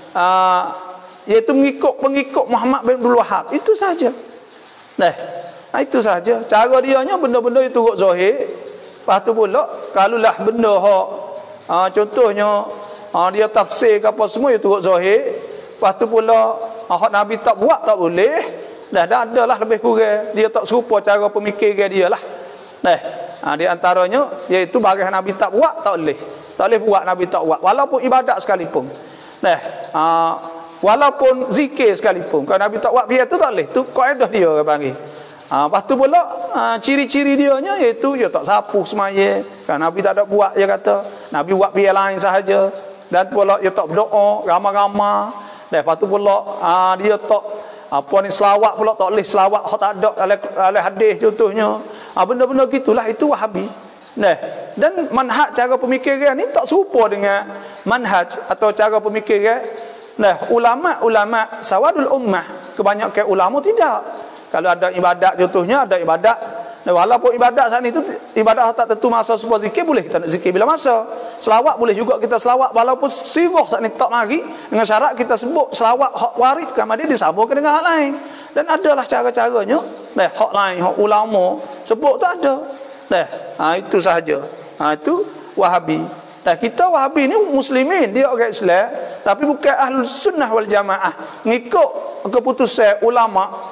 iaitu pengikut Muhammad bin Abdul Wahhab itu saja nah itu saja cara dia nya benda-benda itu turut zahir lepas tu pula kalaulah benda hak contohnya dia tafsir ke apa semua itu turut zahir lepas tu pula hak Nabi tak buat tak boleh dah ada lah lebih kurang dia tak serupa cara pemikiran dia lah nah di antaranya iaitu barang Nabi tak buat tak boleh buat Nabi tak buat walaupun ibadat sekalipun nah walaupun zikir sekalipun kalau Nabi tak buat biar tu tak boleh tu kaedah dia orang panggil lepas tu pula ciri-ciri dia nya iaitu dia tak sapu semaya kan Nabi tak ada buat dia kata Nabi buat biar lain sahaja dan pula dia tak berdoa ramai-ramai dan lepas tu pula dia tak apa ni selawat pula tak boleh selawat tak ada dalam hadis contohnya benda-benda gitulah itu Wahabi nah dan manhaj cara pemikiran ni tak serupa dengan manhaj atau cara pemikiran nah ulama sawadul ummah kebanyakan ulama tidak kalau ada ibadat contohnya ada ibadat walaupun ibadat saat itu ibadat tak tentu masa supaya zikir boleh kita nak zikir bila masa selawat boleh juga kita selawat walaupun sirah saat ini tak mari dengan syarat kita sebut selawat hak warid kerana dia disambungkan dengan hak lain dan adalah cara-caranya hak lain hak ulama sebut tu ada itu sahaja itu Wahabi kita Wahabi ni muslimin dia orang Islam tapi bukan Ahlus Sunnah wal Jamaah ngikut keputusan ulama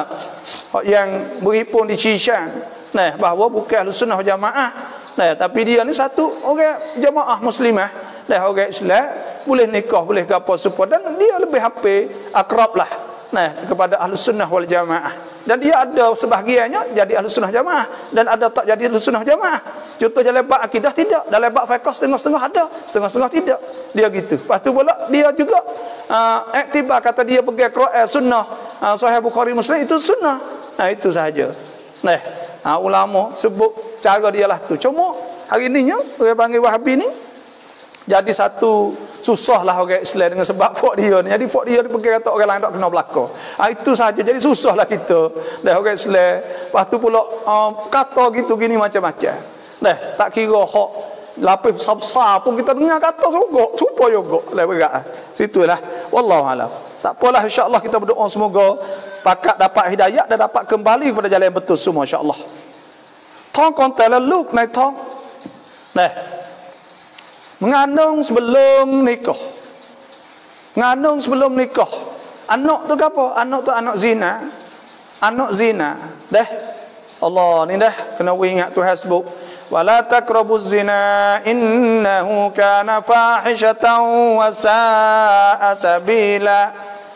yang berhimpun di Shishan bahawa bukan Ahlus Sunnah wal Jamaah tapi dia ni satu orang jamaah muslimah orang Islam boleh nikah boleh apa supaya dan dia lebih akrab lah kepada Ahlus Sunnah wal Jamaah dan dia ada sebahagiannya jadi ahli sunnah jamaah dan ada tak jadi ahli sunnah jamaah. Contoh dalam bab akidah tidak, dalam bab fiqh setengah-setengah ada, setengah-setengah tidak. Dia gitu. Lepas tu pula dia juga iktibar kata dia pegang Quran sunnah Sahih Bukhari Muslim itu sunnah. Itu sahaja. Ulama sebut cara dia lah tu. Cuma hari ni orang panggil Wahabi ni jadi satu susah lah orang Islam dengan sebab fok dia ni. Jadi fok dia ni pergi kata orang lain tak kena belaka. Itu saja. Jadi susah lah kita. Orang Islam. Lepas tu pula kata gitu gini macam-macam. Tak kira hak lapis besar pun kita dengar kata suka juga. Berat. Situlah. Wallahualam. Tak apalah, insya-Allah kita berdoa semoga pakat dapat hidayah dan dapat kembali kepada jalan yang betul semua, insya-Allah. Tong kontel luk naik tong. Mengandung sebelum nikah. Mengandung sebelum nikah. Anak tu apa? Anak tu anak zina. Anak zina. Allah ni kena ingat Tuhan sebut wala taqrabuz zina innahu kana fahishatan wa sa'a sabila.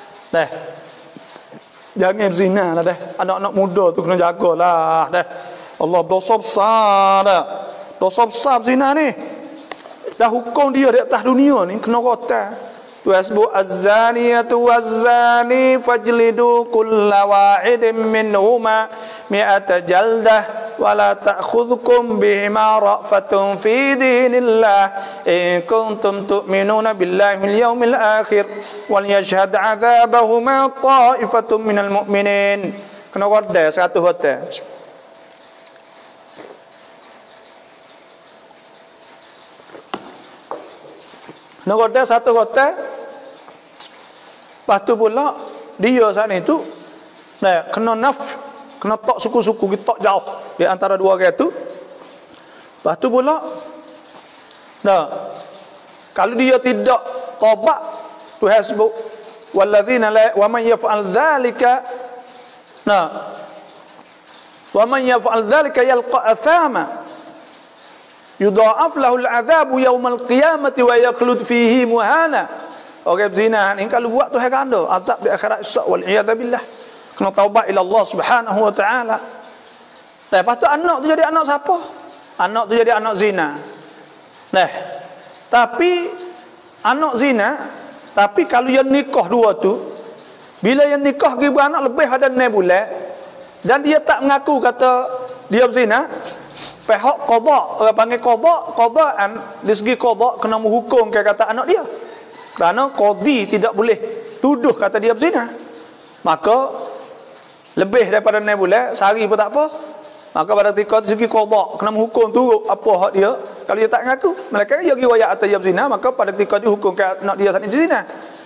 Jangan berzina lah anak-anak muda tu kena jagalah Allah dosa besar dah. Dosa besar zina ni. Dah hukum dia di atas dunia ni kena rotan. Tuhan sebut az-zaniyatu waz-zani fajlidu kulla wahidin minhuma mi'ata jaldah wa la ta'khudhukum bihima ra'fatun fi dinillah in kuntum tu'minuna billahi wal yawmil akhir wal yashhad 'adzabahuma ta'ifatun minal mu'minin. Kena rotan 100 hotel. Nak rotan 100 hotel. Lepas tu pula dia sana itu kena kena tok suku-suku kita tok jauh di antara dua orang itu. Lepas tu pula kalau dia tidak taubat Tuhan sebut walladzina la wa man yaf'al dzalika wa man yaf'al dzalika yalqa athama yudha'af lahu al'adzabu yaumal qiyamati wa yaqlud fihi muhana. Orang berzina ni kalau buat tu heranda azab di akhirat esok wal iyad billah. Kena taubat ila Allah Subhanahu wa taala. Lepas tu anak tu jadi anak siapa? Anak tu jadi anak zina. Tapi anak zina, tapi kalau yang nikah dua tu, bila yang nikah pergi beranak lebih pada 6 bulan dan dia tak mengaku kata dia berzina, pihak qada, orang panggil qadaan, di segi qada kena menghukum kata anak dia. Kerana qadi tidak boleh tuduh kata dia berzina. Maka lebih daripada 6 bulan, sehari pun tak apa. Maka pada ketika segi qada kena menghukum tu apa hak dia. Kalau dia tak mengaku, mereka dia riwayat atas dia berzina, maka pada ketika dia hukum ke anak dia tak berzina.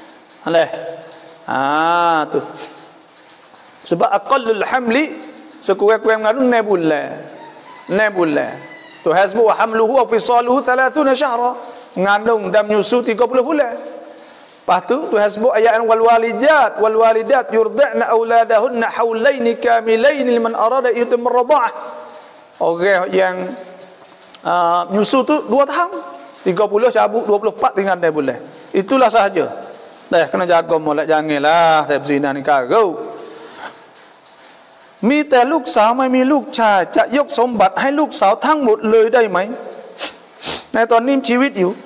Tu. Sebab aqallul hamli sekurang-kurang mengandung 6 bulan. 6 bulan. Tu hasbu wa hamluhu wa fisaluhu 30 syahra. Mengandung dan menyusu 30 bulan. Lepas tu Tuhan sebut ayat wal walidat yurdi'na auladahunna haulaini kamilaini liman arada yutimma radha'ah. Orang yang menyusu tu 2 tahun. 30 cabut 24 tinggal 6 bulan. Itulah sahaja. Kena jaga molek janganlah berzina ni kau. มีแต่ลูกสาวไม่มีลูกชายจะยกสมบัติให้ลูกสาวทั้งหมดเลยได้ไหมในตอนนี้ชีวิตอยู่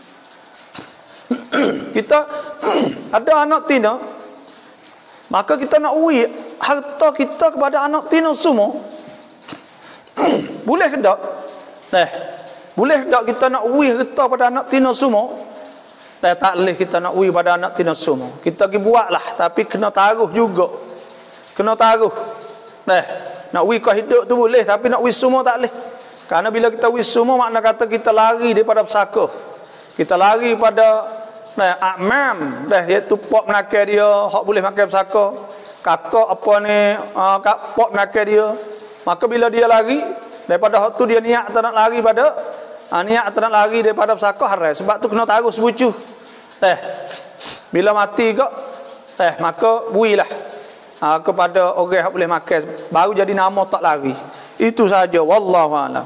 kita ada anak tina maka kita nak uwi harta kita kepada anak tina semua. Boleh ke tak? Boleh tak kita nak uwi harta pada anak tina semua? Tak boleh kita nak uwi pada anak tina semua. Kita pergi buatlah tapi kena taruh juga. Kena taruh. Nak wis kau hidup tu boleh tapi nak wis semua tak boleh. Karena bila kita wis semua makna kata kita lari daripada pesaka. Kita lari pada amam iaitu pok menakar dia hak boleh makan pesaka. Kakak apa ni pok menakar dia. Maka bila dia lari daripada hak tu dia niat tak nak lari pada niat tak nak lari daripada pesaka haram. Sebab tu kena taruh sebucu. Bila mati kok maka builah kepada orang yang boleh makan baru jadi nama tak lari. Itu saja wallahu a'lam.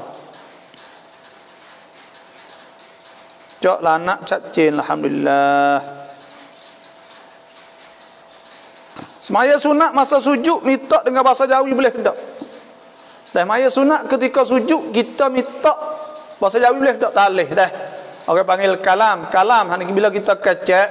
Cak lanak cak cin alhamdulillah. Semaya sunat masa sujud minta dengan bahasa Jawi boleh ke tak? Dan semaya sunat ketika sujud kita minta bahasa Jawi boleh tak? Tak boleh dah. Orang panggil kalam. Kalam bila kita kecek.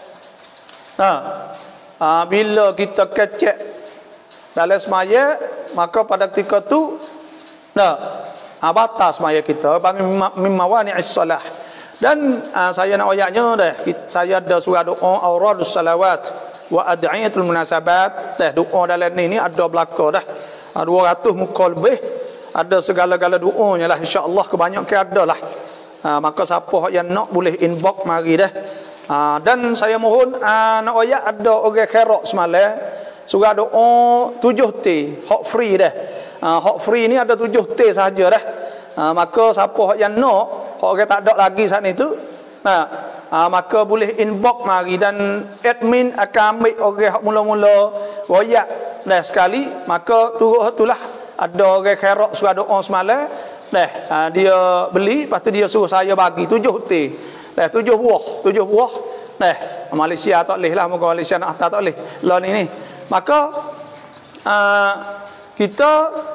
Bila kita kecek dalam semaya, maka pada ketika tu batas semaya kita panggil mimawani'is salah. Dan saya nak ayatnya dah. Saya ada surah doa auradus salawat wa ad'iyatul munasabat. Dah doa dalam ni ada belaka dah. 200 muka lebih. Ada segala-gala doanya lah, insya-Allah kebanyakan ada lah. Maka siapa yang nak boleh inbox mari dah. Dan saya mohon nak ayat ada orang khairat semalam surah doa 7T hak free dah. Hak free ni ada 7T saja dah. Maka siapa yang nak hak orang tak ada lagi saat ni tu maka boleh inbox mari dan admin akan ambil orang hak mula-mula royak dah sekali. Maka turut itulah ada orang khairat surah doa semalam dah dia beli, lepas tu dia suruh saya bagi 7T dah, 7 buah dah. Malaysia tak boleh lah, moga Malaysia nak tak boleh lah ni. Maka kita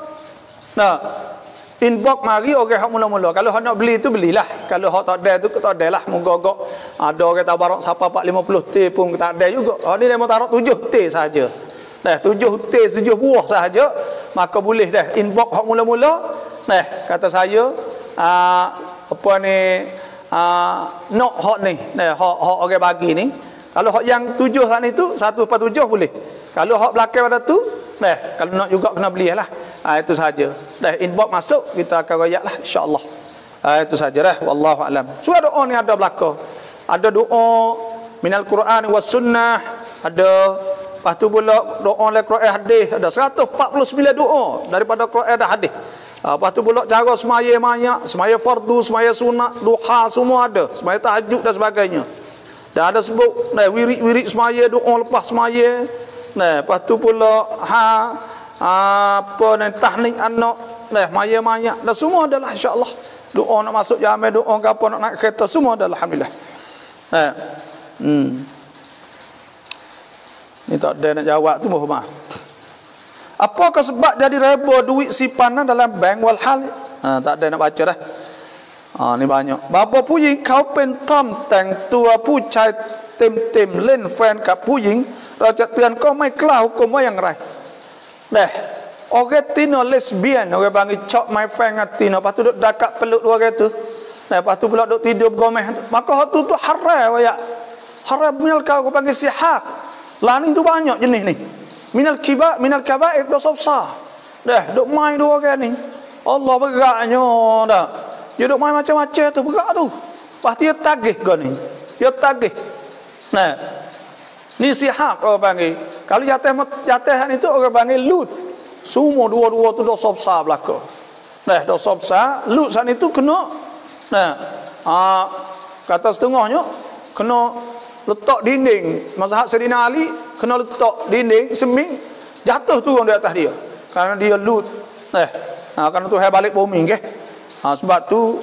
inbox mari orang hak mula-mula. Kalau hak nak beli tu belilah. Kalau hak tak ada tu tak ada lah. Moga-moga ada orang tabarak siapa 450T pun tak ada juga. Hak ni dia mau taruh 7T saja. Dah 7T 7 buah saja. Maka boleh dah inbox hak mula-mula. Dah kata saya apa ni nak hak ni. Dah hak orang bagi ni. Kalau hak yang 7 hak ni tu 1/7 boleh. Kalau hak belakang pada tu kalau nak juga kena belilah. Itu saja. Dah inbox masuk kita akan royaklah insya-Allah. Itu saja dah, wallahu alam. Surah doa ni ada belaka. Ada doa minal Quran was sunnah, ada lepas tu pula doa oleh Quran hadis, ada 149 doa daripada Quran dan hadis. Lepas tu pula cara semaya banyak, semaya fardu, semaya sunat, duha semua ada, semaya tahajud dan sebagainya. Dan ada sebut wirid-wirid semaya, doa lepas semaya. Lepas tu pula apa ni tahnik anak maya-maya dan semua adalah insya-Allah. Doa nak masuk jamiah, doa ke apa nak naik kereta semua adalah alhamdulillah. Ni tak ada nak jawab tu, mohon maaf. Apakah sebab jadi reba duit simpanan dalam bank walhal? Tak ada nak baca dah. Ni banyak. Bapa ผู้หญิงเขาเป็นท่อมแต่งตัวผู้ชายเต็มๆเล่นแฟนกับผู้หญิงเราจะเตือนก็ไม่กล้าหุกมว่าอย่างไรorang tino lesbian, orang panggil cok my friend tino, lepas tu duduk dekat peluk dua orang tu, lepas tu pula duduk tidur bergomeh, maka hak tu haram ya. Haram minal kau panggil sihak. Laning tu banyak jenis ni. Minal kabair dosa besar. Duk main dua orang ni. Allah beratnya dah. Dia duk main macam-macam tu, berat tu. Lepas dia tagih kau ni. Dia tagih. Ni sihak orang panggil. Kalau jatah ni tu orang panggil lut. Semua dua-dua tu dosa besar belaka. Dosa besar, lut saat itu kena kata setengahnya kena letak dinding. Mazhab Sayyidina Ali kena letak dinding seming jatuh turun di atas dia. Karena dia lut. Karena Tuhan balik bumi ke. Sebab tu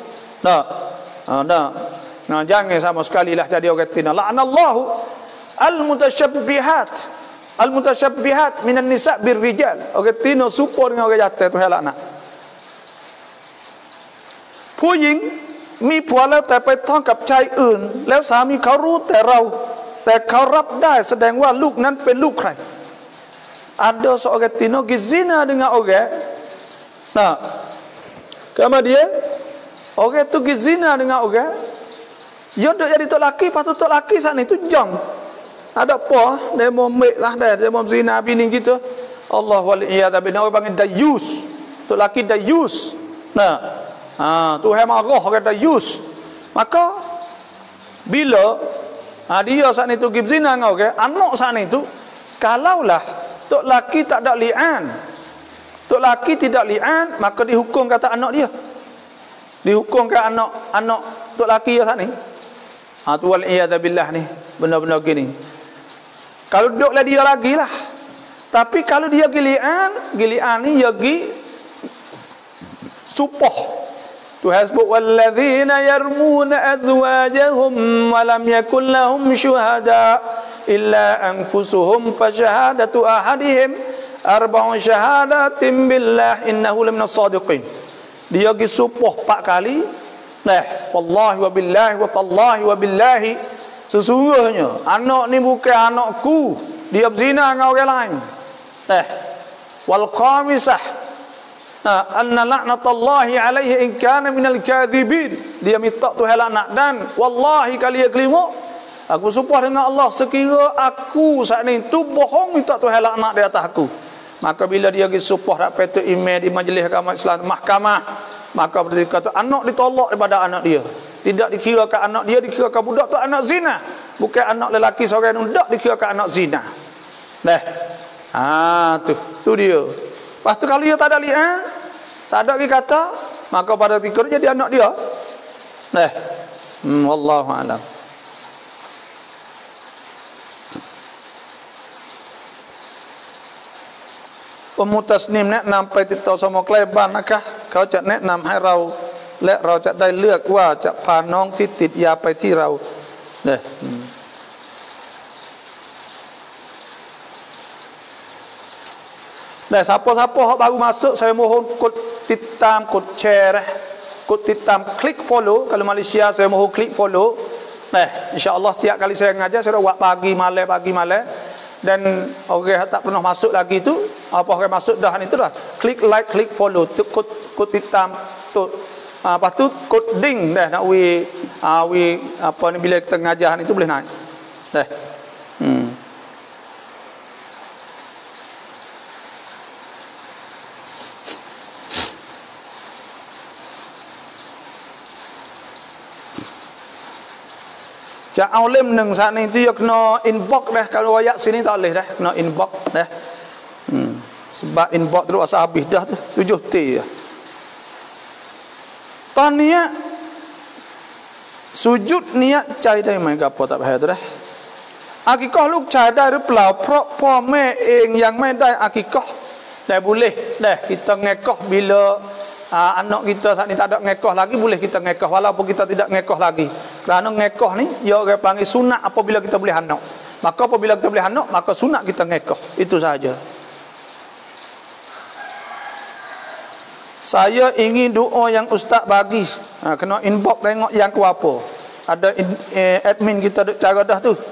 jangan sama sekali lah jadi orang tina. La'anallahu al-mutashabbihat minan nisa' birrijal. Orang tina serupa dengan orang jatuh tu halak nak. ผู้หญิงมีผัวแล้วแต่ไปท้องกับชายอื่นแล้วสามีเขารู้แต่เขารับได้แสดงว่าลูกนั้นเป็นลูกใคร Ada seorang tina gizina dengan orang. Kemudian orang tu gizina dengan orang. Dia duk jadi tok laki, lepas tu tok laki saat ni tu jam. Ada apa? Dia mau ambil lah dia mau zina bini kita. Allah waliyadz billah, orang panggil dayus. Tok laki dayus. Tuhan marah orang dayus. Maka bila dia saat ni tu gizina dengan orang, anak saat ni tu kalaulah tok laki tak ada li'an, tok laki tidak li'an, maka dihukum kata anak dia. Dihukum ke anak tok laki ya saat ni. Tu wal iyad billah ni, benar-benar gini. Kalau duduklah dia lagi lah. Tapi kalau dia gilian ni ya gi supoh. Tuhan sebut walladzina yarmuna azwajahum wa lam yakul lahum syuhada illa anfusuhum fa syahadatu ahadihim arba'u syahadatin billah innahu laminas sadiqin. Dia pergi supoh 4 kali. Wallahi wa billahi wa tallahi wa billahi, sesungguhnya anak ni bukan anakku, dia berzina dengan orang lain. Wal khamisah anna la'natullahi alaihi in kana minal kadhibin. Dia minta Tuhan laknat, dan wallahi kali yang kelima, aku sumpah dengan Allah, sekira aku saat ni tu bohong, minta Tuhan laknat di atas aku. Maka bila dia pergi sumpah dak patut email di majlis agama Islam, mahkamah, maka dia kata anak ditolak daripada anak dia. Tidak dikirakan anak dia, dikirakan budak tu anak zina. Bukan anak lelaki seorang budak, dikirakan anak zina. Tu dia. Lepas tu kalau dia tak ada lihat, tak ada lagi kata, maka pada ketika dia jadi anak dia. Wallahu a'lam. Tasnim แนะนำไปติดต่อสมใกล้บ้านนะคะเขาจะแนะนำให้เราและเราจะได้เลือกว่าจะพาน้องที่ติดยาไปที่เราsiapa-siapa yang baru masuk, saya mohon kod titam, kod share, kod titam, klik follow. Kalau Malaysia saya mohon klik follow. InsyaAllah setiap kali saya ngajar saya buat pagi malam. Dan orang yang tak pernah masuk lagi tu, apa orang masuk dah ni tu dah, klik like, klik follow, tu kod titam tu. Lepas tu kod ding dah nak apa ni, bila kita ngajar ni tu boleh naik. Cak au lem neng saat ni tu ya kena inbox dah, kalau ayat sini tak boleh dah, kena inbox dah. Sebab inbox terus asal habis dah tu 7T ya. Tania sujud niat caiได้ไหมครับพอตับแห่ตัวได้อากิกอลูกชายได้หรือเปล่าเพราะพ่อแม่เองยังไม่ได้อากิกอได้boleh dah kita ngekoh bila anak kita saat ni tak ada ngekoh lagi, boleh kita ngekoh walaupun kita tidak ngekoh lagi. Kerana ngekoh ni dia orang panggil sunat apabila kita boleh anak. Maka apabila kita boleh anak, maka sunat kita ngekoh. Itu saja. Saya ingin doa yang ustaz bagi. Kena inbox tengok yang ku apa. Ada admin kita duk cara dah tu.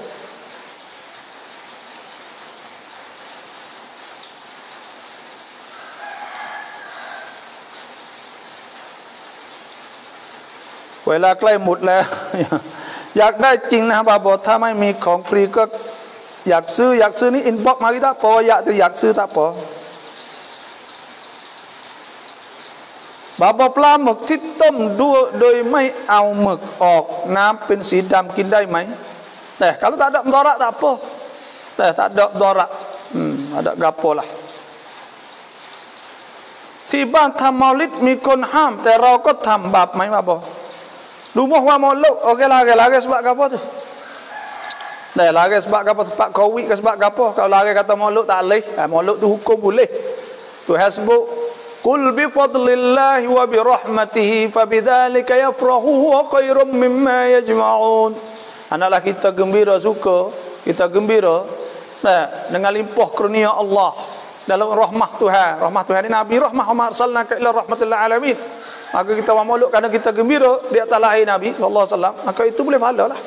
เวลาใกล้หมดแล้วอยากได้จริงนะบาบอกถ้าไม่มีของฟรีก็อยากซื้อนี่อินบ็อกซ์มาที่ตาปออยากซื้อตาปอบาบอกปลาหมึกที่ต้มด้วยโดยไม่เอาหมึกออกน้ำเป็นสีดำกินได้ไหมแต่kalau tak ada mudarat tak apa tak ada mudarat ada gapo lah ที่บ้านทำเมาลิดมีคนห้ามแต่เราก็ทำบาปไหมบาบอกrumah wa mauluk okey lari sebab apa tu lari sebab apa, sebab covid ke sebab apa. Kalau lari kata mauluk tak boleh, mauluk tu hukum boleh. Tuhan sebut qul bi fadlillahi wa bi rahmatihi fa bidzalika yafrahu huwa khairum mimma yajma'un. Hendaklah kita gembira, suka kita gembira dengan limpah kurnia Allah dalam rahmah Tuhan. Rahmah Tuhan ni Nabi rahmah wa arsalnaka ila rahmatil alamin. Maka kita mauluk kerana kita gembira di atas lahir Nabi sallallahu alaihi wasallam, maka itu boleh pahala lah.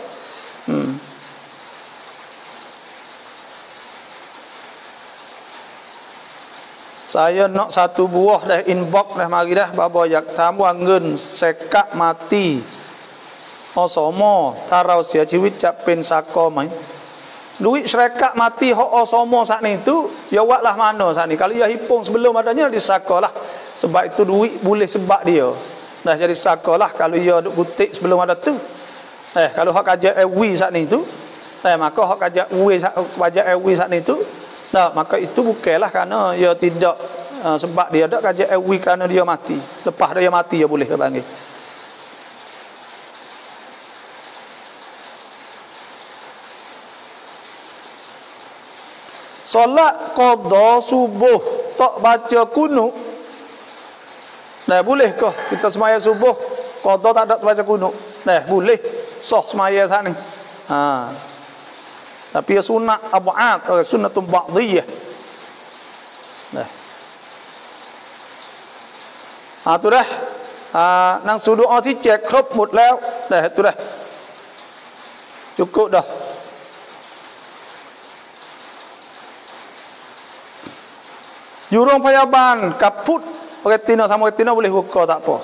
Saya nak satu buah dah inbox dah mari dah bapa yak tamu งิน sekak mati อสม.ถ้าเราเสียชีวิตจะเป็นสากอไหม duit syarikat mati hak osmo saat ni tu ya buatlah mana saat ni. Kalau ya hipung sebelum adanya disakalah. Sebab itu duit boleh sebab dia dah jadi sakalah kalau ya duk butik sebelum ada tu. Kalau hak kajak ewi saat ni tu maka hak kajak ewi saat ni tu maka itu bukanlah kerana ya tidak sebab dia ada kajak ewi kerana dia mati. Lepas dia mati ya boleh ke panggil. Solat qadha subuh tak baca kunut. Boleh ke kita semaya subuh qadha tak ada baca kunut? Boleh. Sah semaya saat ni. tapi sunnah ab'ad atau sunnatun ba'diyah. Nah. Tu dah. หนังสือดุอาที่แจกครบหมดแล้วแต่tu dah. Cukup dah. Di โรงพยาบาลกับพุทธretina sama retina boleh buka tak apa.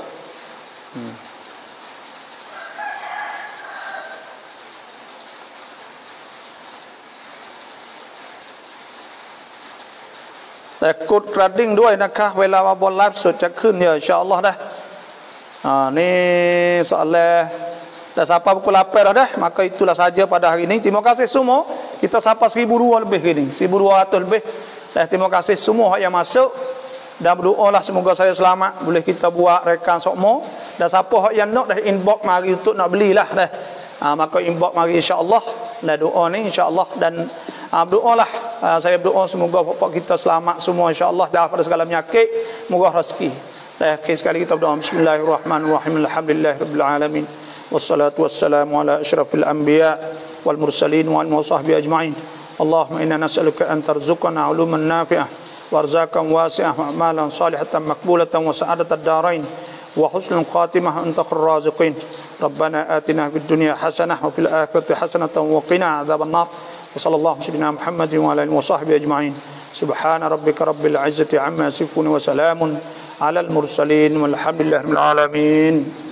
แต่กดกระดิ่งด้วยนะคะเวลามาบนไลฟ์สดจะขึ้นya insyaallah dah. Ni soalan dah sapa pukul 8 dah. Maka itulah saja pada hari ini. Terima kasih semua. Kita sapa 1,200 lebih ini, 1,200 lebih. Terima kasih semua yang masuk. Dan berdoalah semoga saya selamat. Boleh kita buat rekan sokmo. Dan siapa yang nak dah inbox mari untuk nak belilah dah. Maka inbox mari insya-Allah. Dan doa ni insya-Allah dan berdoalah. Saya berdoa semoga bapak kita selamat semua insya-Allah daripada segala penyakit, murah rezeki. Dan sekali kita berdoa bismillahirrahmanirrahim. Alhamdulillahirabbil alamin. Wassalatu wassalamu ala asyrafil anbiya wal mursalin wa alihi wasahbihi ajma'in. Allahumma inna nas'aluka an tarzuqana 'uluman nafi'ah وارزاقا واسعة وأعمالا صالحة مقبولة وسعادة الدارين وحسن الخاتمة أنت خير الرازقين ربنا آتنا في الدنيا حسنة وفي الآخرة حسنة وقنا عذاب النار وصلى الله على سيدنا محمد وعلى آله وصحبه أجمعين سبحان ربك رب العزة عما يصفون وسلام على المرسلين والحمد لله رب العالمين.